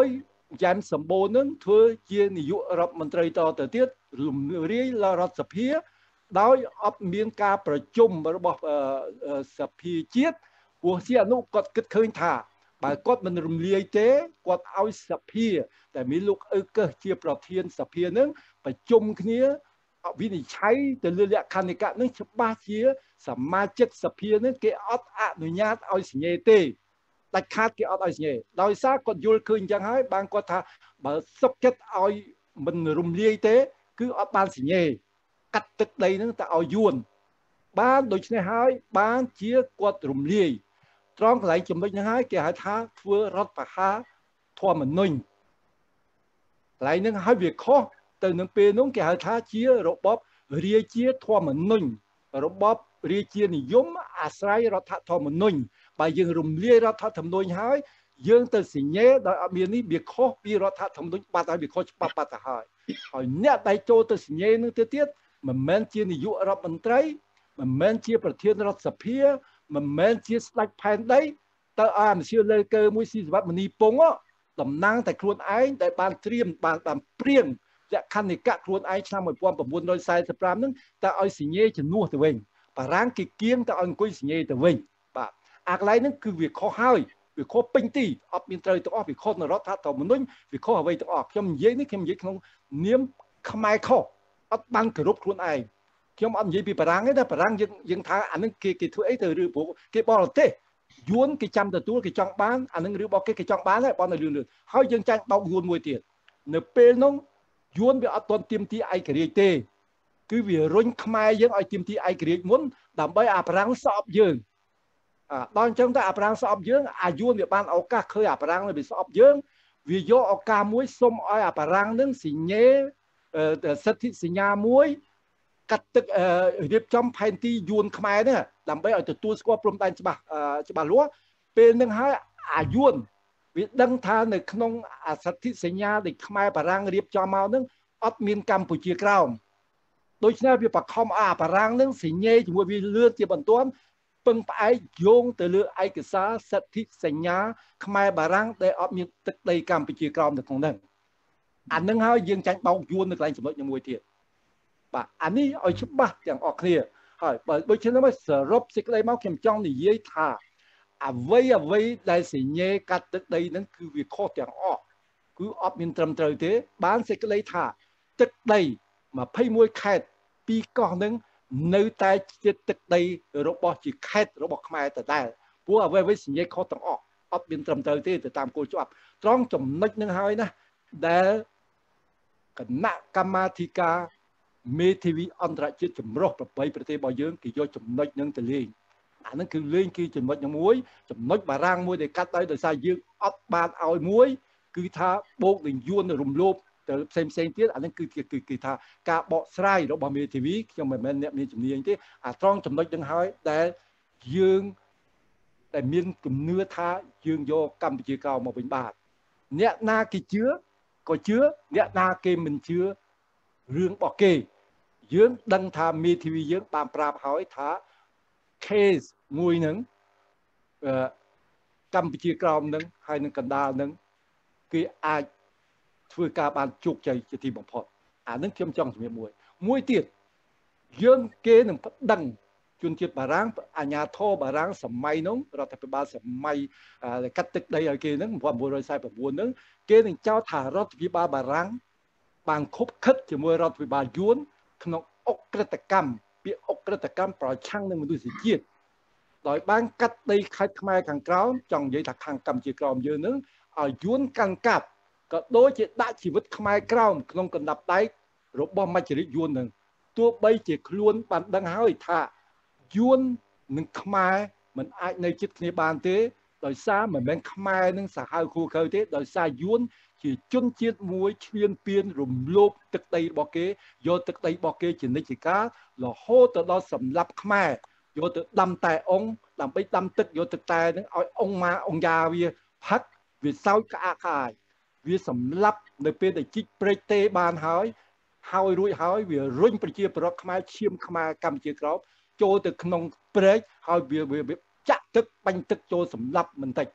យ៉ាំសម្បូរនឹងធ្វើជានាយករដ្ឋមន្ត្រីតទៅទៀតរំលាយរដ្ឋសភាដោយអត់មានការប្រជុំរបស់សភាជាតិព្រោះជាអនុគាត់គិតឃើញថាបើគាត់មិនរំលាយទេគាត់ឲ្យសភាតែមានលោកអ៊ឺកឹសជាប្រធានសភានឹងប្រជុំគ្នាវិនិច្ឆ័យទៅលើលក្ខន្តិកៈនឹងច្បាស់ជាសមាជិកសភានឹងគេអត់អនុញ្ញាតឲ្យសញ្ញេទេដាច់ខាតគេអត់ឲ្យសញ្ញេដោយសារគាត់យល់ឃើញអញ្ចឹងហើយបានគាត់ថាបើសុខចិត្តឲ្យមិនរំលាយទេគឺអត់បានសញ្ញេកាត់ទឹកដីនឹងតែឲ្យយួនបានដូច្នេះហើយបានជាគាត់រំលាយត្រង់កន្លែងចំណុចហ្នឹងហើយគេហៅថាធ្វើរដ្ឋប្រហារធម្មនុញ្ញកន្លែងហ្នឹងហើយវាខុសទៅនឹងពេលនោះគេហៅថាជារបបរាជាធម្មនុញ្ញរបបរាជានិយមអាស្រ័យរដ្ឋធម្មនុញ្ញបើយើងរំលាយរដ្ឋធម្មនុញ្ញហើយយើងទៅសញ្ញេដោយអត់មាននេះវាខុសពីរដ្ឋធម្មនុញ្ញបាត់ហើយវាខុសច្បាប់បាត់ទៅហើយហើយអ្នកដែលចូលទៅសញ្ញេនឹងទៅទៀតមិនមែនជានាយករដ្ឋមន្ត្រីមិនមែនជាប្រធានរដ្ឋសភាមិនមែនជាស្ដេចផែនដីទៅអាមជាលើកើមួយស៊ីសវត្តមនីពងតំណាងតែខ្លួនឯងដែលបានត្រៀមបានបានព្រៀងលក្ខន្តិកៈខ្លួនឯងឆ្នាំmột nghìn chín trăm四十fiveហ្នឹងតែឲ្យសញ្ញេជំនួសទៅវិញបារាំងគេគៀងទៅឲ្យអង្គុយសញ្ញេទៅវិញបាទអាកន្លែងហ្នឹងគឺវាខុសហើយវាខុសពេញទីអត់មានត្រូវទាំងអស់វាខុសនៅរដ្ឋធម្មនុញ្ញវាខុសអ្វីទាំងអស់ខ្ញុំនិយាយនេះខ្ញុំនិយាយក្នុងនាមខ្មែរខុសអត់បានគោរពខ្លួនឯងខ្ញុំអត់និយាយពីបារាំងទេតែបារាំងយើងយើងថាអានឹងគេគេធ្វើអីទៅឬព្រោះគេបរទេសយួនគេចាំទទួលគេចង់បានអានឹងឬរបស់គេគេចង់បានហើយបងនៅលឿនលឿនហើយយើងចាញ់បោកយួនមួយទៀតនៅពេលនោះយួនវាអត់ទាន់ទាមទារឯករាជ្យទេគឺវារុញខ្មែរយើងឲ្យទាមទារឯករាជ្យមុនដើម្បីអាបារាំងស្អប់យើងអ่าដល់អញ្ចឹងទៅអាបារាំងស្អប់យើងអាយួនវាបានឱកាសឃើញអាបារាំងវាស្អប់យើងវាយកឱកាសមួយសុំឲ្យអាបារាំងនឹងសញ្ញេសិទ្ធិសញ្ញាមួយកាត់ទឹករៀបចំផែនទីយួនខ្មែរនេះដើម្បីឲ្យទទួលស្គាល់ព្រំដែនច្បាស់ច្បាស់លាស់ពេលនឹងហើយអាយួនវាដឹងថានៅក្នុងអាសិទ្ធិសញ្ញាដែលខ្មែរបារាំងរៀបចំមកនឹងអត់មានកម្ពុជាក្រោមដូច្នេះវាបខំអាបារាំងនឹងសញ្ញេជាមួយវាលឿនជាបន្ទាន់ពឹងផ្អែកយោងទៅលើឯកសារសិទ្ធិសញ្ញាខ្មែរបារាំងដែលអត់មានទឹកដីកម្ពុជាក្រោមនៅក្នុងនោះអានឹងហើយយើងចាញ់បោកយួននៅកន្លែងចំណុចមួយទៀតបាទអានេះឲ្យច្បាស់ទាំងអស់គ្នាហើយបើដូច្នេះមកសរុបសេចក្តីមកខ្ញុំចង់និយាយថាអ្វីអ្វីដែលសញ្ញេកាត់ទឹកដីហ្នឹងគឺវាខុសទាំងអស់គឺអត់មានត្រឹមត្រូវទេបានសេចក្តីថាទឹកដីยี่สิบเอ็ดខេត្តពីរកោះហ្នឹងនៅតែជាទឹកដីរបស់ជាខេត្តរបស់ខ្មែរដដែលព្រោះអ្វីអ្វីសញ្ញេខុសទាំងអស់អត់មានត្រឹមត្រូវទេទៅតាមគោលច្បាប់ត្រង់ចំណុចហ្នឹងហើយណាដែលគណៈកម្មាធិការមេធាវីអន្តរជាតិចម្រុះប្របីប្រទេសរបស់យើងគេយកចំណុចហ្នឹងទៅលេងអាហ្នឹងគឺលេងគឺចំណុចមួយចំណុចបារាំងមួយដែលកាត់ដោយដោយសារយើងអត់បានឲ្យមួយគឺថាបូកនឹងយួនរំលោភទៅផ្សេងផ្សេងទៀតអាហ្នឹងគឺគឺគឺថាការបកស្រាយរបស់មេធាវីខ្ញុំមិនមែនអ្នកមានជំនាញទេអាត្រង់ចំណុចហ្នឹងហើយដែលយើងតែមានគំនឿថាយើងយកកម្ពុជាក្រោមមកវិញបានអ្នកណាគេជឿក៏ជឿអ្នកណាគេមិនជឿរឿងរបស់គេយើងដឹងថាមេធាវីយើងបានប្រាប់ហើយថា case មួយហ្នឹងកម្ពុជាក្រោមហ្នឹងហើយនឹងកណ្ដាលហ្នឹងគេអាចធ្វើការបានជោគជ័យជាទីបំផុតអាហ្នឹងខ្ញុំចង់ជំរាបមួយមួយទៀតយើងគេនឹងប្តឹងជនជាតិបារាំងអាញាធរបារាំងសម័យនោះរដ្ឋាភិបាលសម័យកាត់ទឹកដីឲ្យគេហ្នឹងnineteen forty-nineហ្នឹងគេនឹងចោទថារដ្ឋាភិបាលបារាំងបានខុបខិតជាមួយរដ្ឋាភិបាលយួនក្នុងអក្រិតកម្មពាក្យអក្រិតកម្មប្រឆាំងនឹងមនុស្សជាតិដោយបានកាត់ដីខេត្តខ្មែរខាងក្រោមចង់និយាយថាខាងកម្ពុជាក្រោមយើងនឹងឲ្យយួនកាន់កាប់ក៏ដូចជាដាក់ជីវិតខ្មែរក្រោមក្នុងកណ្ដាប់ដៃរបស់មច្ចរិយយួននឹងទោះបីជាខ្លួនបានដឹងហើយថាយួននិងខ្មែរមិនអាចនៅជិតគ្នាបានទេដោយសារមិនមែនខ្មែរនឹងសាហាវគូខើទេដោយសារយួនជាជនជាតិមួយឈ្លានពានរំលោភទឹកដីរបស់គេយកទឹកដីរបស់គេជានិច្ចកាលរហូតទៅដល់សម្លាប់ខ្មែរយកទៅដាំតែអង្គដើម្បីដាំទឹកយកទឹកតែនឹងឲ្យអង្គម៉ាអង្គយ៉ាវាផឹកវាសោចក្អាកក្អាយវាសម្លាប់នៅពេលដែលជីកព្រែកទេបានហើយហើយរួចហើយវារុញប្រជាពលរដ្ឋខ្មែរឈាមខ្មែរកម្ពុជាក្រោមចូលទៅក្នុងព្រែកហើយវាវាចាក់ទឹកបាញ់ទឹកចូលសម្លាប់មិនតិច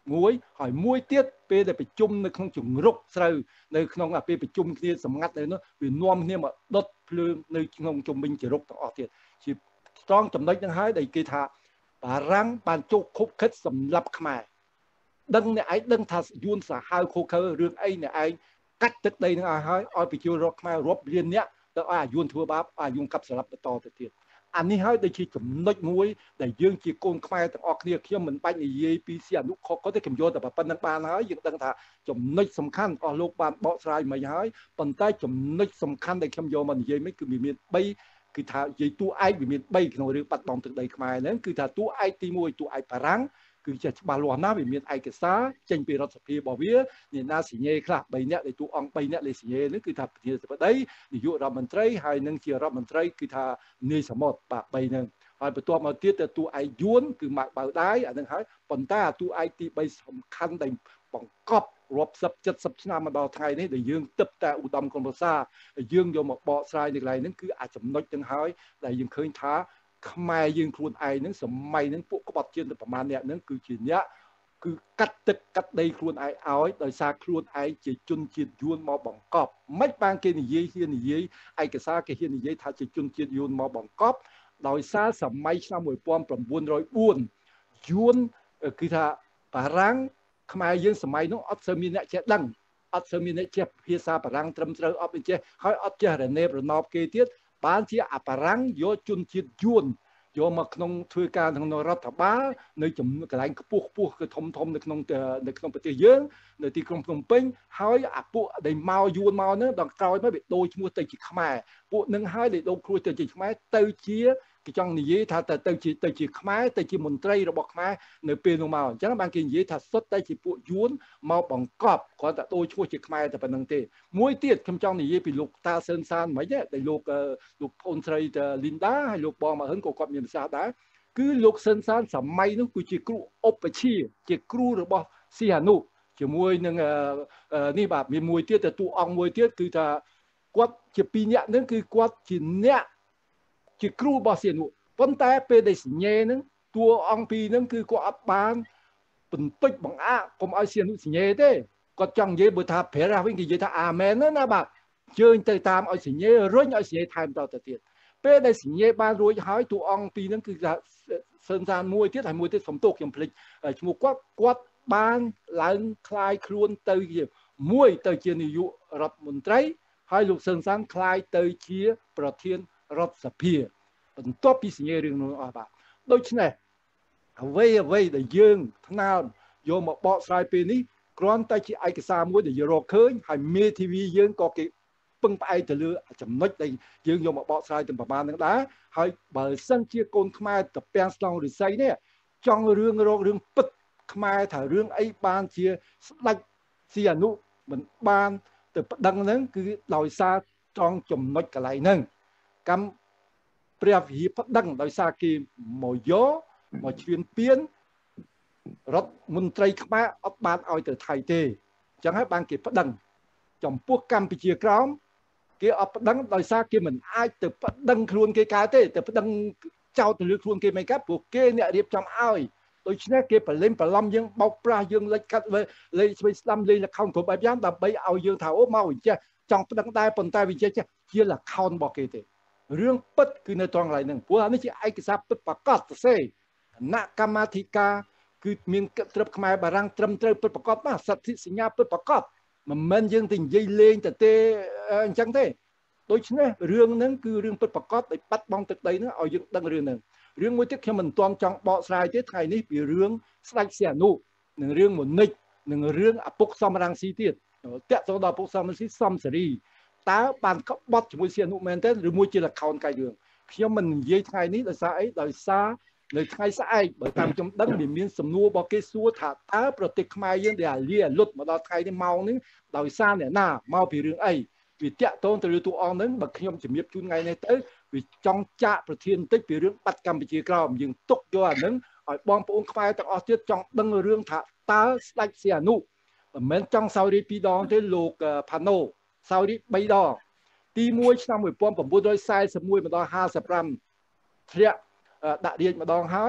មួយហើយមួយទៀតពេលដែលប្រជុំនៅក្នុងជំរុកស្រូវនៅក្នុងពេលប្រជុំគ្នាសម្ងាត់នៅនោះវានាំគ្នាមកដុតភ្លើងនៅក្នុងជំវិញជំរុកទាំងអស់ទៀតជាត្រង់ចំណុចហ្នឹងហើយដែលគេថាបារាំងបានជោគខុបខិតសម្រាប់ខ្មែរដឹងអ្នកឯងដឹងថាយួនសាហាវខូខើរឿងអីអ្នកឯងកាត់ទឹកដីនឹងឲ្យហើយឲ្យប្រជាពលរដ្ឋខ្មែររាប់លានអ្នកទៅឲ្យអាយួនធ្វើបាបអាយួនកាប់ស្លាប់បន្តទៅទៀតអានេះហើយដូចជាចំណុចមួយដែលយើងជាកូនខ្មែរទាំងអស់គ្នាខ្ញុំមិនបាច់និយាយពីសៀអនុខុសទេខ្ញុំយកតែប៉ុណ្្នឹងបានហើយយើងដឹងថាចំណុចសំខាន់អស់លោកបានបកស្រាយមិនហើយប៉ុន្តែចំណុចសំខាន់ដែលខ្ញុំយកមកនិយាយមិនគឺវាមានបីគឺថានិយាយតួឯកវាមានបីក្នុងរឿងបាត់បង់ទឹកដីខ្មែរហ្នឹងគឺថាតួឯកទីមួយតួឯកបារាំងគឺជាច្បាស់លាស់ណាស់វាមានឯកសារចេញពីរដ្ឋសភារបស់វាអ្នកណាសញ្ញេខ្លះបីនាក់ដែលតួអង្គបីនាក់ដែលសញ្ញេនេះគឺថាប្រធានាធិបតីនាយករដ្ឋមន្ត្រីហើយនឹងជារដ្ឋមន្ត្រីគឺថានាយសមុទ្របាទបីហ្នឹងហើយបន្ទាប់មកទៀតទៅតួឯកយួនគឺម៉ាក់បៅដាយអាហ្នឹងហើយប៉ុន្តែអាតួឯកទីបីសំខាន់ដែលបង្កប់រាប់សិបជិតសិបឆ្នាំមកដល់ថ្ងៃនេះដែលយើងទឹកតែឧត្តមគមប្រសាយើងយកមកបកស្រាយនៅកន្លែងហ្នឹងគឺអាចចំណុចទាំងហើយដែលយើងឃើញថាខ្មែរយើងខ្លួនឯងហ្នឹងសម័យហ្នឹងពួកក្បត់ជាតិប្រមាណអ្នកហ្នឹងគឺជាអ្នកគឺកាត់ទឹកកាត់ដីខ្លួនឯងឲ្យដោយសារខ្លួនឯងជាជនជាតិយួនមកបង្កប់មិនបានគេនិយាយហ៊ាននិយាយឯកសារគេហ៊ាននិយាយថាជាជនជាតិយួនមកបង្កប់ដោយសារសម័យឆ្នាំmột nghìn chín trăm lẻ bốnយួនគឺថាបារាំងខ្មែរយើងសម័យនោះអត់សូវមានអ្នកចេះដឹងអត់សូវមានអ្នកចេះភាសាបារាំងត្រឹមត្រូវអត់ចេះហើយអត់ចេះរនេបរណបគេទៀតបានជាអាបារាំងយកជនជាតិយួនយកមកក្នុងធ្វើការក្នុងរដ្ឋបាលនៅកន្លែងខ្ពស់ខ្ពស់គឺធំធំនៅក្នុងនៅក្នុងប្រទេសយើងនៅទីក្រុងភ្នំពេញហើយអាពួកដែលមកយួនមកហ្នឹងដល់ក្រោយមកវាដូរឈ្មោះទៅជាខ្មែរពួកនឹងហើយដែលដូរខ្លួនទៅជាខ្មែរទៅជាគេចង់និយាយថាទៅទៅជាទៅជាខ្មែរទៅជាមន្ត្រីរបស់ខ្មែរនៅពេលនោះមកអញ្ចឹងបានគេនិយាយថាសុទ្ធតែជាពួកយួនមកបង្កប់គ្រាន់តែដូរឈ្មោះជាខ្មែរតែប៉ុណ្្នឹងទេមួយទៀតខ្ញុំចង់និយាយពីលោកតាសឿនសានមិនទេដែលលោកលោកប្អូនស្រីលីនដាហើយលោកបងមកហឹងក៏គាត់មានប្រសាសន៍ដែរគឺលោកសឿនសានសម័យនោះគឺជាគ្រូឧបជាជាគ្រូរបស់សីហនុជាមួយនឹងនេះបាទមានមួយទៀតទៅតួអង្គមួយទៀតគឺថាគាត់ជាពីរនាក់ហ្នឹងគឺគាត់ជាអ្នកជាគ្រូរបស់សីហនុប៉ុន្តែពេលដែលសញ្ញេហ្នឹងតួអង្គពីរហ្នឹងគឺគាត់អត់បានបន្តិចបង្អាក់កុំឲ្យសីហនុសញ្ញេទេគាត់ចង់និយាយបើថាព្រះរាជវិញគេនិយាយថាអាមែនណាបាទជើញទៅតាមឲ្យសញ្ញេរុញឲ្យសញ្ញេថែមតទៅទៀតពេលដែលសញ្ញេបានរួចហើយតួអង្គពីរហ្នឹងគឺថាសឿនសានមួយទៀតហើយមួយទៀតសំទោសខ្ញុំភ្លេចឈ្មោះគាត់គាត់បានឡើងคล้ายខ្លួនទៅជាមួយទៅជានាយករដ្ឋមន្ត្រីហើយលោកសឿនសានคล้ายទៅជាប្រធានរដ្ឋសភាបន្ទាប់ពីសញ្ញេរឿងនោះអស់បាទដូច្នេះអ្វីអ្វីដែលយើងថ្នើមយកមកបកស្រាយពេលនេះគ្រាន់តែជាឯកសារមួយដែលយើងរកឃើញហើយមេធាវីយើងក៏គេពឹងផ្អែកទៅលើចំណុចដែលយើងយកមកបកស្រាយទៅប្រមាណនឹងដែរហើយបើសិនជាកូនខ្មែរតពាំងស្នងរិស័យនេះចង់រឿងរករឿងពិតខ្មែរថារឿងអីបានជាស្ដេចសីហនុមិនបានទៅប្តឹងហ្នឹងគឺដោយសារចង់ចំណុចកន្លែងហ្នឹងកម្មព្រះវិហារប្តឹងដោយសារគេមកយកមកឈ្លានពានរដ្ឋមន្ត្រីខ្មែរអត់បានឲ្យទៅថៃទេអញ្ចឹងហើយបានគេប្តឹងចំពោះកម្ពុជាក្រោមគេអត់ប្តឹងដោយសារគេមិនអាចទៅប្តឹងខ្លួនគេកើតទេទៅប្តឹងចោទទៅលើខ្លួនគេមិនកើតព្រោះគេអ្នករៀបចំឲ្យដូច្នេះគេប្រឡែងប្រឡំយើងបោកប្រាស់យើងលេចកាត់លេខស្វ័យស្ដាំលេខ account គ្រប់បែបយ៉ាងដើម្បីឲ្យយើងថាអូមកវិញចេះចង់ប្តឹងដែរប៉ុន្តែវាចេះជា account របស់គេទេរឿងពិតគឺនៅត្រង់កន្លែងហ្នឹងព្រោះអានេះជាឯកសារពិតប្រកបទៅសេគណៈកម្មាធិការគឺមានត្រឹបខ្មែរបារាំងត្រឹមត្រូវពិតប្រកបណាសន្ធិសញ្ញាពិតប្រកបមិនមែនយើងទៅនិយាយលេងទៅទេអញ្ចឹងទេដូច្នេះរឿងហ្នឹងគឺរឿងពិតប្រកបដែលបាត់បង់ទឹកដីហ្នឹងឲ្យយើងដឹងរឿងហ្នឹងរឿងមួយទៀតខ្ញុំមិនទាន់ចង់បកស្រាយទេថ្ងៃនេះពីរឿងស្ដេចសីហនុនិងរឿងមុនិចនិងរឿងអពុកសំរងស៊ីទៀតតាក់ទងដល់អពុកសំរងស៊ីសំសេរីតើបានក្បត់ជាមួយសីហនុមែនទេឬមួយជាលខោនកាយរឿងខ្ញុំមិននិយាយថ្ងៃនេះដោយសារអីដោយសារនៅថ្ងៃស្អែកបើតាមខ្ញុំដឹងវាមានសំណួររបស់គេសួរថាតើប្រទេសខ្មែរយើងដែលអាលីអាលុតមកដល់ថ្ងៃនេះម៉ោងនេះដោយសារអ្នកណាមកពីរឿងអីវាតាក់ទងទៅលើតួអង្គហ្នឹងបើខ្ញុំជំរាបជូនថ្ងៃនេះទៅវាចង់ចាក់ប្រធានបន្តិចពីរឿងបាត់កម្ពុជាក្រោមយើងទុកយកអាហ្នឹងឲ្យបងប្អូនខ្មែរទាំងអស់ទៀតចង់ដឹងរឿងថាតើស្ដេចសីហនុមិនមែនចង់សោយរាជពីរដងទេលោកផាណូសោយរាជបីដងទីមួយឆ្នាំmột nghìn chín trăm bốn mươi mộtម្ដងห้าสิบห้าធ្លាក់ដាក់រាជម្ដងហើយ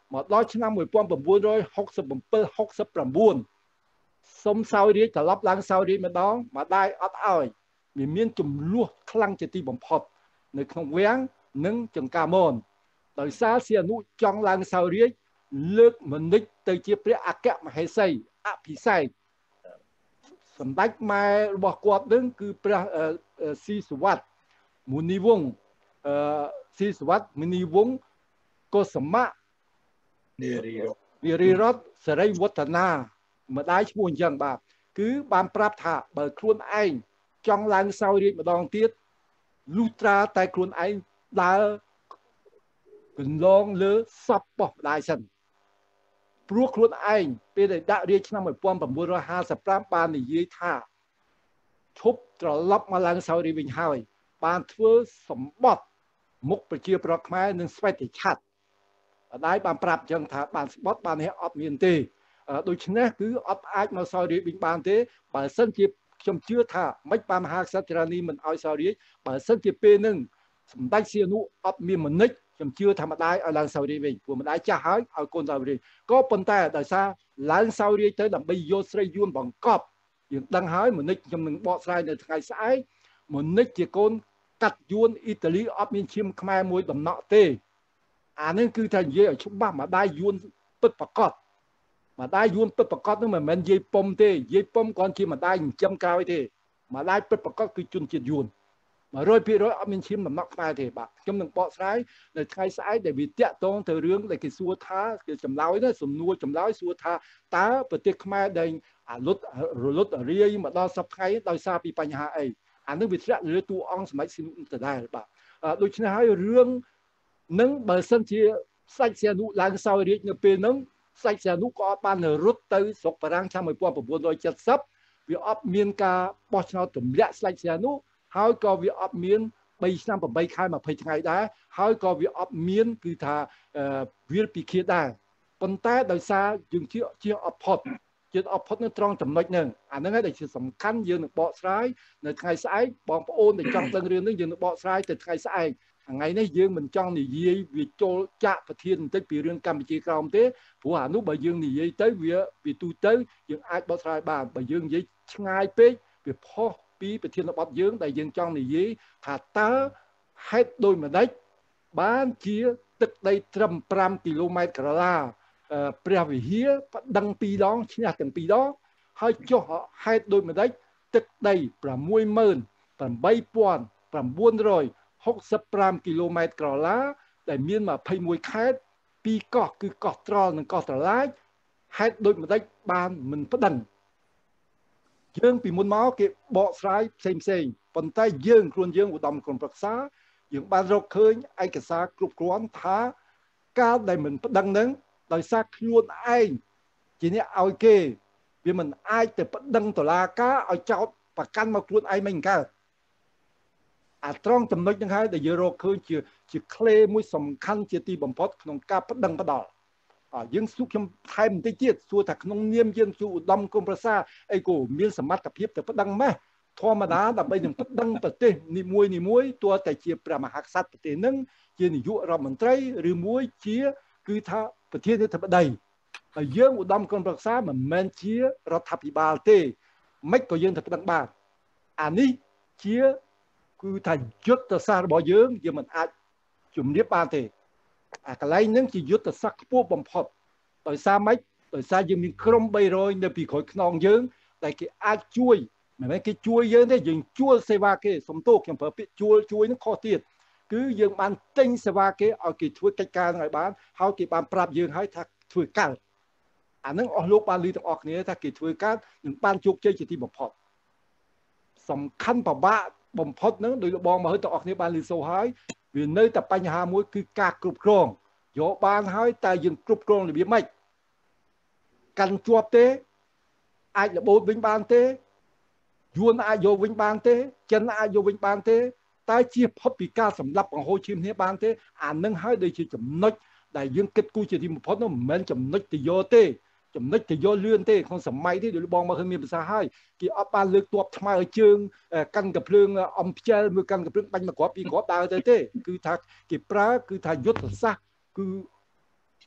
មកដល់ឆ្នាំmột nghìn chín trăm sáu mươi bảy sáu mươi chínសុំសោយរាជត្រឡប់ឡើងសោយរាជម្ដងម្ដាយអត់ឲ្យវាមានចំនួនខ្លាំងជាទីបំផុតនៅក្នុងវាំងនិងចង្ការមនដោយសារសៀនុចង់ឡើងសោយរាជលើកមនិចទៅជាព្រះអគ្គមហេសីអភិសេកសម្ដេចម៉ែរបស់គាត់នឹងគឺព្រះស៊ីសវត្តមុនីវង្សអឺស៊ីសវត្តមុនីវង្សកុសមៈនារីរតសេរីវឌ្ឍនាម្ដាយឈ្មោះអញ្ចឹងបាទគឺបានប្រាប់ថាបើខ្លួនឯងចង់ឡើងសោយរាជម្ដងទៀតលុះត្រាតែខ្លួនឯងដើរកន្លងលើសពរបស់ម្ដាយសិនព្រោះខ្លួនឯងពេលដែលដាក់រាជឆ្នាំmột nghìn chín trăm hai mươi lămបាននិយាយថាឈប់ត្រឡប់មកឡើងសោយរាជវិញហើយបានធ្វើសម្បត្តិមុខប្រជាប្រដ្ឋខ្មែរនិងស្វេតឆ័ត្រម្ដាយបានប្រាប់អញ្ចឹងថាបានស្បត់បាននេះអត់មានទេដូច្នេះគឺអត់អាចមកសោយរាជវិញបានទេបើសិនជាខ្ញុំជឿថាមិនបានមហាក្សត្ររានីមិនឲ្យសោយរាជបើសិនជាពេលនឹងសម្ដេចសៀនុអត់មានមនិចខ្ញុំជឿថាម្ដាយឲ្យឡើងសោយរាជវិញព្រោះម្ដាយចាស់ហើយឲ្យកូនសោយរាជក៏ប៉ុន្តែដោយសារឡើងសោយរាជទៅដើម្បីយកស្រីយួនបង្កប់យើងដឹងហើយមនិចខ្ញុំនឹងបកស្រាយនៅថ្ងៃស្អែកមនិចជាកូនកាត់យួនអ៊ីតាលីអត់មានឈាមខ្មែរមួយដំណក់ទេអានេះគឺថានិយាយឲ្យច្បាស់ម្ដាយយួនពិតប្រាកដម្ដាយយួនពិតប្រាកដនោះមិនមែននិយាយពុំទេនិយាយពុំគ្រាន់ជាម្ដាយចិញ្ចឹមក្រោយទេម្ដាយពិតប្រាកដគឺជនជាតិយួនmột trăm phần trăm អត់មានឈាមដំណក់ខ្មែរទេបាទខ្ញុំនឹងបកស្រាយនៅថ្ងៃស្អែកដែលវាតាក់ទងទៅរឿងដែលគេសួរថាគេចម្លើយណាសំណួរចម្លើយសួរថាតើប្រទេសខ្មែរដែលអាលុតរលត់រាយមកដល់សប្តាហ៍ថ្ងៃដោយសារពីបញ្ហាអីអានឹងវាធ្លាក់លើតួអង្គសម្ដេចសៀនុដដែលបាទដូច្នេះហើយរឿងនឹងបើសិនជាស្ដេចសៀនុឡើងសោយរាជនៅពេលហ្នឹងស្ដេចសៀនុក៏អត់បានរត់ទៅស្រុកបារាំងឆ្នាំmột nghìn chín trăm bảy mươiវាអត់មានការបោះឆ្នោតទម្លាក់ស្ដេចសៀនុហើយក៏វាអត់មានបីឆ្នាំ8ខែ20ថ្ងៃដែរហើយក៏វាអត់មានគឺថាវាលពិឃាតដែរប៉ុន្តែដោយសារយើងជាជាអផុតជាអផុតនៅត្រង់ចំណុចហ្នឹងអាហ្នឹងឯងដែលជាសំខាន់យើងនឹងបកស្រាយនៅថ្ងៃស្អែកបងប្អូនដែលចង់ដឹងរឿងនេះយើងនឹងបកស្រាយទៅថ្ងៃស្អែកថ្ងៃនេះយើងមិនចង់និយាយវាចូលចាក់ប្រធានបន្តិចពីរឿងកម្ពុជាក្រោមទេព្រោះអានោះបើយើងនិយាយទៅវាវាទូទៅយើងអាចបកស្រាយបានបើយើងនិយាយឆ្ងាយពេកវាផុសពីប្រធានបទយើងដែលយើងចង់និយាយថាតើហេតុដូចម្ដេចបានជាទឹកដីត្រឹម5គីឡូម៉ែត្រក្រឡាព្រះវិហារប្តឹងពីរដងឈ្នះទាំងពីរដងហើយចុះហេតុដូចម្ដេចទឹកដី6ម៉ឺន8ពាន់9៦៥គីឡូម៉ែត្រក្រឡាដែលមាន21ខេត្តពីរកោះគឺកោះត្រល់និងកោះត្រឡាចហេតុដូចម្ដេចបានមិនប្តឹងយើងពីមុនមកគេបកស្រាយផ្សេងផ្សេងប៉ុន្តែយើងខ្លួនយើងឧត្តមក្រុមប្រឹក្សាយើងបានរកឃើញឯកសារគ្រប់គ្រាន់ថាការដែលមិនប្តឹងនឹងដោយសារខ្លួនឯងជាអ្នកឲ្យគេវាមិនអាចទៅប្តឹងតុលាការឲ្យចោទប្រកាន់មកខ្លួនឯងមិនកើតអាត្រង់ចំណុចហ្នឹងហើយដែលយើងរកឃើញជាជាក្លេមួយសំខាន់ជាទីបំផុតក្នុងការប្តឹងផ្ដាល់យើងសួរខ្ញុំថែមបន្តិចទៀតសួរថាក្នុងនាមយើងជួឧត្តមគុំប្រសាអីក៏មានសមត្ថភាពទៅប្តឹងម៉េះធម្មតាដើម្បីនឹងប្តឹងប្រទេសនីមួយនីមួយទោះតែជាព្រះមហាក្សត្រប្រទេសនឹងជានាយករដ្ឋមន្ត្រីឬមួយជាគឺថាប្រធានាធិបតីហើយយើងឧត្តមគុំប្រសាមិនមែនជារដ្ឋាភិបាលទេមិនក៏យើងទៅប្តឹងបានអានេះជាគឺថាយុទ្ធសាស្ត្ររបស់យើងយើងមិនអាចជំរាបបានទេអាកន្លែងហ្នឹងជាយុទ្ធសាស្ត្រខ្ពស់បំផុតដោយសារម៉េចដោយសារយើងមានក្រុមបីរយនៅពីក្រោយខ្នងយើងដែលគេអាចជួយមិនមែនគេជួយយើងទេយើងជួលសេវាគេសំទោសខ្ញុំប្រើពាក្យជួលជួយនឹងខុសទៀតគឺយើងបានទិញសេវាគេឲ្យគេធ្វើកិច្ចការនឹងឲ្យបានហើយគេបានប្រាប់យើងហើយថាធ្វើកើតអាហ្នឹងអស់លោកបានឮទាំងអស់គ្នាថាគេធ្វើកើតនឹងបានជោគជ័យជាទីបំផុតសំខាន់ប្របាក់បំផុតហ្នឹងដោយបងមកទាំងអស់គ្នាបានឮសូរហើយវានៅតែបញ្ហាមួយគឺការគ្រប់គ្រងយកបានហើយតែយើងគ្រប់គ្រងរបៀបម៉េចកាន់ជាប់ទេអាចរបូតវិញបានទេយួនអាចយកវិញបានទេចិនអាចយកវិញបានទេតែជាផុតពីការសម្លាប់បង្ហូរឈាមគ្នាបានទេអានឹងហើយដូចជាចំណុចដែលយើងគិតគូរជាទីបំផុតនោះមិនមែនចំណុចទៅយកទេចំណុចទៅយកលឿនទេក្នុងសម័យនេះដូចបងមកឃើញមានភាសាហើយគេអត់បានលើកទ័ពថ្មើរជើងកាន់កភ្លើងអំខ្ជិលមួយកាន់កភ្លើងបាញ់មកគ្រាប់ពីរគ្រាប់ដើរទៅទេគឺថាគេប្រើគឺថាយុទ្ធសាស្ត្រគឺ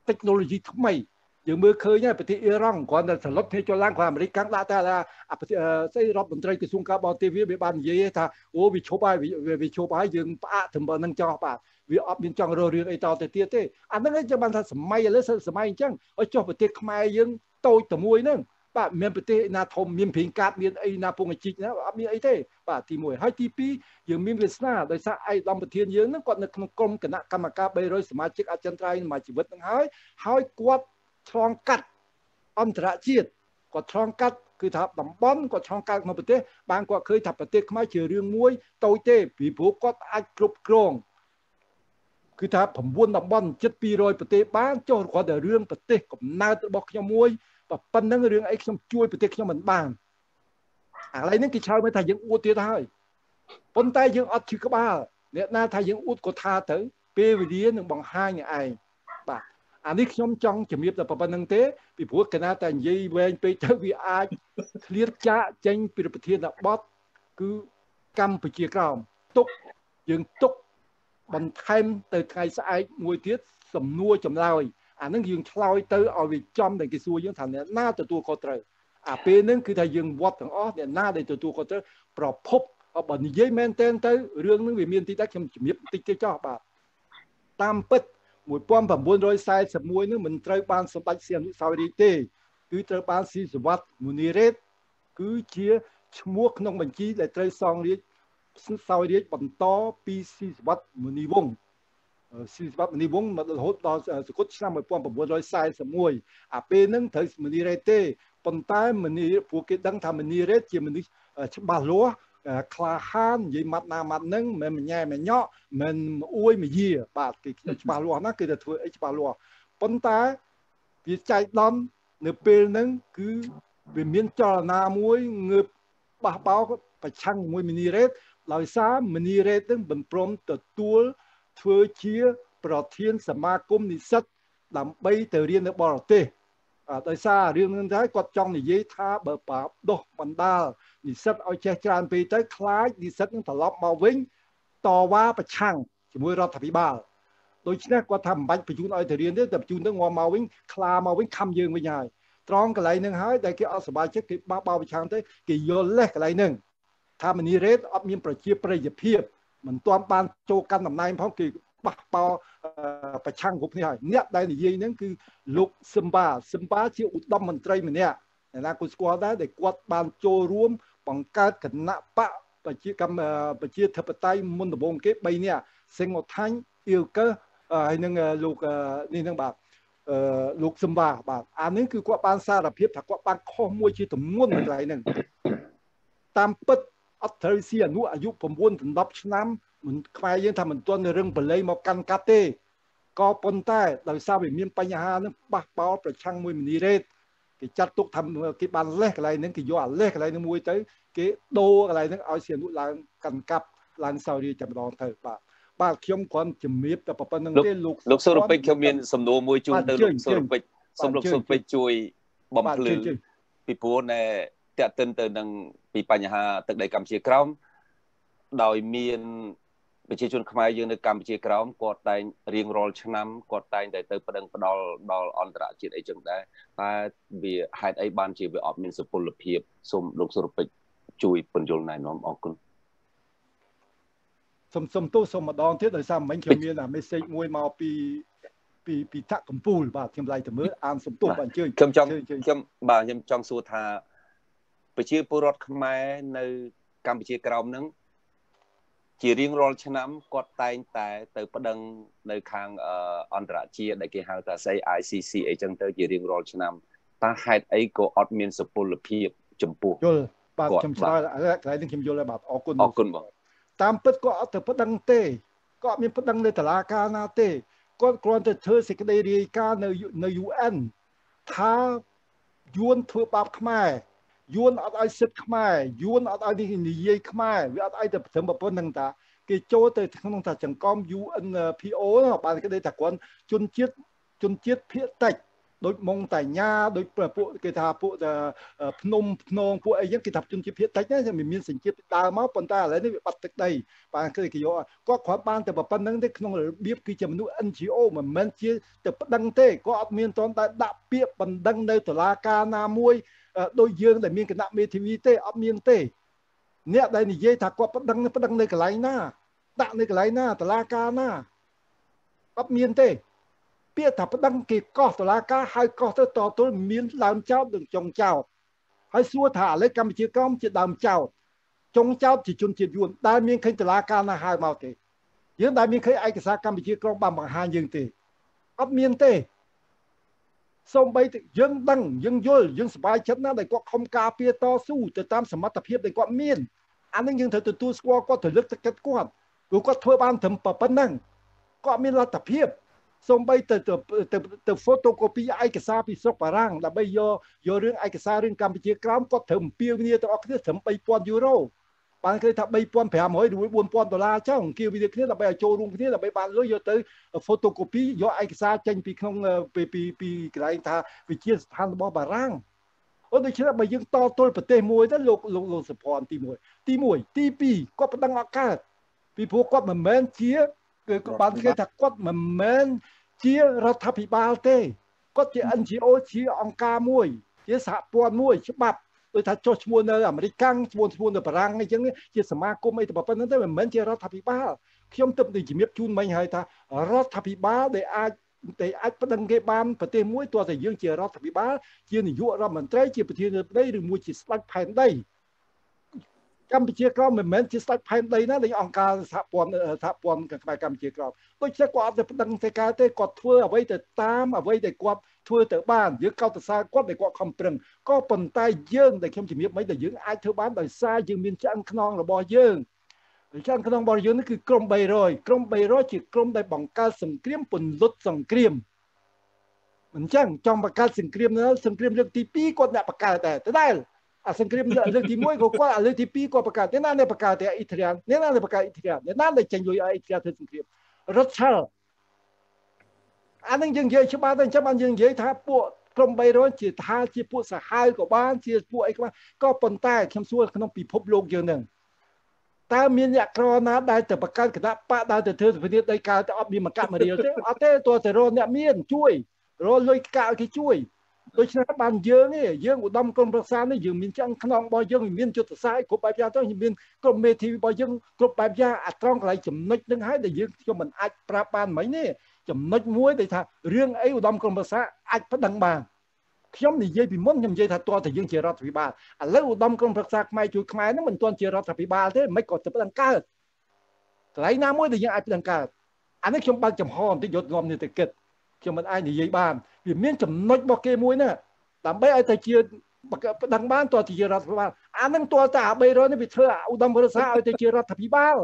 technology ថ្មីយើងមើលឃើញហើយប្រទេសអ៊ីរ៉ង់គ្រាន់តែសន្លប់គ្នាចូលឡើងគាត់អាមេរិកកាំងដាក់តែអាប្រទេសស្អីរដ្ឋមន្ត្រីក្រសួងការបរទេសវាបាននិយាយថាអូវាឈប់ហើយវាឈប់ហើយយើងផ្អាកត្រឹមប៉ុណ្្នឹងចោះបាទវាអត់មានចង់រករឿងអីតទៅទៀតទេអាហ្នឹងឯងចាំបានថាសម័យឥឡូវសម័យអញ្ចឹងឲ្យចុះប្រទេសខ្មែរយើងតូចតែមួយហ្នឹងបាទមានប្រទេសណាធំមានព្រៀងកាតមានអីណាពងជីកណាអត់មានអីទេបាទទីមួយហើយទីពីរយើងមានវាសនាដោយសារឯកឧត្តមប្រធានយើងហ្នឹងគាត់នៅក្នុងក្រុមគណៈកម្មការបីរយសមាជិកអចិន្ត្រៃយ៍មួយជីវិតហ្នឹងហើយហើយគាត់ឆ្លងកាត់អន្តរជាតិគាត់ឆ្លងកាត់គឺថាតំបន់គាត់ឆ្លងកាត់ក្នុងប្រទេសបានគាត់ឃើញថាប្រទេសខ្មែរជារឿងមួយតូចទេពីព្រោះគាត់អាចគ្រប់គ្រងគឺថា៩តំបន់ជិតពីរយប្រទេសបានចុះគាត់តែរឿងប្រទេសកំណើតរបស់ខ្ញុំមួយប៉ុណ្ណឹងរឿងអីខ្ញុំជួយប្រទេសខ្ញុំមិនបានអាឡៃនេះគេឆ្លើយមកថាយើងអួតទៀតហើយប៉ុន្តែយើងអត់ឈឺក្បាលអ្នកណាថាយើងអួតក៏ថាទៅពេលវេលានឹងបង្ហាញឯងបាទអានេះខ្ញុំចង់ជំរាបតែប៉ុណ្្នឹងទេពីព្រោះកណាតែនិយាយវែងពេកទៅវាអាចឃ្លាតចាកចេញពីប្រធានបទគឺកម្ពុជាក្រោមទុកយើងទុកបន្ថែមទៅថ្ងៃស្អែកមួយទៀតសំណួរចម្លើយអានឹងយើងឆ្លើយទៅឲ្យវាចំតែគេសួរយើងថាអ្នកណាទទួលខុសត្រូវអាពេលហ្នឹងគឺថាយើងវត្តទាំងអស់អ្នកណាដែលទទួលខុសត្រូវប្រភពបើនិយាយមែនទែនទៅរឿងហ្នឹងវាមានទីតាខ្ញុំជំរាបបន្តិចទេចោះបាទតាមពិត១៩៤១ហ្នឹងមិនត្រូវបានសម្ដេចសៀមអនុស្សាវរីយ៍ទេគឺត្រូវបានស៊ីសវត្តមុនីរ៉េតគឺជាឈ្មោះក្នុងបញ្ជីដែលត្រូវសង់រាជសោយរាជបន្តពីស៊ីសវត្តមុនីវង្សស៊ីសវត្តមុនីវង្សមករហូតដល់សកុតឆ្នាំ១៩៤១អាពេលហ្នឹងត្រូវមុនីរ៉េតទេប៉ុន្តែមុនីពួកគេដឹងថាមុនីរ៉េតជាមនុស្សច្បាស់លាស់ក្លាហាននិយាយម៉ាត់ណាម៉ាត់ហ្នឹងមិនញ៉ែមិនញក់មិនអួយមយាបាទគេច្បាស់លាស់ណាគឺតែធ្វើអីច្បាស់លាស់ប៉ុន្តែវាចែកដំនៅពេលហ្នឹងគឺវាមានចលនាមួយងើបបះបោប្រឆាំងជាមួយមុនីរ៉េតដោយសារមុនីរ៉េតហ្នឹងមិនព្រមទទួលធ្វើជាប្រធានសមាគមនិស្សិតដើម្បីទៅរៀននៅបរទេសដោយសាររឿងហ្នឹងដែរគាត់ចង់និយាយថាបើបាដោះបណ្ដាលនិស្សិតឲ្យចេះច្រើនពេកទៅខ្លាចនិស្សិតនឹងត្រឡប់មកវិញតវ៉ាប្រឆាំងជាមួយរដ្ឋាភិបាលដូច្នេះគាត់ថាមិនបាច់បញ្ជូនឲ្យទៅរៀនទេតែបញ្ជូនទៅងាប់មកវិញខ្លាមកវិញខំយើងវិញហើយត្រង់កន្លែងហ្នឹងហើយដែលគេអត់សប្បាយចិត្តគេបោះបោប្រឆាំងទៅគេយល់លេះកន្លែងហ្នឹងថាមនីរ៉េតអត់មានប្រជាប្រិយភាពមិនទាន់បានចូលកាន់តំណែងផងគេបះបោប្រឆាំងគ្រប់គ្នាហើយអ្នកដែលនិយាយហ្នឹងគឺលោកសឹមបាសឹមបាជាឧត្តមមន្ត្រីម្នាក់អ្នកណាក៏ស្គាល់ដែរដែលគាត់បានចូលរួមបង្កើតគណៈបកប្រជាកម្មប្រជាធិបតេយ្យមុនដំបូងគេបីនាក់សេងអថាញ់អ៊ីវកើហើយនឹងលោកនេះនឹងបាទអឺលោកសឹមបាបាទអានេះគឺគាត់បានសារភាពថាគាត់បានខុសមួយជាទម្ងន់នៅកន្លែងហ្នឹងតាមពិតអត់ត្រូវស៊ីអនុអាយុ៩ដល់ដប់ឆ្នាំមិនខ្មែរយើងថាមិនទាន់រឹងបល័យមកកាន់កាត់ទេក៏ប៉ុន្តែដោយសារវាមានបញ្ហានឹងបះបោលប្រឆាំងមួយមុនីរ៉េតគេចាត់ទុកថាគេបានលេះកន្លែងហ្នឹងគេយកអាលេះកន្លែងហ្នឹងមួយទៅគេដូរកន្លែងហ្នឹងឲ្យសៀនុឡើងកាន់កាប់ឡើងសោយរាជតែម្ដងទៅបាទបាទខ្ញុំគ្រាន់ជំរាបតែប៉ុណ្្នឹងទេលោកលោកសុរពេជ្រខ្ញុំមានសំណួរមួយជូនទៅលោកសុរពេជ្រសូមលោកសុរពេជ្រជួយបំភ្លឺពីព្រោះណែតាក់ទិនទៅនឹងពីបញ្ហាទឹកដីកម្ពុជាក្រោមដោយមានប្រជាជនខ្មែរយើងនៅកម្ពុជាក្រោមគាត់តែងរៀងរាល់ឆ្នាំគាត់តែងតែទៅប្តឹងផ្ដាល់ដល់អន្តរជាតិអីចឹងដែរតែវាហេតុអីបានជាវាអត់មានសុពលភាពសូមលោកសុរពេជ្រជួយពន្យល់ណែនាំអរគុណសូមសូមទោសសូមម្ដងទៀតដោយសារមិញខ្ញុំមានអា message មួយមកពីពីពីថាក់កំពូលបាទខ្ញុំឡៃទៅមើលអានសំទោសបាទអញ្ជើញខ្ញុំចង់ខ្ញុំបាទខ្ញុំចង់សួរថាប្រជាពលរដ្ឋខ្មែរនៅកម្ពុជាក្រោមហ្នឹងជារៀងរាល់ឆ្នាំគាត់តែងតែទៅប្តឹងនៅខាងអន្តរជាតិដែលគេហៅថាស្អី I C C អីចឹងទៅជារៀងរាល់ឆ្នាំតើហេតុអីក៏អត់មានសុពលភាពចំពោះយល់បាទខ្ញុំឆ្លើយកន្លែងនេះខ្ញុំយល់ហើយបាទអរគុណអរគុណបងតាមពិតគាត់អត់ទៅប្តឹងទេគាត់អត់មានប្តឹងនៅតុលាការណាទេគាត់គ្រាន់តែធ្វើសេចក្តីរាយការណ៍នៅនៅ U N ថាយួនធ្វើបាបខ្មែរយួនអត់ឲ្យសិទ្ធិខ្មែរយួនអត់ឲ្យនិយាយខ្មែរវាអត់ឲ្យតែត្រឹមប៉ុណ្្នឹងតាគេចូលទៅក្នុងថាចង្កំ U N P O បានគេថាគាត់ជនជាតិជនជាតិភាគតិចដូចម៉ុងតាញ៉ាដូចពួកគេថាពួកភ្នំភ្នងពួកអីចឹងគេថាជនជាតិភាគតិចណាមានសញ្ជាតិដើមមកប៉ុន្តែឥឡូវនេះវាបាត់ទឹកដីបានគឺគេយកគាត់គ្រាន់បានតែប៉ុណ្្នឹងទេក្នុងរបៀបគឺជាមនុស្ស N G O មិនមែនជាទៅប្តឹងទេគាត់អត់មានទាន់តែដាក់ពាក្យបណ្ដឹងនៅតុលាការណាមួយដោយយើងដែលមានគណៈមេធាវីទេអត់មានទេអ្នកដែលនិយាយថាគាត់ប្តឹងប្តឹងនៅកន្លែងណាដាក់នៅកន្លែងណាតុលាការណាអត់មានទេពាក្យថាប្តឹងគេកោះតុលាការហើយកោះទៅតទល់មានដើមចោតនិងចុងចោតហើយសួរថាឥឡូវកម្ពុជាក្រមជាដើមចោតចុងចោតជាជនជាតិយួនដែលមានឃើញតុលាការណាហៅមកទេយើងដែលមានឃើញឯកសារកម្ពុជាក្រមបានបង្ហាញយើងទេអត់មានទេសូម្បីតែយើងដឹងយើងយល់យើងសប្បាយចិត្តណាស់ដែលគាត់ខំការពារតស៊ូទៅតាមសមត្ថភាពដែលគាត់មានអានេះយើងត្រូវទទួលស្គាល់គាត់ទៅលើកទឹកចិត្តគាត់ព្រោះគាត់ធ្វើបានត្រឹមប៉ុណ្ណឹងគាត់មានលទ្ធភាពសូម្បីទៅទៅទៅ photocopy ឯកសារពីស្រុកបារាំងដើម្បីយកយករឿងឯកសាររឿងកម្ពុជាក្រោមគាត់ត្រូវអំពាវនាវទាំងអស់គ្នាត្រឹមបីពាន់យូរ៉ូបានគេថាបីពាន់ប្រាំរយឬបួនពាន់ដុល្លារចុះអង្គាវវាគ្នាដើម្បីឲ្យចូលរួមគ្នាដើម្បីបានលុយយកទៅ photocopy យកឯកសារចេញពីក្នុងពីពីពីកន្លែងថាវិជាស្ថានរបស់បារាំងអូដូច្នេះបើយើងតទល់ប្រទេសមួយទៅលោកលោកលោកសុភ័ណ្ឌទីមួយទីមួយទីពីរគាត់ប្តឹងអត់កើតពីព្រោះគាត់មិនមែនជាគឺបានគេថាគាត់មិនមែនជារដ្ឋាភិបាលទេគាត់ជា N G O ជាអង្គការមួយជាសហព័ន្ធមួយច្បាប់ដូចថាចុះឈ្មោះនៅអាមេរិកឈ្មោះឈ្មោះនៅបារាំងអីចឹងជាសមាគមអីទៅប៉ុណ្្នឹងទេមិនមែនជារដ្ឋាភិបាលខ្ញុំទើបតែជំរាបជូនមិញហើយថារដ្ឋាភិបាលដែលអាចតែអាចប្តឹងគេបានប្រទេសមួយទោះតែយើងជារដ្ឋាភិបាលជានាយករដ្ឋមន្ត្រីជាប្រធានាធិបតីឬមួយជាស្ដេចផែនដីកម្ពុជាក្រមមិនមែនជាស្ដេចផែនដីណាដែលអង្គការសហព័ន្ធសហព័ន្ធខ្មែរកម្ពុជាក្រមដូច្នេះគាត់អត់ទៅប្តឹងទៅកើតទេគាត់ធ្វើអ្វីទៅតាមអ្វីដែលគាត់ធ្វើទៅបានយើងកោតសរសើរគាត់ដែលគាត់ខំប្រឹងក៏ប៉ុន្តែយើងដែលខ្ញុំជំរាបមិនដែលយើងអាចធ្វើបានដោយសារយើងមានឆ្អឹងខ្នងរបស់យើងឆ្អឹងខ្នងរបស់យើងនេះគឺក្រុមបីរយក្រុមបីរយជាក្រុមដែលបង្កើតសង្គ្រាមពន្លត់សង្គ្រាមអញ្ចឹងចង់បង្កើតសង្គ្រាមនោះសង្គ្រាមលើកទីពីរគាត់អ្នកបង្កើតដែរដដែលអាសង្គ្រាមលើកទីមួយក៏គាត់លើកទីពីរគាត់បង្កើតអ្នកណាអ្នកបង្កើតតែអ៊ីតាលីអ្នកណាអ្នកបង្កើតអ៊ីតាលីអ្នកណាដែលចេញលុយឲ្យអ៊ីតាលីធ្វើសង្គ្រាមរត់ឆលអានឹងយើងនិយាយច្បាស់ទៅអញ្ចឹងបានយើងនិយាយថាពួកក្រុមបីរយជាថាជាពួកសាហាវក៏បានជាពួកអីក៏បានក៏ប៉ុន្តែខ្ញុំសួរក្នុងពិភពលោកយើងនឹងតើមានអ្នកក្រណាដែលទៅបង្កើតគណៈបកដែលទៅធ្វើសភាដីកើតទៅអត់មានមកកាក់មរៀលទេអត់ទេទោះតែរកអ្នកមានជួយរកលុយកាក់ឲ្យគេជួយដូច្នេះបានយើងនេះយើងឧត្តមក្រុមប្រឹក្សានេះយើងមានឆ្អឹងខ្នងរបស់យើងមានយុទ្ធសាស្ត្រគ្រប់បែបយ៉ាងទៅមានក្រុមមេធាវីរបស់យើងគ្រប់បែបយ៉ាងអាត្រង់កន្លែងចំណុចនឹងហើយដែលយើងខ្ញុំមិនអាចប្រាប់បានមិញទេចំណុចមួយដែលថារឿងអីឧត្តមក្រុមប្រឹក្សាអាចប្តឹងបានខ្ញុំនិយាយពីមុនខ្ញុំនិយាយថាតើតើយើងជារដ្ឋាភិបាលឥឡូវឧត្តមក្រុមប្រឹក្សាខ្មែរជួយខ្មែរហ្នឹងមិនទាន់ជារដ្ឋាភិបាលទេមិនក៏ទៅប្តឹងកើតកន្លែងណាមួយដែលយើងអាចប្តឹងកើតអានេះខ្ញុំបើកចំហបន្តិចយកងំនេះទៅគិតខ្ញុំមិនអាចនិយាយបានវាមានចំណុចរបស់គេមួយណាដើម្បីឲ្យតែជាប្តឹងបានតើជារដ្ឋាភិបាលអានឹងតើតាបីរយនេះវាធ្វើឧត្តមប្រឹក្សាឲ្យតែជារដ្ឋាភិបាល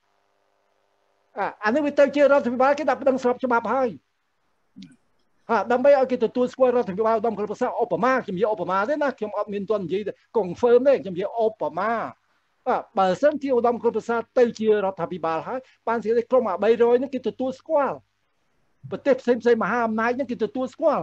អានេះវាទៅជារដ្ឋាភិបាលគេដាក់ប្តឹងស្របច្បាប់ហើយហាដើម្បីឲ្យគេទទួលស្គាល់រដ្ឋាភិបាលឧត្តមប្រឹក្សាឧបមាខ្ញុំនិយាយឧបមាទេណាខ្ញុំអត់មានទាន់និយាយ confirm ទេខ្ញុំនិយាយឧបមាបើសិនជាឧត្តមប្រឹក្សាទៅជារដ្ឋាភិបាលហើយបានស្គាល់ក្រុមអាបីរយនេះគេទទួលស្គាល់ប្រទេសផ្សេងផ្សេងមហាអំណាចនេះគេទទួលស្គាល់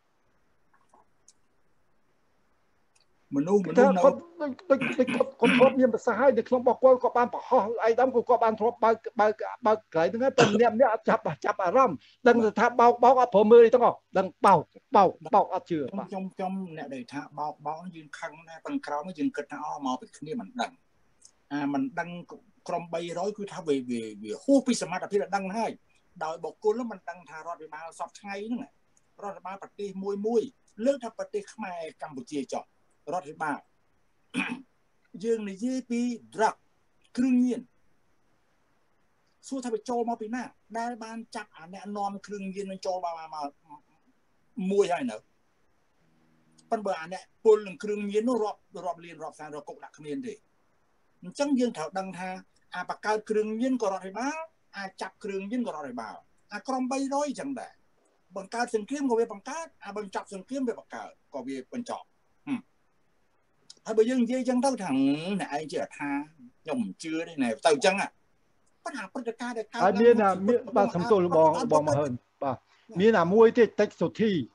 មនុស្សមនុស្សនៅគាត់ដូចដូចគាត់ធ្លាប់មានប្រសាសន៍ហើយនៅក្នុងរបស់គាត់គាត់បានបង្ហោះអីដើមគាត់បានធ្លាប់បើកបើកបើកកន្លែងហ្នឹងតែម្នាក់ម្នាក់អត់ចាប់ចាប់អារម្មណ៍ដឹងថាបោកបោកអត់ព្រមមើលអីទាំងអស់ដឹងបោកបោកបោកអត់ជឿខ្ញុំខ្ញុំអ្នកដែលថាបោកបោកយើងខឹងណាប៉ុន្តែក្រោមយើងគិតថាអស់មកពីគ្នាមិនដឹងអាមិនដឹងក្រុមបីរយគឺថាវាវាហួសពីសមត្ថភាពដឹងហើយដោយបុគ្គលនោះមិនដឹងថារដ្ឋាភិបាលសពថ្ងៃហ្នឹងរដ្ឋាភិបាលប្រទេសមួយមួយលើកថាប្រទេសខ្មែរកម្ពុជាចុះរដ្ឋាភិបាលយើងនិយាយពី drug គ្រឿងញៀនសួរថាវាចូលមកពីណាដែលបានចាប់អាអ្នកនាំគ្រឿងញៀននឹងចូលមកមកមួយហើយនៅប៉ុន្តែអាអ្នកពលនឹងគ្រឿងញៀននោះរាប់រាប់លានរាប់សែនរកគុកដាក់គ្មានទេអញ្ចឹងយើងត្រូវដឹងថាអាបកកើតគ្រឿងញៀនក៏រដ្ឋាភិបាលអាចចាប់គ្រឿងញៀនក៏រដ្ឋាភិបាលអាក្រុមបីរយអញ្ចឹងដែរបង្កើតសង្គ្រាមក៏វាបង្កើតអាបញ្ចប់សង្គ្រាមវាបង្កើតក៏វាបញ្ចប់ហើយបើយើងនិយាយអញ្ចឹងទៅថាអ្នកឯងជាថាខ្ញុំមិនជឿទេណែទៅអញ្ចឹងប៉ុន្តែព្រឹត្តិការណ៍ដែលកើតហើយមានមានបាទសំទោសបងបងមហិនបាទមានអាមួយទៀតតិចសុធី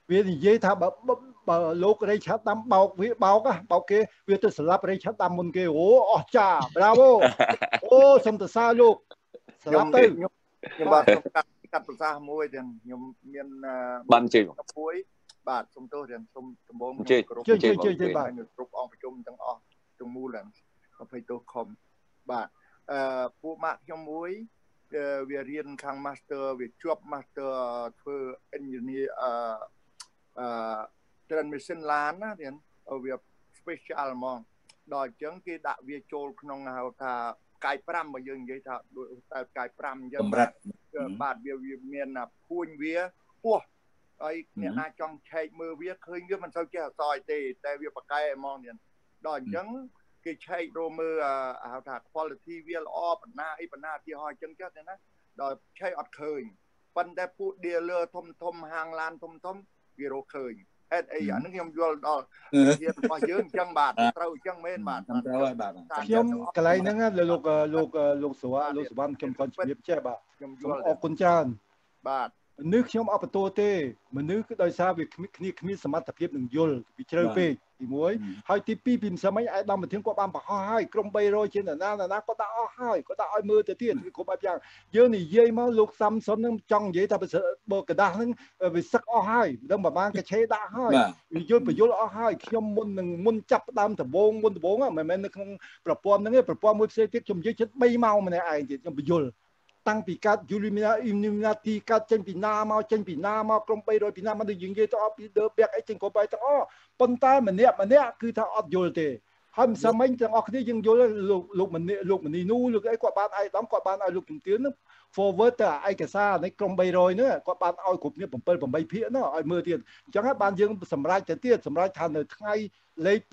វានិយាយថាបើបើលោករេឆាត់ដាំបោកវាបោកបោកគេវាទៅស្លាប់រេឆាត់ដាំមុនគេអូអស់ចាបរាវូអូសុំទៅសារលោកស្លាប់ទៅខ្ញុំខ្ញុំបាទខ្ញុំកាត់កាត់ប្រសាសន៍មួយទាំងខ្ញុំមានបានជើងមួយបាទសុំទោសទាំងសុំដំបងជើងជើងជើងជើងជើងបាទគ្រប់អង្គប្រជុំទាំងអស់ទាំងមូលទាំងអភ័យទោសខំបាទអឺពួកម៉ាក់ខ្ញុំមួយវារៀនខាង Master វាជាប់ Master ធ្វើ Engineer អឺអឺ Transmission ឡានណារៀនវា Special ហ្មងដល់អញ្ចឹងគេដាក់វាចូលក្នុងហៅថាកាយ5មកយើងនិយាយថាដូចតែកាយ5អញ្ចឹងបាទបាទវាវាមានភួញវាពោះហើយអ្នកណាចង់ឆែកមើលវាឃើញវាមិនសូវចេះអសយទេតែវាប្រកែហ្មងទៀតដល់អញ្ចឹងគេឆែករមើលហៅថា quality វាល្អបណ្ណាអីបណ្ណាទីហោះអញ្ចឹងចេះទេណាដល់ឆែកអត់ឃើញប៉ុន្តែពួក dealer ធំធំហាងឡានធំធំវារកឃើញហេតុអីអានឹងខ្ញុំយល់ដល់ជារបស់យើងអញ្ចឹងបាទត្រូវអញ្ចឹងមែនបាទត្រូវហើយបាទខ្ញុំកន្លែងហ្នឹងលោកលោកលោកសវលោកសវណ្ណខ្ញុំគាត់ជំរាបចេះបាទខ្ញុំយល់អរគុណច្រើនបាទមនុស្សខ្ញុំអត់បន្ទោសទេមនុស្សគឺដោយសារវាគ្នាគ្មានសមត្ថភាពនឹងយល់វាជ្រៅពេកទីមួយហើយទីពីរពីម្សិលមិញឯកឧត្តមប្រធានគាត់បានបង្ហោះហើយក្រុម300ជាណាណាណាគាត់ដាក់អស់ហើយគាត់ដាក់ឲ្យមើលទៅទៀតវាគ្រប់បែបយ៉ាងយើងនិយាយមកលោកសាំសុននឹងចង់និយាយថាបើกระដាស់នឹងវាសឹកអស់ហើយដឹងប្រហែលកាឆេដាក់ហើយវាយល់បញ្យល់អស់ហើយខ្ញុំមុននឹងមុនចាប់ផ្ដើមដំបងមុនដំបងមិនមែននៅក្នុងប្រព័ន្ធហ្នឹងទេប្រព័ន្ធមួយផ្សេងទៀតខ្ញុំនិយាយជិត3ម៉ោងម្នាក់ឯងទៀតខ្ញុំបញ្យល់តាំងពីកាត់យូលីមីណាអ៊ីមីណាទីកាត់ចេញពីណាមកចេញពីណាមកក្រុម300ពីណាមកយើងនិយាយទៅអត់ពីដើរបែកអីចេញគ្រប់ហើយទាំងអស់ប៉ុន្តែម្នាក់ម្នាក់គឺថាអត់យល់ទេហើយមិនសមមិញទាំងអស់គ្នាយើងយល់លោកលោកម្នាក់លោកម្នីនូលោកអីគាត់បានឯកឧត្តមគាត់បានឲ្យលោកជំទាវនឹង forward ទៅឯកសារនៃក្រុម300ហ្នឹងគាត់បានឲ្យគ្រប់គ្នា7 8ភាគហ្នឹងឲ្យមើលទៀតអញ្ចឹងហើយបានយើងសម្រេចទៅទៀតសម្រេចថានៅថ្ងៃលេខ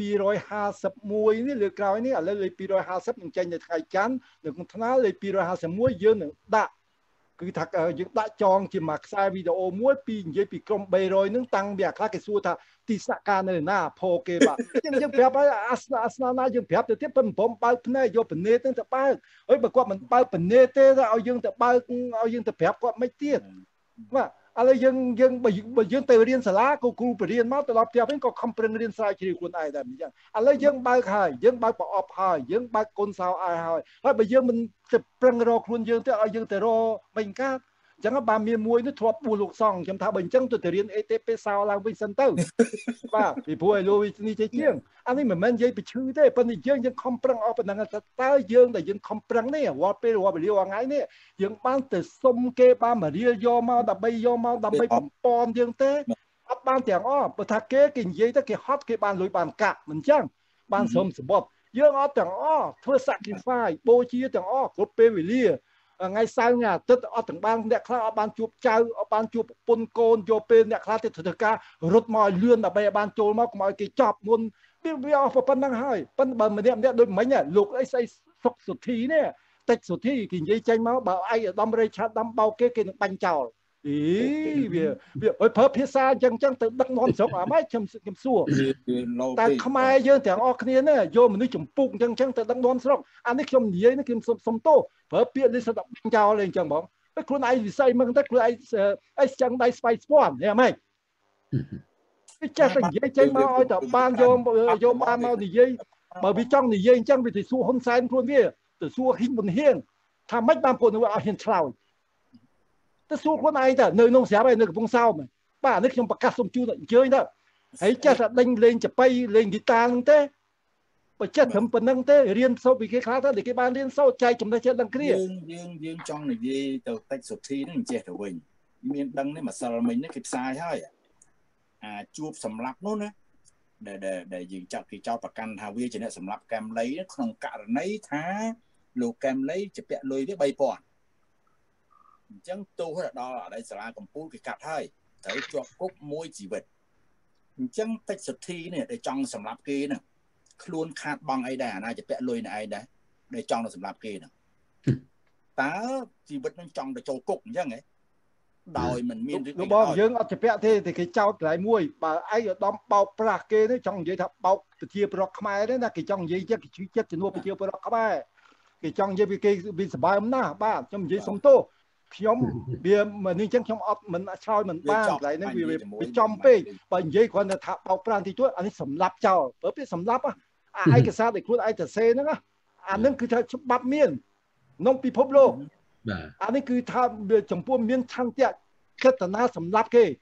251នេះលើក្រោយនេះឥឡូវលេខ250នឹងចេញនៅថ្ងៃច័ន្ទនៅក្នុងថ្នាលលេខ251យើងនឹងដាក់គឺថាយើងដាក់ចងជាមួយខ្សែវីដេអូមួយពីនិយាយពីក្រុម300ហ្នឹងតាំងពីអាខ្លះគេសួរថាទីស្នាក់ការនៅណាផោគេបាទយើងយើងប្រាប់ឲ្យអាសនាអាសនាណាយើងប្រាប់ទៅទៀតប៉ុន្តែបំបើកភ្នែកយកពនេតហ្នឹងទៅបើកហើយបើគាត់មិនបើកពនេតទេឲ្យយើងទៅបើកឲ្យយើងទៅប្រាប់គាត់មិនទៀតបាទឥឡូវយើងយើងបើយើងទៅរៀនសាលាក៏គ្រូបរៀនមកទៅដល់ផ្ទះវិញក៏ខំប្រឹងរៀនស្រាវជ្រាវខ្លួនឯងដែរអញ្ចឹងឥឡូវយើងបើកហើយយើងបើកប្រអប់ហើយយើងបើកកូនសោអាយហើយហើយបើយើងមិនទៅប្រឹងរកខ្លួនយើងទៅឲ្យយើងទៅរកមិនកើតអញ្ចឹងបានមានមួយនេះធ្លាប់បួសលោកសង្ឃខ្ញុំថាបើអញ្ចឹងទៅទៅរៀន អេ ទី ពី សោឡើងវិញសិនទៅបាទពីព្រោះឲ្យលោកនេះចេះជាងអានេះមិនមែននិយាយពីឈឺទេប៉ុន្តែយើងយើងខំប្រឹងអស់ប៉ុណ្ណឹងតើយើងដែលយើងខំប្រឹងនេះរាល់ពេលរាល់វេលារាល់ថ្ងៃនេះយើងបានទៅសុំគេបានមករៀលយកមកដើម្បីយកមកដើម្បីបំពន់យើងទេអត់បានទាំងអស់បើថាគេគេនិយាយទៅគេហត់គេបានលុយបានកាក់មិនអញ្ចឹងបានស្រមសម្បត្តិយើងអត់ទាំងអស់ធ្វើ sacrifice បូជាទាំងអស់គ្រប់ពេលវេលាថ្ងៃសៅរ៍ថ្ងៃអាទិត្យអត់ទាំងបានអ្នកខ្លះអត់បានជួបចៅអត់បានជួបប្រពន្ធកូនយកពេលអ្នកខ្លះទៅធ្វើការរត់មកឲ្យលឿនដើម្បីឲ្យបានចូលមកកុំឲ្យគេចាប់មុនវាវាអស់ប៉ុណ្ណឹងហើយប៉ុន្តែបើម្នាក់ម្នាក់ដូចមិញលោកអីស្អីសុកសុធីនេះតិចសុធីគេនិយាយចេញមកបើឯកឧត្តមរេឆាដាំបោកគេគេនឹងបាញ់ចោលអីវាវាឲ្យប្រើភាសាអញ្ចឹងអញ្ចឹងទៅដឹកនាំស្រុកអាម៉េចខ្ញុំខ្ញុំសួរតែខ្មែរយើងទាំងអស់គ្នានេះយកមនុស្សចម្ពុកអញ្ចឹងអញ្ចឹងទៅដឹកនាំស្រុកអានេះខ្ញុំនិយាយនេះខ្ញុំសុំទោសប្រើពាក្យនេះស្ដាប់ចោលអីអញ្ចឹងបងខ្លួនឯងវិស័យមកទៅខ្លួនឯងអីចឹងដៃស្បៃស្ពាន់ហ៎ម៉េចវាចេះតែនិយាយចេញមកឲ្យតែបានយកយកបានមកនិយាយបើវាចង់និយាយអញ្ចឹងវាទៅសួរហ៊ុនសែនខ្លួនវាទៅសួរហ៊ីងប៊ុនហៀងថាម៉េចបានពួកនោះឲ្យហ៊ានឆ្លោយទៅសួរខ្លួនឯងទៅនៅក្នុងស្រាប់ឯនៅកំពង់សោមបាទនេះខ្ញុំប្រកាសសុំជូនអញ្ជើញទៅហើយចេះតែដេញលេងចប៉ីលេងហ្គីតាហ្នឹងទេបើចេះត្រឹមប៉ុណ្្នឹងទេរៀនសូត្រពីគេខ្លះទៅគេបានរៀនសូត្រចែកចំណេះចេះដឹងគ្នាយើងយើងយើងចង់និយាយទៅតិចសុធីហ្នឹងចេះទៅវិញមានដឹងនេះម្សិលមិញនេះគេផ្សាយហើយអាជួបសម្លាប់នោះណាដែលដែលយើងចាប់គេចោទប្រកាន់ថាវាជាអ្នកសម្លាប់កែមលីក្នុងករណីថាលោកកែមលីជាពាក់លុយវាបីពាន់អញ្ចឹងទោសដល់អតីតសាលាកំពូលគេកាត់ហើយត្រូវជាប់គុកមួយជីវិតអញ្ចឹងតិចសុធីនេះដែលចង់សម្លាប់គេហ្នឹងខ្លួនខាតបងអីដែរអាណាជាពាក់លុយណែឯងដែរដែលចង់ទៅសម្លាប់គេហ្នឹងតើជីវិតនឹងចង់ទៅចូលគុកអញ្ចឹងហ៎ដោយមិនមានឬក៏បងយើងអត់ជាពាក់ទេតែគេចោទកន្លែងមួយបើឯកឧត្តមបោកប្រាស់គេនេះចង់និយាយថាបោកប្រជាពលរដ្ឋខ្មែរទេណាគេចង់និយាយចិត្តគេជឿចិត្តជំនួសប្រជាពលរដ្ឋខ្មែរគេចង់និយាយពីគេវាសបាយអំណាចបាទខ្ញុំនិយាយសុំទោសខ្ញុំវាមិននេះចឹងខ្ញុំអត់មិនឆ្លើយមិនបានកន្លែងហ្នឹងវាវាចំពេកបើនិយាយគ្រាន់តែថាបោកប្រាស់ទីទួតអានេះសម្លាប់ចោលបើពាក្យសម្លាប់អាឯកសារដែលខ្លួនឯងទៅសេហ្នឹងអាហ្នឹងគឺថាច្បាប់មានក្នុងពិភពលោកអានេះគឺថាចំពោះមានឆន្ទៈកតនាសម្លាប់គេ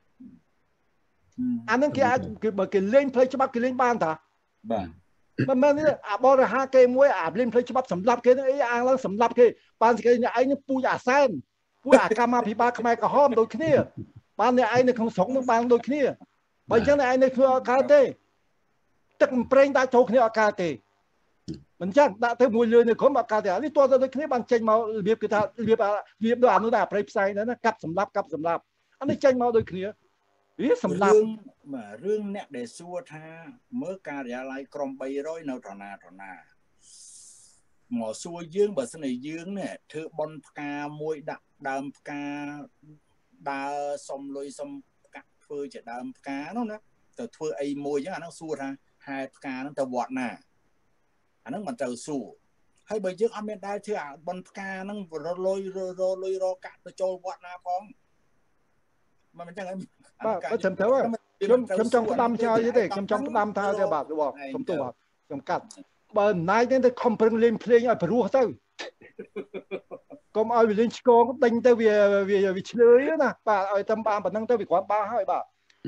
អាហ្នឹងគេអាចគឺបើគេលេងផ្លូវច្បាប់គេលេងបានតាបាទមិនមែនទេអាបរិហាគេមួយអាលេងផ្លូវច្បាប់សម្លាប់គេហ្នឹងអីអាងឡើងសម្លាប់គេបានសេចក្តីអ្នកឯងនឹងពូជអាសែនពូជអាកម្មាភិបាលខ្មែរក្រហមដូចគ្នាបានអ្នកឯងនៅក្នុងស្រុកនឹងបានដូចគ្នាបើអញ្ចឹងអ្នកឯងនៅធ្វើអត់កើតទេទឹកប្រេងដាក់ចូលគ្នាអត់កើតទេមិនចឹងដាក់ទៅមួយលឿននៅក្រុមអត់កើតទេនេះតើទៅដូចគ្នាបានចេញមករបៀបគឺថារបៀបរបៀបដូចអានោះដែរប្រៃផ្សែងហ្នឹងណាកាប់សម្លាប់កាប់សម្លាប់អានេះចេញមកដូចគ្នាវាសម្លាប់បាទរឿងអ្នកដែលសួរថាមើលការិយាល័យក្រុមបីរយនៅត្រណាត្រណាមកសួរយើងបើសិនជាយើងនេះធ្វើបន់ផ្កាមួយដាក់ដើមផ្កាដើរសុំលុយសុំកាក់ធ្វើជាដើមផ្កានោះណាទៅធ្វើអីមួយចឹងអានោះសួរថាហេតុផ្កានោះទៅវត្តណាអាហ្នឹងមិនត្រូវសួរហើយបើយើងអត់មានដែលធ្វើអាបន់ផ្កាហ្នឹងរលុយរលុយរកាក់ទៅចូលវត្តណាផងមិនអញ្ចឹងហើយបាទបើត្រឹមត្រូវខ្ញុំខ្ញុំចង់ផ្ដាំចោលទេខ្ញុំចង់ផ្ដាំថាទេបាទបងខ្ញុំទោះបាទខ្ញុំកាត់បើអំណាចនេះទៅខំប្រឹងលេងភ្លេងឲ្យព្រោះទៅកុំឲ្យវាលេងឆ្កងដេញទៅវាវាឆ្លើយណាបាទឲ្យតែបានប៉ុណ្ណឹងទៅវាគ្រាន់បានហើយបាទ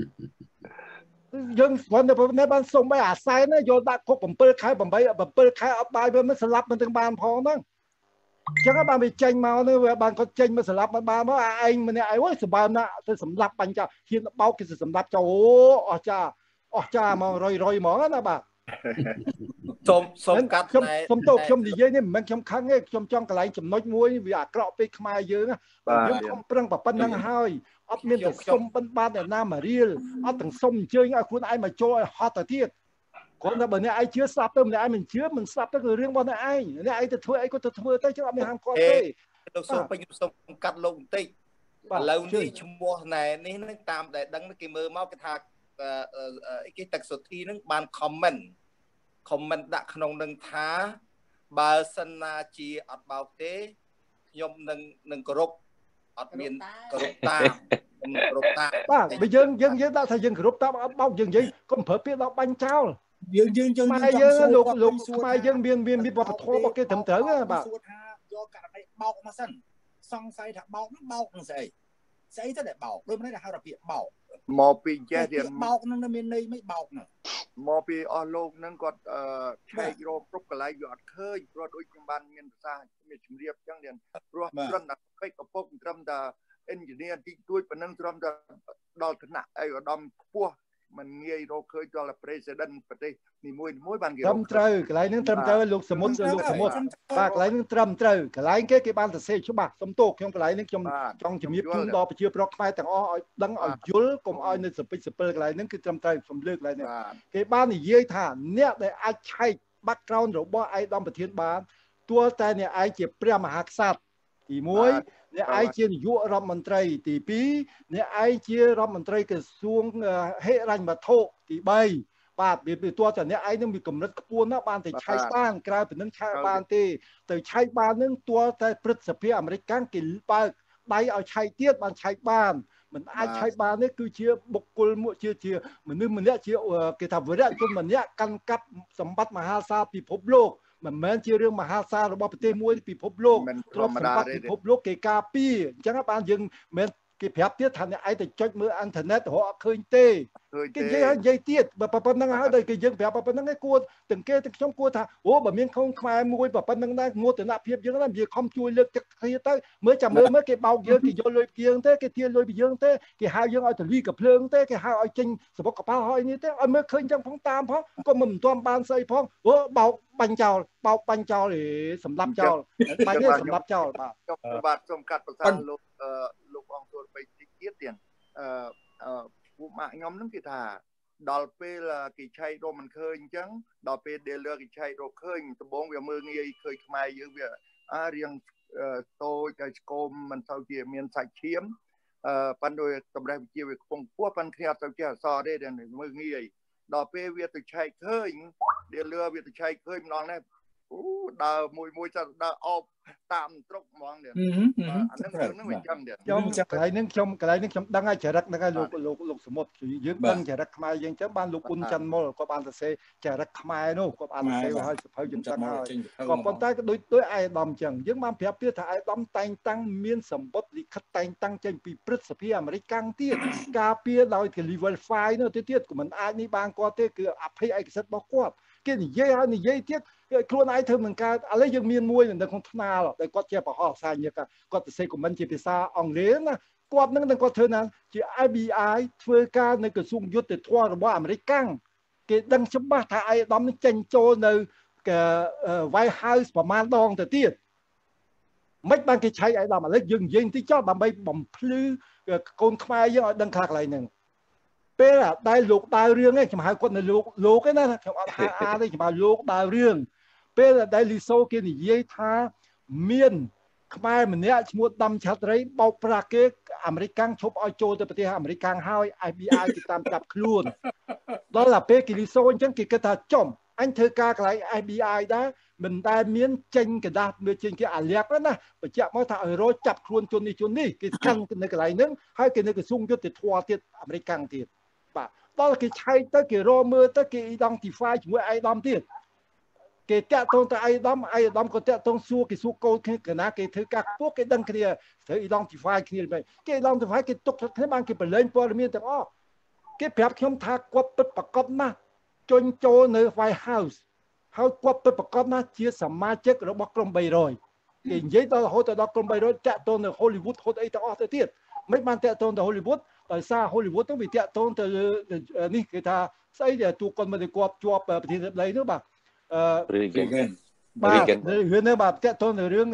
យើងស្គាល់តែប៉ុណ្ណេះបានសុំឲ្យអាសែនណាយកដាក់គុក7ខែ8 7ខែអត់បាយវាមិនស្លាប់មិនទាំងបានផងហ្នឹងអញ្ចឹងបានវាចេញមកនេះវាបានគាត់ចេញមកស្លាប់មិនបានមកអាឯងម្នាក់ឯងអូយសម្បើមណាទៅសម្លាប់បាញ់ចោលហ៊ានបោកគេសម្លាប់ចោលអូអស់ចាអស់ចាមករយរយហ្មងណាបាទសូមសូមកាត់ខ្ញុំសូមទោសខ្ញុំនិយាយនេះមិនមែនខ្ញុំខឹងទេខ្ញុំចង់កន្លែងចំណុចមួយវាអាក្រក់ពេកខ្មែរយើងយើងខំប្រឹងប៉ុណ្្នឹងហើយអត់មានទៅសុំបិណ្ឌបាតអ្នកណាមករៀលអត់ទាំងសុំអញ្ជើញឲ្យខ្លួនឯងមកចូលឲ្យហត់ទៅទៀតគ្រាន់តែបើអ្នកឯងជឿស្ដាប់ទៅម្នាក់ឯងមិនជឿមិនស្ដាប់ទៅគឺរឿងរបស់អ្នកឯងអ្នកឯងទៅធ្វើអីក៏ទៅធ្វើទៅចឹងអត់មានហាមឃាត់ទេលោកសូមពេញសូមកាត់លោកបន្តិចឥឡូវនេះឈ្មោះណែនេះនឹងតាមដែលដឹងគេមើលមកគេថាអីគេទឹកសុធីនឹងបាន comment comment ដាក់ក្នុងនឹងថាបើសិនណាជាអត់បោកទេខ្ញុំនឹងនឹងគោរពអត់មានគោរពតាមគោរពតាមបាទបើយើងយើងយើងដាក់ថាយើងគោរពតាមអត់បោកយើងនិយាយកុំប្រើពាក្យដល់បាញ់ចោលយើងយើងយើងខ្មែរយើងលោកលោកខ្មែរយើងមានមានវប្បធម៌របស់គេត្រឹមត្រូវបាទសួរថាយកករណីបោកមកសិនសង្ស័យថាបោកនោះបោកនឹងស្អីស្អីទៅដែលបោកដូចមិនដែលហៅថាពាក្យបោកមកពីចេះរៀនបោកនឹងមានន័យមិនបោកនោះមកពីអស់លោកនឹងគាត់ឆែករកគ្រប់កន្លែងវាអត់ឃើញព្រោះដូចខ្ញុំបានមានប្រសាសន៍មានជំរាបអញ្ចឹងរៀនព្រោះត្រឹមតែពេកកពុកត្រឹមតែ engineer តិចតួចប៉ុណ្ណឹងត្រឹមតែដល់ឋានៈឯកឧត្តមខ្ពស់មិនងាយរកឃើញដល់ president ប្រទេសនីមួយមួយបានគេត្រឹមត្រូវកន្លែងហ្នឹងត្រឹមត្រូវលោកសមុទ្រលោកសមុទ្របាទកន្លែងហ្នឹងត្រឹមត្រូវកន្លែងគេគេបានសរសេរច្បាស់សុំទោសខ្ញុំកន្លែងហ្នឹងខ្ញុំចង់ជំរាបជូនដល់ប្រជាប្រដ្ឋខ្មែរទាំងអស់ឲ្យដឹងឲ្យយល់កុំឲ្យនៅសពិចសពិលកន្លែងហ្នឹងគឺត្រឹមត្រូវខ្ញុំលើកកន្លែងហ្នឹងគេបាននិយាយថាអ្នកដែលអាចឆែក background របស់ឯកឧត្តមប្រធានបានទោះតែអ្នកឯងជាព្រះមហាក្សត្រទីមួយអ្នកឯងជានាយករដ្ឋមន្ត្រីទីពីរអ្នកឯងជារដ្ឋមន្ត្រីក្រសួងហិរញ្ញវត្ថុទីបីបាទវាពីទោះតែអ្នកឯងនឹងមានកម្រិតខ្ពស់ណាស់បានតែឆែកបានក្រៅពីនឹងឆែកបានទេទៅឆែកបាននឹងទោះតែព្រឹទ្ធសភាអាមេរិកគេបើកដៃឲ្យឆែកទៀតបានឆែកបានមិនអាចឆែកបាននេះគឺជាបុគ្គលមួយជាជាមនុស្សម្នាក់ជាគេថាវីរៈជនម្នាក់កាន់កាប់សម្បត្តិមហាសាលពិភពលោកមិនមែនជារឿងមហាសាលរបស់ប្រទេសមួយពិភពលោកទ្រព្យសម្បត្តិពិភពលោកគេការពារអញ្ចឹងបានយើងមិនគេប្រាប់ទៀតថាអ្នកឯងទៅចុចមើលអ៊ីនធឺណិតរកអត់ឃើញទេគេនិយាយនិយាយទៀតបើប៉ុណ្្នឹងហើយដល់គេយើងប្រាប់ប៉ុណ្្នឹងឯងគួរទាំងគេទាំងខ្ញុំគួរថាអូបើមានខ្លួនខ្មែរមួយប៉ុណ្្នឹងដែរងួតតនភាពយើងណានិយាយខំជួយលើកទឹកគ្នាទៅមើលចាំមើលមើលគេបោកយើងគេយកលុយពីយើងទេគេទាលុយពីយើងទេគេហៅយើងឲ្យទៅលីកាភ្លើងទេគេហៅឲ្យចេញសបុកកប៉ាល់ហើយនេះទេឲ្យមើលឃើញចឹងផងតាមផងក៏មិនទាន់បានស្អីផងអូបោកបាញ់ចោលបោកបាញ់ចោលឯសម្លាប់ចោលបាញ់នេះសម្លាប់ចោលបាទបាទសូមកាត់ប្រសាសន៍លោកលោកអង្គទូលបីតិចទៀតទៀតអឺពួកម៉ាក់ខ្ញុំហ្នឹងគេថាដល់ពេលគេឆែករកមិនឃើញអញ្ចឹងដល់ពេល dealer គេឆែករកឃើញដំបូងវាមើលងាយឃើញខ្មែរយើងវាអារៀងតូចហើយស្គមមិនសូវជាមានសាច់ឈាមអឺប៉ុន្តែតម្រេះវិជាវាខ្ពង់ខ្ពស់ប៉ុន្តែគ្នាអត់ទៅចេះអសរទេមើលងាយដល់ពេលវាទៅឆែកឃើញ dealer វាទៅឆែកឃើញម្ដងនេះអូដើរមួយមួយចាដើរអបតាមត្រុកហ្មងនេះអាហ្នឹងរឿងហ្នឹងវាចឹងទៀតខ្ញុំកន្លែងហ្នឹងខ្ញុំកន្លែងហ្នឹងខ្ញុំដឹងហើយចរិតហ្នឹងហើយលោកលោកលោកសមុទ្រយើងដឹងចរិតខ្មែរយើងចឹងបានលោកអ៊ុនច័ន្ទមុលគាត់បានសរសេរចរិតខ្មែរនោះគាត់បានសរសេរឲ្យសភៅយើងដឹងហើយក៏ប៉ុន្តែក៏ដូចដូចអាយដាមចឹងយើងបានប្រាប់ទៀតថាអាយដាមតែងតាំងមានសម្បត្តិលិខិតតែងតាំងចេញពីព្រឹទ្ធសភាអាមេរិកកាំងទៀតការពារដោយគេ level five នោះទៅទៀតក៏មិនអាចនេះបានគាត់ទេគឺអភ័យឯកសិទ្ធិរបស់គាត់គេនិយាយហើយនិយាយទៀតខ្លួនឯងធ្វើមិនកើតឥឡូវយើងមានមួយនៅក្នុងថ្នាលដែលគាត់ជាប្រហោះសាញ់គាត់ទៅសេខមមិនជាភាសាអង់គ្លេសណាគាត់នឹងគាត់ធ្វើណាជា I B I ធ្វើការនៅក្រសួងយុទ្ធភ័ពរបស់អាមេរិកកាំងគេដឹងច្បាស់ថាអាយដាមនឹងចេញចូលនៅ White House ប្រមាណដងទៅទៀតមិនបានគេឆែកអាយដាមឥឡូវយើងនិយាយបន្តិចចោលដើម្បីបំភ្លឺកូនខ្មែរយើងឲ្យដឹងខ្លះកន្លែងហ្នឹងពេលដែលលោកដើររឿងឯងខ្ញុំហៅគាត់នៅលោកលោកឯណាខ្ញុំអត់ហៅអាទេខ្ញុំហៅលោកដើររឿងពេលដែលលីសូគេនិយាយថាមានខ្មែរម្នាក់ឈ្មោះដាំឆាត់រីបោកប្រាស់គេអាមេរិកកាំងឈប់ឲ្យចូលទៅប្រទេសអាមេរិកកាំងហើយ I B I គេតាមចាប់ខ្លួនដល់តែពេលគេលីសូអញ្ចឹងគេគិតថាចំអញធ្វើការកន្លែង I B I ដែរមិនដែលមានចេញกระดาษមើលចេញគេអាលាក់ណាបញ្ជាក់មកថាឲ្យរយចាប់ខ្លួនជននេះជននេះគេកាន់នៅកន្លែងហ្នឹងហើយគេនៅក្រសួងយុទ្ធភ័ពទៀតអាមេរិកកាំងទៀតបាទដល់គេឆែកទៅគេរមើលទៅគេ identify ជាមួយអាយដាមទៀតគេតាក់ទងទៅអាយដាមអាយដាមក៏តាក់ទងសួរគេសួរកូនគ្នាកណាគេធ្វើការខ្ពស់គេដឹងគ្នាត្រូវ identify គ្នាទៅគេ identify គេទុកគ្នាបានគេប្រឡែងព័ត៌មានទាំងអស់គេប្រាប់ខ្ញុំថាគាត់ពិតប្រកបណាស់ជន់ចូលនៅ White House ហើយគាត់ពិតប្រកបណាស់ជាសមាជិករបស់ក្រុមបីរយគេនិយាយដល់រហូតដល់ក្រុមបីរយតាក់ទងនៅ Hollywood ហូតអីទាំងអស់ទៅទៀតមិនបានតាក់ទងទៅ Hollywood ដោយសារ Hollywood ទៅវាតាក់ទងទៅនេះគេថាស្អីទូកុនមិនគាត់ជាប់ប្រធានាធិបតីនោះបាទអឺ Reagan បាទរឿងនេះបាទតាក់ទងទៅរឿង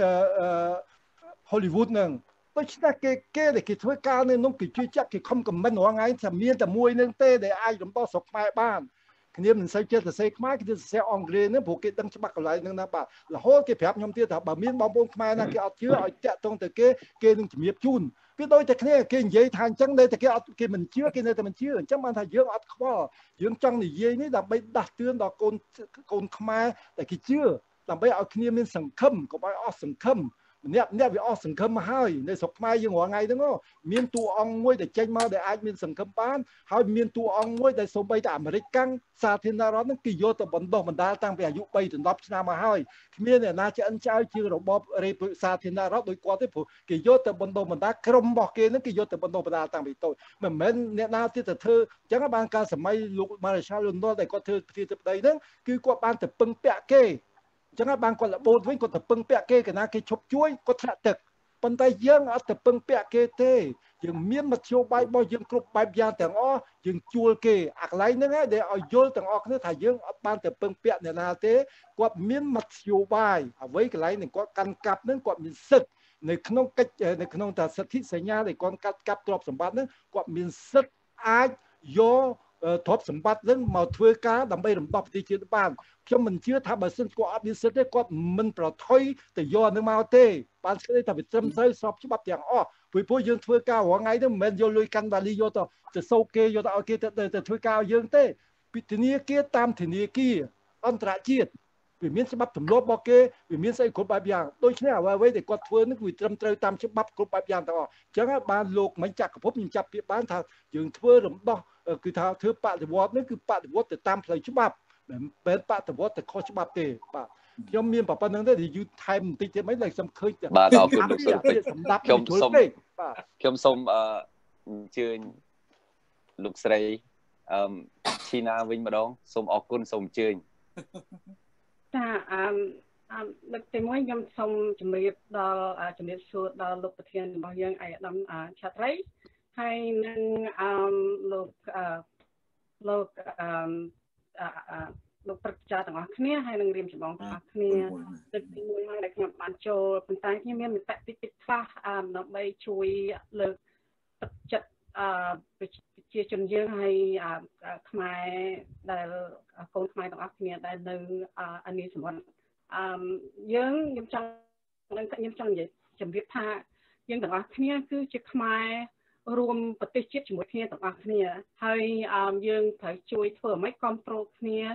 Hollywood ហ្នឹងដូច្នេះគេគេគេធ្វើការនៅនោះគេជឿជាក់គេខំខមមិនរាល់ថ្ងៃថាមានតែមួយនឹងទេដែលអាចរំដោះស្រុកខ្មែរបានគ្នាមិនសូវចេះសរសេរខ្មែរគេទៅសរសេរអង់គ្លេសហ្នឹងព្រោះគេដឹងច្បាស់កន្លែងហ្នឹងណាបាទរហូតគេប្រាប់ខ្ញុំទៀតថាបើមានបងប្អូនខ្មែរណាគេអត់ជឿឲ្យតាក់ទងទៅគេគេនឹងជំរាបជូនវាដូចតែគ្នាគេនិយាយថាអញ្ចឹងនៅតែគេអត់គេមិនជឿគេនៅតែមិនជឿអញ្ចឹងបានថាយើងអត់ខ្វល់យើងចង់និយាយនេះដើម្បីដាស់តឿនដល់កូនកូនខ្មែរដែលគេជឿដើម្បីឲ្យគ្នាមានសង្ឃឹមកុំឲ្យអស់សង្ឃឹមម្នាក់ម្នាក់វាអស់សង្ឃឹមមកហើយនៅស្រុកខ្មែរយើងរាល់ថ្ងៃហ្នឹងមានតួអង្គមួយដែលចេញមកដែលអាចមានសង្ឃឹមបានហើយមានតួអង្គមួយដែលសូម្បីតែអាមេរិកកាំងសាធារណរដ្ឋហ្នឹងគេយកទៅបណ្ដុះបណ្ដាលតាំងពីអាយុបីដល់ដប់ឆ្នាំមកហើយគ្មានអ្នកណាឆ្អិនចៅជារបបរេពសាធារណរដ្ឋដោយគាត់ទេព្រោះគេយកទៅបណ្ដុះបណ្ដាលក្រុមរបស់គេហ្នឹងគេយកទៅបណ្ដុះបណ្ដាលតាំងពីតូចមិនមែនអ្នកណាទៀតទៅធ្វើអញ្ចឹងបានកាលសម័យលោក Marshall London ដែលគាត់ធ្វើប្រធានាធិបតីហ្នឹងគឺគាត់បានទៅពឹងពាក់គេចឹងហើយបានគាត់លបូតវិញគាត់ទៅពឹងពាក់គេកណាគេឈប់ជួយគាត់ធ្លាក់ទឹកប៉ុន្តែយើងអត់ទៅពឹងពាក់គេទេយើងមានមធ្យោបាយរបស់យើងគ្រប់បែបយ៉ាងទាំងអស់យើងជួលគេអាកន្លែងហ្នឹងហើយដែលឲ្យយល់ទាំងអស់គ្នាថាយើងអត់បានទៅពឹងពាក់អ្នកណាទេគាត់មានមធ្យោបាយអ្វីកន្លែងនឹងគាត់កាន់កាប់ហ្នឹងគាត់មានសិទ្ធិនៅក្នុងកិច្ចនៅក្នុងតាសិទ្ធិសញ្ញាដែលគាត់កាត់កាប់ទ្រព្យសម្បត្តិហ្នឹងគាត់មានសិទ្ធិអាចយកទ្រព្យសម្បត្តិនឹងមកធ្វើការដើម្បីរំដោះប្រទេសជាតិបានខ្ញុំមិនជឿថាបើសិនគាត់អត់មានសិទ្ធិទេគាត់មិនប្រថុយទៅយកនឹងមកទេបានស្គាល់ថាវាត្រឹមត្រូវស្របច្បាប់ទាំងអស់ព្រោះព្រោះយើងធ្វើការរាល់ថ្ងៃទៅមិនមែនយកលុយកាន់បាលីយកទៅទៅសោកគេយកទៅឲ្យគេទៅទៅធ្វើការឲ្យយើងទេពីធនាគារតាមធនាគារអន្តរជាតិវាមានច្បាប់ទម្លាប់របស់គេវាមានស្អីគ្រប់បែបយ៉ាងដូច្នេះអ្វីអ្វីដែលគាត់ធ្វើនឹងវាត្រឹមត្រូវតាមច្បាប់គ្រប់បែបយ៉ាងទាំងអស់អញ្ចឹងបានលោកមិនចក្រភពខ្ញុំចាប់ពាក្យបានថាយើងធ្វើរំដោះគឺថាធ្វើបដិវត្តនេះគឺបដិវត្តទៅតាមផ្លូវច្បាប់មិនមែនបដិវត្តទៅខុសច្បាប់ទេបាទខ្ញុំមានប៉ុណ្្នឹងទេយូរថែមបន្តិចទៀតមិនឡើយខ្ញុំឃើញបាទអរគុណលោកសុលពេជ្រខ្ញុំសូមបាទខ្ញុំសូមអញ្ជើញលោកស្រីអឺឈីណាវិញម្ដងសូមអរគុណសូមអញ្ជើញចាអឺអឺលើកទីមួយខ្ញុំសូមជម្រាបដល់ជំរាបសួរដល់លោកប្រធានរបស់យើងអាយដាមឆាត់រីហើយនឹងអឺលោកអឺលោកអឺលោកព្រឹទ្ធាចារ្យទាំងអស់គ្នាហើយនឹងរៀមចម្បងទាំងអស់គ្នាទឹកទីមួយហើយដែលខ្ញុំបានចូលប៉ុន្តែខ្ញុំមានមតិតិចតិចខ្លះដើម្បីជួយលើកទឹកចិត្តអឺប្រជាជនយើងហើយខ្មែរដែលកូនខ្មែរទាំងអស់គ្នាដែលនៅអានីសមុទ្រអឺយើងខ្ញុំចង់ខ្ញុំចង់និយាយជម្រាបថាយើងទាំងអស់គ្នាគឺជាខ្មែររួមប្រទេសជាតិជាមួយគ្នាទាំងអស់គ្នាហើយយើងត្រូវជួយធ្វើឲ្យគ្រប់គ្រងគ្នា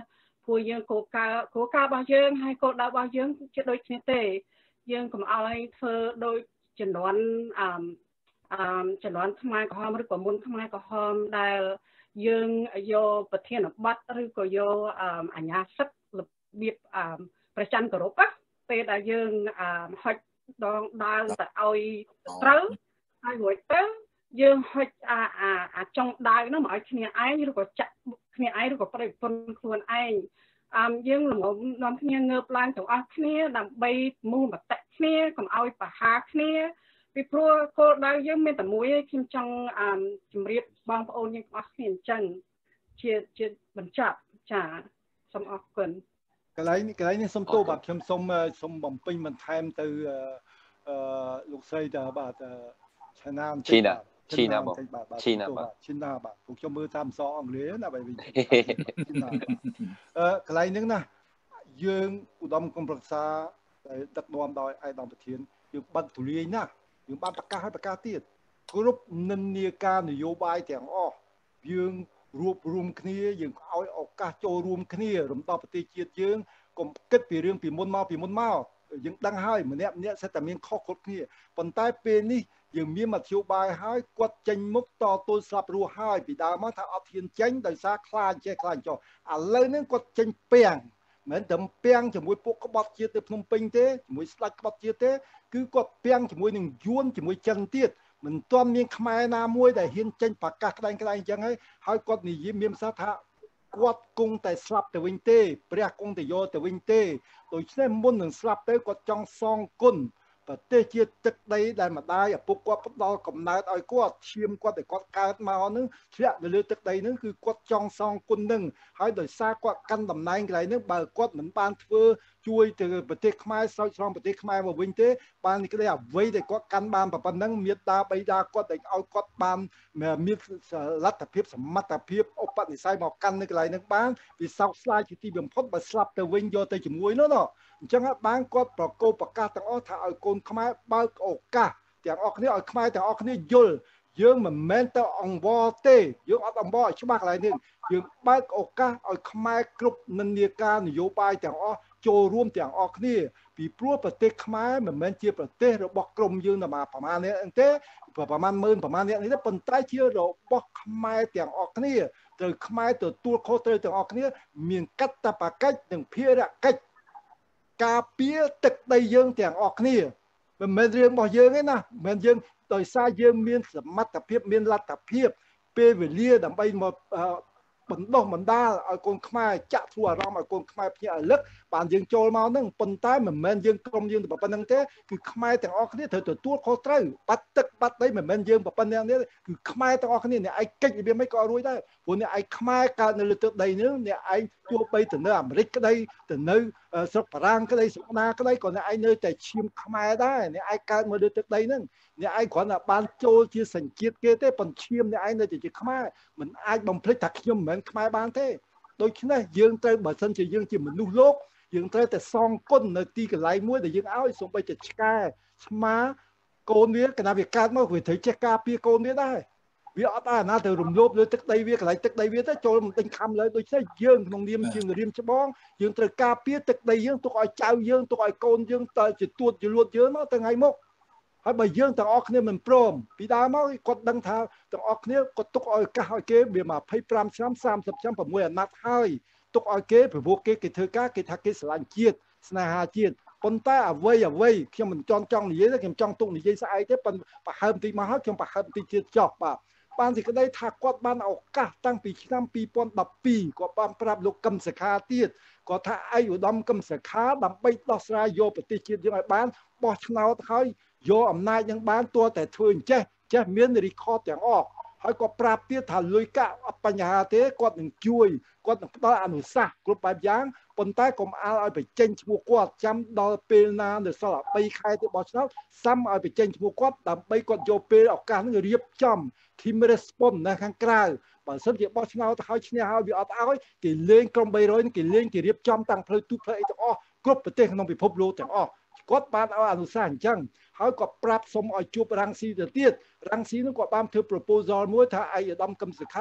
ពួកយើងគោលការណ៍គោលការណ៍របស់យើងហើយគោលដៅរបស់យើងជាដូចគ្នាទេយើងកុំឲ្យធ្វើដូចចំនួនអឺអឺចំនួនខ្មែរក្រហមឬក៏មុនខ្មែរក្រហមដែលយើងយកប្រធានបទឬក៏យកអាញាសិទ្ធិរបៀបប្រចាំគោរពពេលដែលយើងហុចដងដាវទៅឲ្យត្រូវហើយរួចទៅយើងហុចអាអាចុងដាវនោះមកឲ្យគ្នាឯងឬក៏ចាក់គ្នាឯងឬក៏ប្រិយប្រពន្ធខ្លួនឯងអឺយើងល្ងមនាំគ្នាងើបឡើងទាំងអស់គ្នាដើម្បីមូលមតិគ្នាកុំឲ្យបហាគ្នាពីព្រោះគោលដៅយើងមានតែមួយឯងខ្ញុំចង់ជម្រាបបងប្អូនយើងទាំងអស់គ្នាអញ្ចឹងជាជាបញ្ចប់ចាសូមអរគុណកន្លែងកន្លែងនេះសូមទោសបាទខ្ញុំសូមសូមបំពេញបន្ថែមទៅអឺលោកស្រីតើបាទឆាណាឈីណាឈីណាបងឈីណាបាទឈីណាបាទពួកខ្ញុំមើលតាមអក្សរអង់គ្លេសណាបាទវិញអឺកន្លែងហ្នឹងណាយើងឧត្តមគមប្រឹក្សាដែលដឹកនាំដោយឯកឧត្តមប្រធានយើងបាត់ទូលាយណាស់យើងបានប្រកាសឲ្យប្រកាសទៀតគ្រប់និន្នាការនយោបាយទាំងអស់យើងរួបរวมគ្នាយើងឲ្យឱកាសចូលរួមគ្នារំដោះប្រទេសជាតិយើងកុំគិតពីរឿងពីមុនមកពីមុនមកយើងដឹងហើយម្នាក់ម្នាក់សិតតែមានខុសគ្រប់គ្នាប៉ុន្តែពេលនេះយើងមានមធ្យោបាយហើយគាត់ចេញមុខតទល់ស្លាប់រស់ហើយពីដើមមកថាអត់ហ៊ានចេញដោយសារខ្លាចចេះខ្លាចចុះឥឡូវនេះគាត់ចេញពាំងមិនតែពាំងជាមួយពួកក្បត់ជាតិទៅភ្នំពេញទេជាមួយស្ដេចក្បត់ជាតិទេគឺគាត់ពាំងជាមួយនឹងយួនជាមួយចិនទៀតមិនទាន់មានខ្មែរណាមួយដែលហ៊ានចេញប្រកាសក្តែងក្តែងអញ្ចឹងហើយហើយគាត់និយាយមានសារថាគាត់គង់តែស្លាប់ទៅវិញទេព្រះគង់តែយកទៅវិញទេដូច្នេះមុននឹងស្លាប់ទៅគាត់ចង់សងគុណប្រទេសជាតិទឹកដីដែលម្ដាយឪពុកគាត់ផ្ដល់កំណើតឲ្យគាត់ឈាមគាត់ដែលគាត់កើតមកនឹងធ្លាក់ទៅលើទឹកដីនឹងគឺគាត់ចង់សងគុណនឹងហើយដោយសារគាត់កាន់តំណែងកន្លែងនឹងបើគាត់មិនបានធ្វើជួយទៅប្រទេសខ្មែរស្រោចស្រង់ប្រទេសខ្មែរមកវិញទេបាននេះក្តីអ្វីដែលគាត់កាន់បានប៉ុណ្ណឹងមេត្តាបិតាគាត់ដែលឲ្យគាត់បានមានលទ្ធភាពសមត្ថភាពឧបនិស្ស័យមកកាន់នៅកន្លែងនឹងបានវាសោកស្ដាយជាទីបំផុតបើស្លាប់ទៅវិញយកទៅជាមួយនោះណោះអញ្ចឹងបានគាត់ប្រកោប្រកាសទាំងអស់ថាឲ្យកូនខ្មែរបើកឱកាសទាំងអស់គ្នាឲ្យខ្មែរទាំងអស់គ្នាយល់យើងមិនមែនទៅអង្វរទេយើងអត់អង្វរឲ្យច្បាស់កន្លែងនេះយើងបើកឱកាសឲ្យខ្មែរគ្រប់និន្នាការនយោបាយទាំងអស់ចូលរួមទាំងអស់គ្នាពីព្រោះប្រទេសខ្មែរមិនមែនជាប្រទេសរបស់ក្រុមយើងតែប្រមាណនេះទេប្រមាណម៉ឺនប្រមាណនេះទេប៉ុន្តែជារបស់ខ្មែរទាំងអស់គ្នាត្រូវខ្មែរទទួលខុសត្រូវទាំងអស់គ្នាមានកាតព្វកិច្ចនិងភារកិច្ចការពារទឹកដីយើងទាំងអស់គ្នាមិនមែនរឿងរបស់យើងទេណាមិនមែនយើងដោយសារយើងមានសមត្ថភាពមានលទ្ធភាពពេលវេលាដើម្បីមកបណ្ដុះបណ្ដាលឲ្យកូនខ្មែរចាក់ធ្វើអារម្មណ៍ឲ្យកូនខ្មែរភ្ញាក់រលឹកបានយើងចូលមកហ្នឹងប៉ុន្តែមិនមែនយើងក្រុមយើងតែប៉ុណ្្នឹងទេគឺខ្មែរទាំងអស់គ្នាត្រូវទទួលខុសត្រូវបាត់ទឹកបាត់ដីមិនមែនយើងប៉ុណ្្នឹងទេគឺខ្មែរទាំងអស់គ្នាអ្នកឯងកិច្ចរបៀបមិនក៏រួចដែរព្រោះអ្នកឯងខ្មែរកើតនៅលើទឹកដីនេះអ្នកឯងទោះបីទៅនៅអាមេរិកក្តីទៅនៅស្រុកបារាំងក្តីស្រុកណាក្តីក៏អ្នកឯងនៅតែឈាមខ្មែរដែរអ្នកឯងកើតមកលើទឹកដីហ្នឹងអ្នកឯងគ្រាន់តែបានចូលជាសញ្ជាតិគេទេប៉ុន្តែឈាមអ្នកឯងនៅតែជាខ្មែរមិនអាចបំភ្លេចថាខ្ញុំមិនមែនខ្មែរបានទេដូច្នេះយើងត្រូវបើសិនជាយើងជាមនុស្សលោកយើងត្រូវតែសងគុណនៅទីកន្លែងមួយដែលយើងឲ្យសូម្បីតែឆ្កែឆ្មាកូនវាកណ្ដាលវាកើតមកវាត្រូវចេះការពារកូនវាដែរវាអត់អាណាទៅរំលោភលើទឹកដីវាកន្លែងទឹកដីវាទៅចូលមិនទិញខំលើដូច្នេះយើងក្នុងនាមជារៀមច្បងយើងត្រូវការពារទឹកដីយើងទុកឲ្យចៅយើងទុកឲ្យកូនយើងទៅជាទួតជាលួតយើងមកទៅថ្ងៃមុខហើយបើយើងទាំងអស់គ្នាមិនព្រមពីដើមមកគាត់ដឹងថាទាំងអស់គ្នាគាត់ទុកឲ្យឱកាសឲ្យគេវាមកยี่สิบห้าឆ្នាំสามสิบឆ្នាំหกអាណត្តិហើយទុកឲ្យគេព្រោះគេគេធ្វើការគេថាគេស្រឡាញ់ជាតិស្នេហាជាតិប៉ុន្តែអ្វីអ្វីខ្ញុំមិនចង់ចង់និយាយទេខ្ញុំចង់ទុកនិយាយស្អែកទេប៉ុន្តែប្រហើមតិចមកហើយខ្ញុំប្រហើមតិចទៀតចោះបាទបានសេចក្តីថាគាត់បានឱកាសតាំងពីឆ្នាំពីរពាន់ដប់ពីរគាត់បានប្រាប់លោកកឹមសុខាទៀតគាត់ថាឯកឧត្តមកឹមសុខាដើម្បីដោះស្រាយយកប្រទេសជាតិយើងឲ្យបានបោះឆ្នោតហើយយកអំណាចនឹងបានទោះតែធ្វើអញ្ចេះចេះមានរីខតទាំងអស់ហើយគាត់ប្រាប់ទៀតថាលុយកាក់អត់បញ្ហាទេគាត់នឹងជួយគាត់នឹងផ្ដល់អនុសាសន៍គ្រប់បែបយ៉ាងប៉ុន្តែកុំអាលឲ្យបញ្ចេញឈ្មោះគាត់ចាំដល់ពេលណានៅសល់តែបីខែទៀតបោះឆ្នោតសាំឲ្យបញ្ចេញឈ្មោះគាត់ដើម្បីគាត់យកពេលឱកាសនឹងរៀបចំ team response នៅខាងក្រៅបើសិនជាបោះឆ្នោតទៅឲ្យឈ្នះហើយវាអត់ឲ្យគេលេងក្រុមបីរយគេលេងគេរៀបចំតាំងផ្លូវទូផ្លូវអីទាំងអស់គ្រប់ប្រទេសក្នុងពិភពលោកទាំងអស់គាត់បានឲ្យអនុសាសន៍អញ្ចឹងហើយក៏ប្រាប់សុំឲ្យជួបរាំងស៊ីទៅទៀតរាំងស៊ីនោះក៏បានធ្វើ proposal មួយថាឯកឧត្តមកឹមសុខា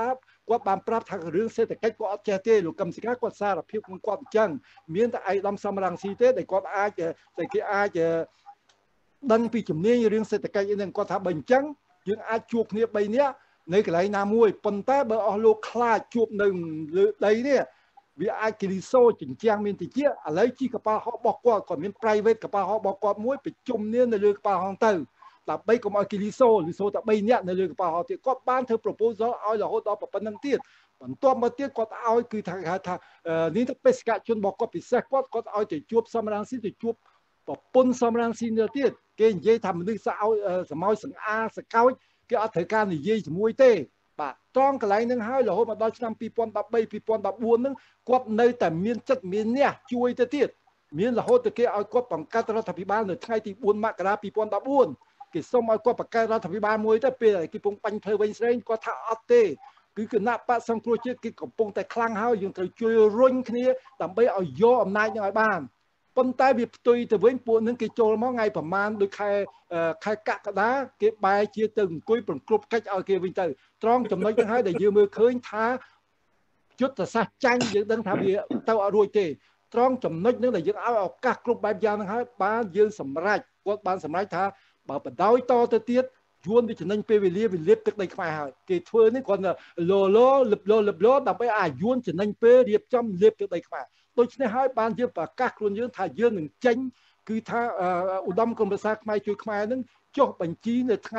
គាត់បានប្រាប់ថារឿងសេដ្ឋកិច្ចគាត់អត់ចេះទេលោកកឹមសុខាគាត់សារភាពនឹងគាត់អញ្ចឹងមានតែឯកឧត្តមសំរងស៊ីទេដែលគាត់អាចតែគេអាចដឹងពីជំនាញរឿងសេដ្ឋកិច្ចហ្នឹងគាត់ថាបើអញ្ចឹងយើងអាចជួបគ្នាបីនាក់នៅកន្លែងណាមួយប៉ុន្តែបើអស់លោកខ្លាចជួបនៅលើដីនេះវាអាចគិលីសូចិញ្ចាំងមានតិចឥឡូវជីកប៉ាល់ហោះរបស់គាត់គាត់មាន private កប៉ាល់ហោះរបស់គាត់មួយប្រជុំគ្នានៅលើកប៉ាល់ហោះទៅដើម្បីកុំឲ្យគិលីសូលីសូតែបីនាក់នៅលើកប៉ាល់ហោះទៀតគាត់បានធ្វើ proposal ឲ្យរហូតដល់ប៉ុណ្្នឹងទៀតបន្ទាប់មកទៀតគាត់ឲ្យគឺថាហៅថានេះទៅបេសកជនរបស់គាត់ពិសេសគាត់គាត់ឲ្យទៅជួបសំរងស៊ីទៅជួបប្រពន្ធសំរងស៊ីទៅទៀតគេនិយាយថាមនុស្សស្អោយសមោចសង្អាសកោចគេអត់ត្រូវការនិយាយជាមួយទេបាទត្រង់កន្លែងហ្នឹងហើយរហូតមកដល់ឆ្នាំពីរពាន់ដប់បី ពីរពាន់ដប់បួនហ្នឹងគាត់នៅតែមានចិត្តមានអ្នកជួយទៅទៀតមានរហូតទៅគេឲ្យគាត់បង្កើតរដ្ឋាភិបាលនៅថ្ងៃទីបួនមករាពីរពាន់ដប់បួនគេសុំឲ្យគាត់បង្កើតរដ្ឋាភិបាលមួយទៅពេលគេពងបាញ់ធ្វើវិញស្រេងគាត់ថាអត់ទេគឺគណៈបកសង្គ្រោះជាតិគេកំពុងតែខ្លាំងហើយយើងត្រូវជួយរុញគ្នាដើម្បីឲ្យយកអំណាចនឹងឲ្យបានប៉ុន្តែវាផ្ទុយទៅវិញពួកនឹងគេចូលមកថ្ងៃប្រមាណដូចខែខែកក្កដាគេបែរជាទៅអង្គុយប្រគ្រប់កិច្ចឲ្យគេវិញទៅត្រង់ចំណុចហ្នឹងហើយដែលយើងមើលឃើញថាយុទ្ធសាស្ត្រចាញ់យើងដឹងថាវាទៅអត់រួចទេត្រង់ចំណុចហ្នឹងដែលយើងឲ្យឱកាសគ្រប់បែបយ៉ាងហ្នឹងហើយបានយើងសម្រេចគាត់បានសម្រេចថាបើបដោយតទៅទៀតយួនវាចំណេញពេលវេលាវាលាបទឹកដីខ្មែរហើយគេធ្វើនេះគាត់លោលោលឹបលោលឹបលោដើម្បីឲ្យយួនចំណេញពេលរៀបចំលាបទឹកដីខ្មែរដូច្នេះហើយបានយើងប្រកាសខ្លួនយើងថាយើងនឹងចេញគឺថាឧត្តមគមប្រសាខ្មែរជួយខ្មែរនឹងចុះបញ្ជីនៅថ្ងៃ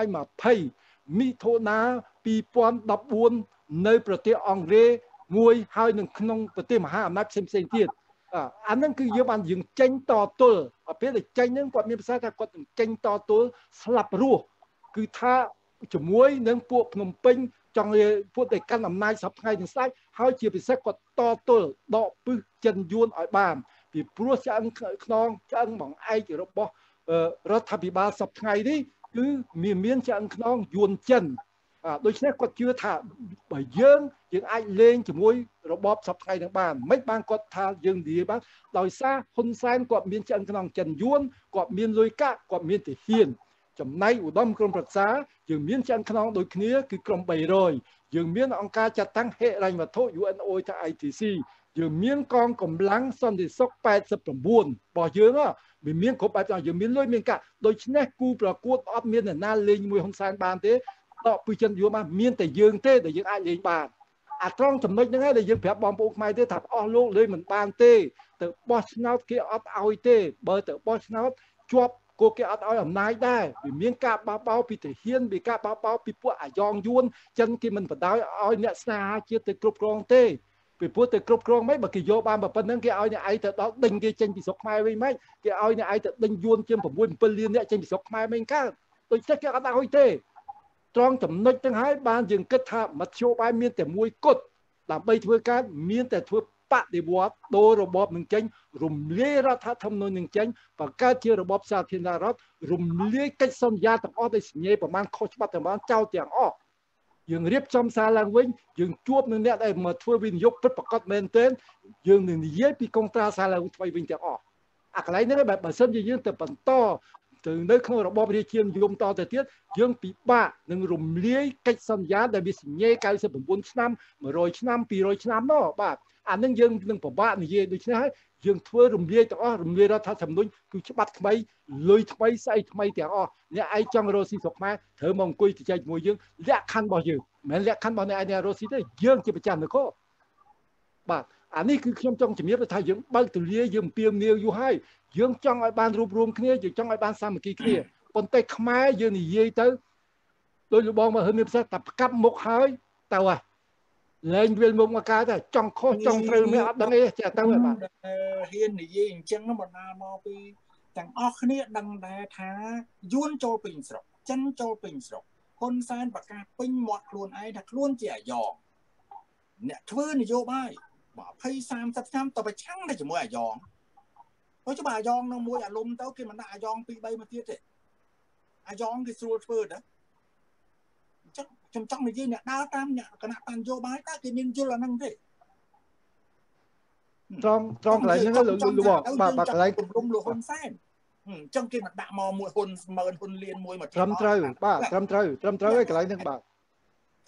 20មិថុនាពីរពាន់ដប់បួននៅប្រទេសអង់គ្លេសមួយហើយនឹងក្នុងប្រទេសមហាអំណាចផ្សេងផ្សេងទៀតអាហ្នឹងគឺយើងបានយើងចេញតទល់ពេលដែលចេញហ្នឹងគាត់មានប្រសាសន៍ថាគាត់នឹងចេញតទល់ស្លាប់រស់គឺថាជាមួយនឹងពួកភ្នំពេញចង់ពួកតែកាន់អំណាចសពថ្ងៃទាំងស្ដេចហើយជាពិសេសគាត់តទល់ដកពឹសចិនយួនឲ្យបានពីព្រោះឆ្អឹងខ្នងឆ្អឹងបង្អែករបស់រដ្ឋាភិបាលសពថ្ងៃនេះគឺមានមានឆ្អឹងខ្នងយួនចិនដូច្នេះគាត់ជឿថាបើយើងយើងអាចលេងជាមួយរបបសពថ្ងៃនឹងបានមិនបានគាត់ថាយើងនិយាយបានដោយសារហ៊ុនសែនគាត់មានឆ្អឹងខ្នងចិនយួនគាត់មានលុយកាក់គាត់មានទាហានចំណែកឧត្តមក្រុមប្រឹក្សាយើងមានឆ្អឹងខ្នងដូចគ្នាគឺក្រុមបីរយយើងមានអង្គការចាត់តាំងហិរញ្ញវត្ថុ U N O ថា I T C យើងមានកងកម្លាំងសន្តិសុខแปดสิบเก้าរបស់យើងវាមានគ្រប់បែបយ៉ាងយើងមានលុយមានកាក់ដូច្នេះគូប្រកួតអត់មានអ្នកណាលេងជាមួយហ៊ុនសែនបានទេតបពីចិនយួនបានមានតែយើងទេដែលយើងអាចលេងបានអាត្រង់ចំណុចហ្នឹងហើយដែលយើងប្រាប់បងប្អូនខ្មែរទេថាអស់លោកលេងមិនបានទេទៅបោះឆ្នោតគេអត់ឲ្យទេបើទៅបោះឆ្នោតជាប់គោគេអត់ឲ្យអំណាចដែរវាមានការបោកបោពីទាហានវាការបោកបោពីពួកអាយ៉ងយួនចិនគេមិនបដ ாய் ឲ្យអ្នកស្នេហាជាតិទៅគ្រប់គ្រងទេពីព្រោះទៅគ្រប់គ្រងមិនបើគេយកបានប៉ុណ្្នឹងគេឲ្យអ្នកឯងទៅដល់ដេញគេចេញពីស្រុកខ្មែរវិញមិនគេឲ្យអ្នកឯងទៅដេញយួនជាង6 7លានអ្នកចេញពីស្រុកខ្មែរមិនកើតដូច្នេះគេអត់ឲ្យទេត្រង់ចំណុចទាំងហើយបានយើងគិតថាមធ្យោបាយមានតែមួយគត់ដើម្បីធ្វើការមានតែធ្វើបដិវត្តដូររបបនឹងចេញរំលាយរដ្ឋធម្មនុញ្ញនឹងចេញបង្កើតជារបបសាធារណរដ្ឋរំលាយកិច្ចសន្យាទាំងអស់ដែលសញ្ញាប្រមាណខុសច្បាប់ទាំងបានចោលទាំងអស់យើងរៀបចំសារឡើងវិញយើងជួបនឹងអ្នកដែលមកធ្វើវិនិយោគពិតប្រាកដមែនទែនយើងនឹងនិយាយពីកុងត្រាសារឡើងថ្មីវិញទាំងអស់អាកន្លែងនេះបើសិនជាយើងទៅបន្តទៅនៅក្នុងរបបរាជានិយមតទៅទៀតយើងពិបាកនឹងរំលាយកិច្ចសន្យាដែលវាសញ្ញា九十九ឆ្នាំ100ឆ្នាំ200ឆ្នាំនោះបាទអានឹងយើងនឹងពិបាកនិយាយដូច្នេះហើយយើងធ្វើរំលាយទាំងអស់រំលាយរដ្ឋធម្មនុញ្ញគឺច្បាប់ថ្មីលុយថ្មីស្អីថ្មីទាំងអស់អ្នកឯងចង់រស់ស៊ីស្រុកខ្មែរត្រូវមកអង្គុយជជែកជាមួយយើងលក្ខខណ្ឌរបស់យើងមិនមែនលក្ខខណ្ឌរបស់អ្នកឯងរស់ស៊ីទេយើងជាប្រចាំនគរបាទអានេះគឺខ្ញុំចង់ជំរាបថាយើងបើកទូលាយយើងពៀមនាវយូរហើយយើងចង់ឲ្យបានរួបរวมគ្នាយើងចង់ឲ្យបានសាមគ្គីគ្នាប៉ុន្តែខ្មែរយើងនិយាយទៅដោយលោកបងមកហឺមានប្រសាសន៍តែផ្កាប់មុខហើយទៅហ่ะលែងវាមុខមកកើតតែចង់ខុសចង់ត្រូវមិនអត់ដឹងអីចេះទៅបាទហ៊ាននិយាយអញ្ចឹងបណ្ដាលមកពីទាំងអស់គ្នាដឹងដែរថាយួនចូលពេញស្រុកចិនចូលពេញស្រុកហ៊ុនសែនប្រកាសពេញមាត់ខ្លួនឯងថាខ្លួនជាអាយ៉ងអ្នកធ្វើនយោបាយ20 30ឆ្នាំតប្រឆាំងតែជាមួយអាយ៉ងបើច្បាស់អាយ៉ងនៅមួយអាលុំទៅគេមិនដាក់អាយ៉ង2 3មកទៀតទេអាយ៉ងគេស្រួលធ្វើទៅអញ្ចឹងខ្ញុំចង់និយាយអ្នកដើរតាមអ្នកគណៈបញ្ញោបាយតើគេមានយល់អាហ្នឹងទេត្រង់ត្រង់កន្លែងហ្នឹងលោកលោកបាទបាទកន្លែងគម្រំលោកហ៊ុនសែនអញ្ចឹងគេមកដាក់មកមួយហ៊ុនម៉ឺនហ៊ុនលៀនមួយមកត្រឹមត្រូវបាទត្រឹមត្រូវត្រឹមត្រូវហើយកន្លែងហ្នឹងបាទអ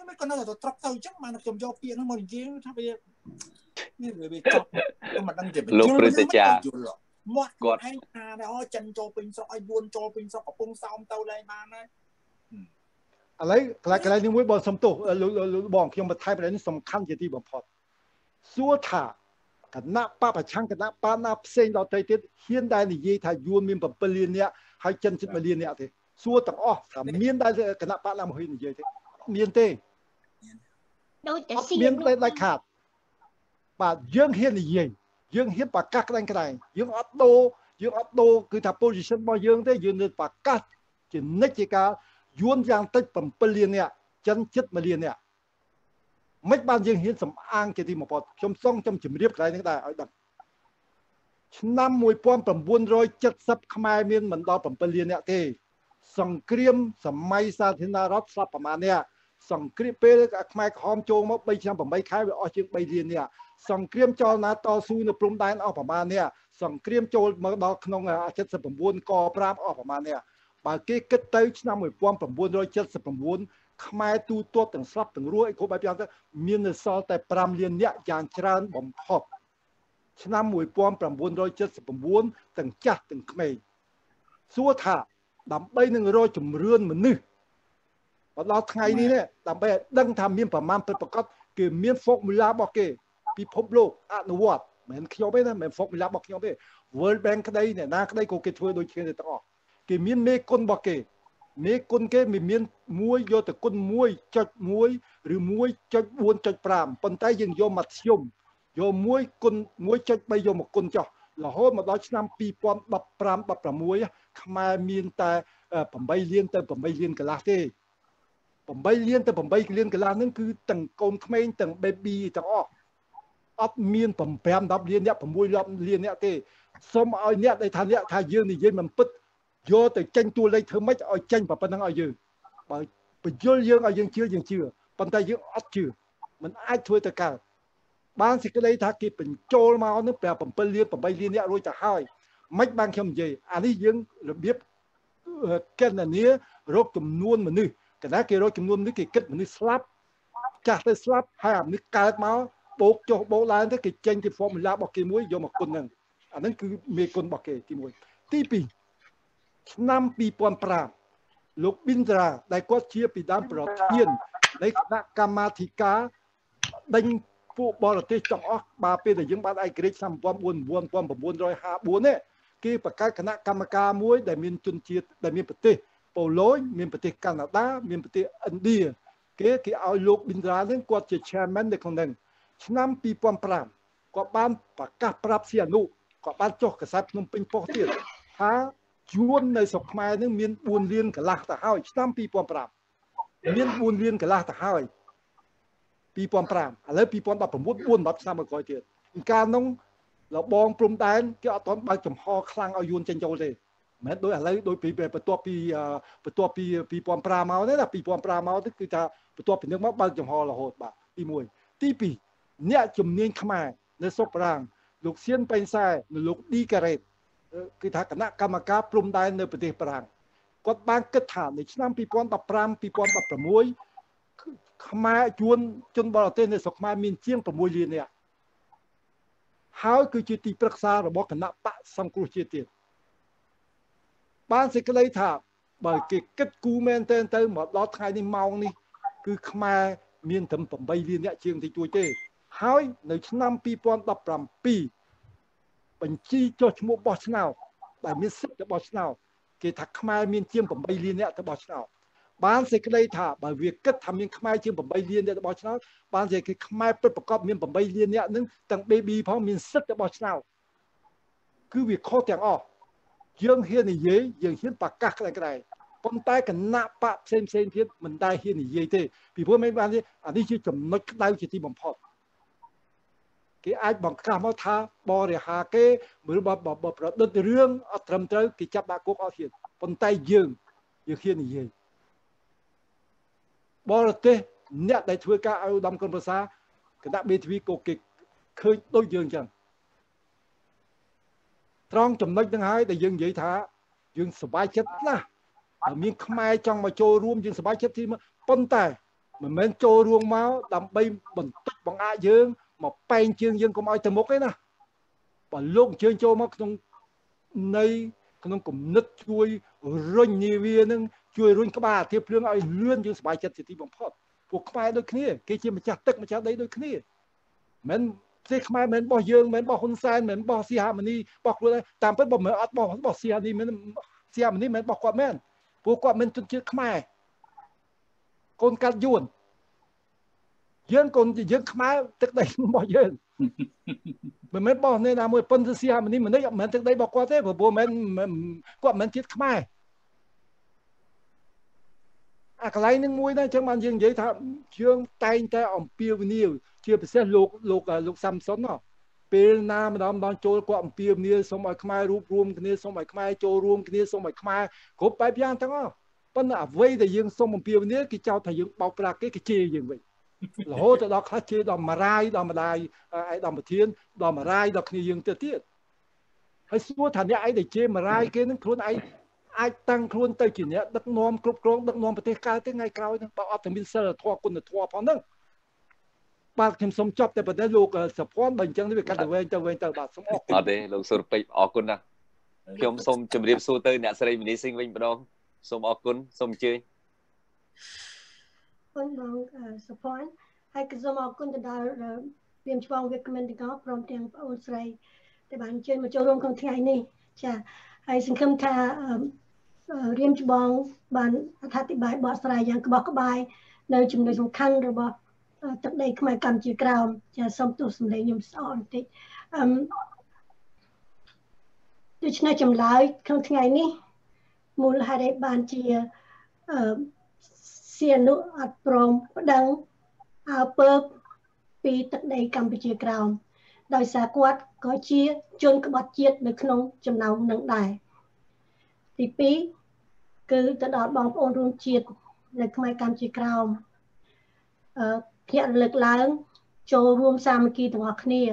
មិនក៏នៅតែត្រកទៅអញ្ចឹងបានខ្ញុំយកពាក្យហ្នឹងមកនិយាយថាវានេះវាចប់ខ្ញុំមិនដឹងជាបញ្យល់មិនយល់មកគាត់ឯងថាដែរអូចិនចូលពេញស្រុកឲ្យយួនចូលពេញស្រុកកំពុងសោមទៅលែងបានហើយឥឡូវកន្លែងកន្លែងនេះមួយបងសំទោសបងខ្ញុំបន្ថែមប្រនេះសំខាន់ជាទីបំផុតសួរថាគណៈបពប្រឆាំងគណៈបាណាផ្សេងដល់ទៅទៀតហ៊ានដែលនិយាយថាយួនមានbảyលាននាក់ហើយចិនជិតមួយលាននាក់ទេសួរទាំងអស់ថាមានដែលគណៈបកណាមួយនិយាយទេមានទេដូចតែស៊ីមានតែដាច់ខាតបាទយើងហ៊ាននិយាយយើងហ៊ានប្រកាសក្តាំងក្តាំងយើងអត់ដូរយើងអត់ដូរគឺថា position របស់យើងទេយើងនៅប្រកាសជានិច្ចជាការយួនយ៉ាងតិចbảyលាននាក់ចិនជិតមួយលាននាក់មិនបានយើងហ៊ានសំអាងជាទីបំផុតខ្ញុំសង្ឃខ្ញុំជម្រាបកន្លែងនេះដែរឲ្យដឹងឆ្នាំmột nghìn chín trăm七十ខ្មែរមានមិនដល់bảyលាននាក់ទេសង្គ្រាមសម័យសាធារណរដ្ឋស្លាប់ប្រមាណនាក់សង្គ្រាមពេលខ្មែរក្រហមចូលមក3ឆ្នាំ8ខែវាអស់ជាង3លាននាក់សង្គ្រាមចលនាតស៊ូនៅព្រំដែនអស់ប្រមាណនាក់សង្គ្រាមចូលមកដល់ក្នុង七十九ក5អស់ប្រមាណនាក់បើគេគិតទៅឆ្នាំmột nghìn chín trăm七十九ខ្មែរទូទាត់ទាំងស្លាប់ទាំងរស់អីគ្រប់បែបយ៉ាងទៅមាននៅសល់តែ5លាននាក់យ៉ាងច្រើនបំផុតឆ្នាំmột nghìn chín trăm七十九ទាំងចាស់ទាំងក្មេងសួរថាដើម្បីនឹងរកជំរឿនមនុស្សមកដល់ថ្ងៃនេះដើម្បីឲ្យដឹងថាមានប្រមាណពិតប្រាកដគឺមាន formula របស់គេពិភពលោកអនុវត្តមិនមែនខ្ញុំទេណាមិនមែន formula របស់ខ្ញុំទេ World Bank ក្តីអ្នកណាក្តីក៏គេធ្វើដូចគ្នាទាំងអស់គេមានមេគុណរបស់គេមេគុណគេមានមួយយកទៅគុណមួយចុចមួយឬមួយចុចបួនចុចប្រាំប៉ុន្តែយើងយកមកធ្យមយកមួយគុណមួយចុចបីយកមកគុណចុះរហូតមកដល់ឆ្នាំពីរពាន់ដប់ប្រាំ ដប់ប្រាំមួយខ្មែរមានតែ8លានទៅ8លានកន្លះទេ8លានទៅ8លានកន្លះហ្នឹងគឺទាំងកូនក្មេងទាំង baby ទាំងអស់អត់មាន5 10លានអ្នក6លានអ្នកទេសូមឲ្យអ្នកដែលថាអ្នកថាយើងនិយាយមិនពិតយកទៅចេញតួលេខធ្វើម៉េចឲ្យចេញប៉ុណ្្នឹងឲ្យយើងបើបញ្យល់យើងឲ្យយើងជឿយើងជឿប៉ុន្តែយើងអត់ជឿមិនអាចធ្វើទៅកើតបានសេចក្តីថាគេបញ្ចូលមកនឹងប្រាប់7លាន8លានអ្នករួចទៅហើយមិនបានខ្ញុំនិយាយអានេះយើងរបៀបកណនារកចំនួនមនុស្សកណ្ដាលគេរកចំនួនមនុស្សគេគិតមនុស្សស្លាប់ចាស់ទៅស្លាប់ហើយអាមនុស្សកើតមកបូកចុះបូកឡើងទៅគេចេញពី formula របស់គេមួយយកមកគុណហ្នឹងអាហ្នឹងគឺមេគុណរបស់គេទីមួយទីពីរឆ្នាំពីរពាន់ប្រាំលោកប៊ីនត្រាដែលគាត់ជាពីដើមប្រធាននៃគណៈកម្មាធិការដេញពួកបរទេសទាំងអស់បាទពេលដែលយើងបានឯករាជ្យឆ្នាំmột nghìn chín trăm năm mươi tưនេះគេបង្កើតគណៈកម្មការមួយដែលមានជនជាតិដែលមានប្រទេសប៉ូឡូញមានប្រទេសកាណាដាមានប្រទេសឥណ្ឌាគេគេឲ្យលោកប៊ីនត្រានឹងគាត់ជា chairman នៅក្នុងហ្នឹងឆ្នាំពីរពាន់ប្រាំគាត់បានប្រកាសប្រាប់សៀនុគាត់បានចុះកាសែតភ្នំពេញប៉ុស្តិ៍ទៀតថាជួននៅស្រុកខ្មែរនឹងមាន4លានកន្លះទៅហើយឆ្នាំពីរពាន់ប្រាំមាន4លានកន្លះទៅហើយពីរពាន់ប្រាំឥឡូវពីរពាន់ដប់ប្រាំបួន 4 10ឆ្នាំមកក្រោយទៀតកាលនោះលបងព្រំដែនគេអត់ទាន់បើកចំហខ្លាំងឲ្យយួនចេញចូលទេមិនមែនដូចឥឡូវដូចពីបន្ទាប់ពីបន្ទាប់ពីពីរពាន់ប្រាំមកទេណាពីរពាន់ប្រាំមកទៅគឺថាបន្ទាប់ពីនឹងមកបើកចំហរហូតបាទទីមួយទីពីរអ្នកជំនាញខ្មែរនៅស្រុកប្រាំងលោកសៀនប៉េងសែនិងលោកឌីការ៉េតគឺថាគណៈកម្មការព្រំដែននៅប្រទេសប្រាំងគាត់បានគិតថានៅឆ្នាំពីរពាន់ដប់ប្រាំ ពីរពាន់ដប់ប្រាំមួយខ្មែរជួនជនបរទេសនៅស្រុកខ្មែរមានជាង6លាននាក់ហើយគឺជាទីប្រឹក្សារបស់គណៈបកសង្គ្រោះជាតិទៀតបានសេចក្តីថាបើគេគិតគូមែនទែនទៅមកដល់ថ្ងៃនេះម៉ោងនេះគឺខ្មែរមានត្រឹម8លាននាក់ជាងតិចតួចទេហើយនៅឆ្នាំពីរពាន់ដប់ប្រាំពីរបញ្ជីចុះឈ្មោះបោះឆ្នោតដែលមានសិទ្ធិរបស់ឆ្នោតគេថាខ្មែរមានជាង8លាននាក់ទៅបោះឆ្នោតបានសេចក្តីថាបើវាគិតថាមានខ្មែរជាង8លាននាក់ទៅបោះឆ្នោតបានសេចក្តីខ្មែរពិតប្រាកដមាន8លាននាក់នឹងទាំង baby ផងមានសិទ្ធិទៅបោះឆ្នោតគឺវាខុសទាំងអស់យើងហ៊ាននិយាយយើងហ៊ានប្រកាសក្តីៗប៉ុន្តែគណៈបកផ្សេងផ្សេងទៀតមិនដែលហ៊ាននិយាយទេពីព្រោះមិនបានទេអានេះជាចំណុចក្តៅជាទីបំផុតគេអាចបង្កាសមកថាបរិហាគេឬបើប្រឌិតរឿងអត់ត្រឹមត្រូវគេចាប់ដាក់គុកអត់ហ៊ានប៉ុន្តែយើងយើងហ៊ាននិយាយបរទេសអ្នកដែលធ្វើការឲ្យឧត្តមគុណប្រសាគណៈ បេ ធី វី ក៏គេឃើញដូចយើងចឹងត្រង់ចំណុចហ្នឹងហើយដែលយើងនិយាយថាយើងសប្បាយចិត្តណាស់មានខ្មែរចង់មកចូលរួមយើងសប្បាយចិត្តទីប៉ុន្តែមិនមែនចូលរួមមកដើម្បីបន្តិចបង្អាក់យើងមកបែងជើងយើងកុំឲ្យទៅមុខទេណាបើលោកអញ្ជើញចូលមកក្នុងនៃក្នុងគំនិតជួយរុញនាវានឹងជួយរុញក្បាលអាធិភ្លើងឲ្យលឿនយើងសប្បាយចិត្តជាទីបំផុតពួកខ្មែរដូចគ្នាគេជាម្ចាស់ទឹកម្ចាស់ដីដូចគ្នាមិនប្រទេសខ្មែរមិនរបស់យើងមិនរបស់ហ៊ុនសែនមិនរបស់សីហមុនីរបស់ខ្លួនតាមពិតបើមិនអត់របស់របស់សីហមុនីមិនសីហមុនីមិនរបស់គាត់មែនពួកគាត់មិនជនជាតិខ្មែរកូនកាត់យួនយើងកូនយើងខ្មែរទឹកដីរបស់យើងមិនមែនបោះនេះណាមួយប៉ុន្តែសៀមនេះមិននេះមិនទឹកដីរបស់គាត់ទេព្រោះមិនគាត់មិនជាតិខ្មែរអាកន្លែងនឹងមួយដែរចឹងបានយើងនិយាយថាយើងតែងតែអំពាវនាវជាពិសេសលោកលោកលោកសាំសុនណាពេលណាម្ដងម្ដងចូលគាត់អំពាវនាវសូមឲ្យខ្មែររួបរวมគ្នាសូមឲ្យខ្មែរចូលរួមគ្នាសូមឲ្យខ្មែរគ្រប់បែបយ៉ាងទាំងអស់ប៉ុន្តែអ្វីដែលយើងសូមអំពាវនាវគេចោទថាយើងបោកប្រាស់គេគេជេរយើងវិញរហូតទៅដល់ខ្លះជេរដល់មារាយដល់ម្ដាយឯកឧត្តមប្រធានដល់មារាយដល់គ្នាយើងទៅទៀតហើយសួរថាអ្នកឯងដែលជេរមារាយគេនឹងខ្លួនឯងអាចតាំងខ្លួនទៅជាអ្នកដឹកនាំគ្រប់គ្រងដឹកនាំប្រទេសកើតទេថ្ងៃក្រោយហ្នឹងបើអត់តែមានសិលធម៌គុណធម៌ផងហ្នឹងបាទខ្ញុំសូមចប់តែប៉ុណ្ណេះលោកសុភ័ណ្ឌបើអញ្ចឹងវាកាត់ទៅវែងទៅវែងទៅបាទសូមអរគុណអត់ទេលោកសុរពេជ្រអរគុណណាស់ខ្ញុំសូមជម្រាបសួរទៅអ្នកស្រីមីនីស៊ីងវិញម្ដងសូមអរគុណសូមអញ្ជើញអរគុណបងសុភ័ណ្ឌហើយក៏សូមអរគុណទៅដល់រៀមច្បងវាគ្មិនទាំងអស់ព្រមទាំងបងអូនស្រីដែលបានអញ្ជើញមកចូលរួមក្នុងថ្ងៃនេះចាហើយសង្ឃឹមថារៀមច្បងបានអធិប្បាយបកស្រាយយ៉ាងក្បោះក្បាយនៅចំណុចសំខាន់របស់ទឹកដីខ្មែរកម្ពុជាក្រោមចាសូមទោសសម្លេងខ្ញុំស្អកបន្តិចអឺដូច្នេះចម្លើយក្នុងថ្ងៃនេះមូលហេតុអីបានជាអឺសៀនុអត់ព្រមប្តឹងអើពើពីទឹកដីកម្ពុជាក្រោមដោយសារគាត់ក៏ជាជនក្បត់ជាតិនៅក្នុងចំណោមនឹងដែរទីពីរគឺទៅដល់បងប្អូនរួមជាតិនៅខ្មែរកម្ពុជាក្រោមអឺភ្នាក់លើកឡើងចូលរួមសាមគ្គីទាំងអស់គ្នា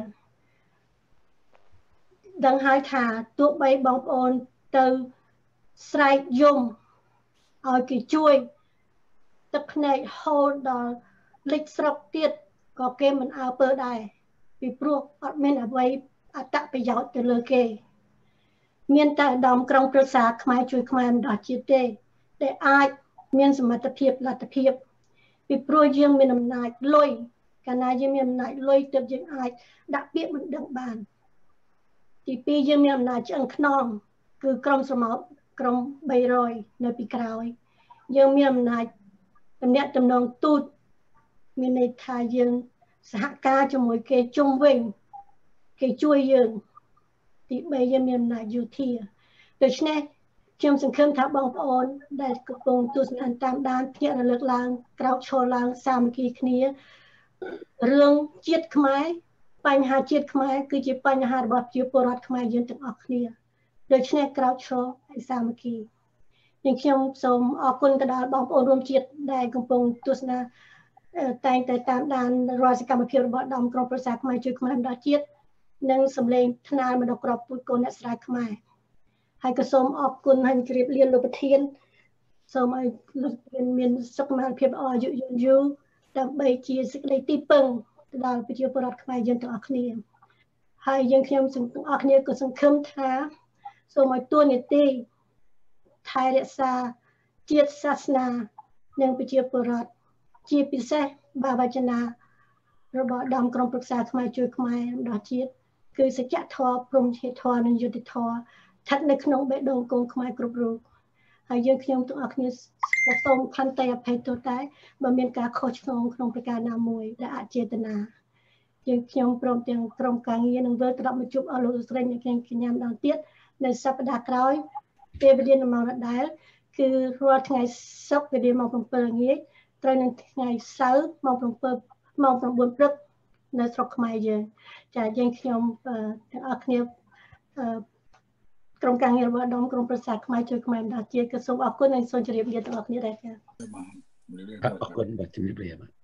ដឹងហើយថាទោះបីបងប្អូនទៅស្រែកយំឲ្យគេជួយទឹកភ្នែកហូរដល់លិចស្រុកទៀតក៏គេមិនអើពើដែរពីព្រោះអត់មានអ្វីអត្តប្រយោជន៍ទៅលើគេមានតែឧត្តមក្រុងប្រឹក្សាខ្មែរជួយខ្មែរមិនដល់ជាតិទេដែលអាចមានសមត្ថភាពលទ្ធភាពពីព្រោះយើងមានអំណាចលុយកាលណាយើងមានអំណាចលុយទើបយើងអាចដាក់ពាក្យបណ្ដឹងបានទីពីរយើងមានអំណាចឆ្អឹងខ្នងគឺក្រុមសមោកក្រុមបីរយនៅពីក្រោយយើងមានអំណាចទំនាក់ទំនងទូតមានន័យថាយើងសហការជាមួយគេជុំវិញគេជួយយើងទីបីយើងមានអំណាចយោធាដូច្នេះខ្ញុំសង្ឃឹមថាបងប្អូនដែលកំពុងទស្សនាតាមដានភ្នាក់រលឹកឡើងក្រោកឈរឡើងសាមគ្គីគ្នារឿងជាតិខ្មែរបញ្ហាជាតិខ្មែរគឺជាបញ្ហារបស់ប្រជាពលរដ្ឋខ្មែរយើងទាំងអស់គ្នាដូច្នេះក្រោកឈរឲ្យសាមគ្គីនិងខ្ញុំសូមអរគុណទៅដល់បងប្អូនរួមជាតិដែលកំពុងទស្សនាតែងតែតាមដានរាល់សកម្មភាពរបស់ដំក្រុមប្រឹក្សាខ្មែរជួយខ្មែរដល់ជាតិនិងសម្លេងថ្នាលមនោក្របពូជកូនអ្នកស្រាវខ្មែរហើយក៏សូមអរគុណហើយជម្រាបលាលោកប្រធានសូមឲ្យលោកប្រធានមានសុខភាពល្អអាយុយឺនយូរដើម្បីជាសេចក្តីទីពឹងទៅដល់ប្រជាពលរដ្ឋខ្មែរយើងទាំងអស់គ្នាហើយយើងខ្ញុំទាំងអស់គ្នាក៏សង្ឃឹមថាសូមឲ្យទួលនីតិថែរក្សាជាតិសាសនានិងប្រជាពលរដ្ឋជាពិសេសបាវចនារបស់ដំក្រុមប្រឹក្សាខ្មែរជួយខ្មែរដល់ជាតិគឺសច្ចធម៌ព្រហ្មវិហារធម៌និងយុត្តិធម៌ស្ថិតនៅក្នុងបេះដូងកូនខ្មែរគ្រប់រូបហើយយើងខ្ញុំទាំងអស់គ្នាសូមខន្តីអភ័យទោសដែរបើមានការខុសឆ្គងក្នុងប្រការណាមួយដែលអចេតនាយើងខ្ញុំព្រមទាំងក្រុមការងារនឹងវិលត្រឡប់មកជួបអស់លោកស្រីអ្នកកញ្ញាម្ដងទៀតនៅសប្តាហ៍ក្រោយពេលវេលាម៉ោងដដែលគឺរាល់ថ្ងៃសុក្រវេលាម៉ោង7ល្ងាចត្រូវនឹងថ្ងៃសៅរ៍ម៉ោង7ម៉ោង9ព្រឹកនៅស្រុកខ្មែរយើងចាយើងខ្ញុំទាំងអស់គ្នាក្រុមការងាររបស់ដំក្រុមប្រឹក្សាខ្មែរជួយខ្មែរម្ដងទៀតក៏សូមអរគុណនិងសូមជម្រាបលាទាំងអស់គ្នាដែរចា៎បាទអរគុណបាទជម្រាបលាបាទ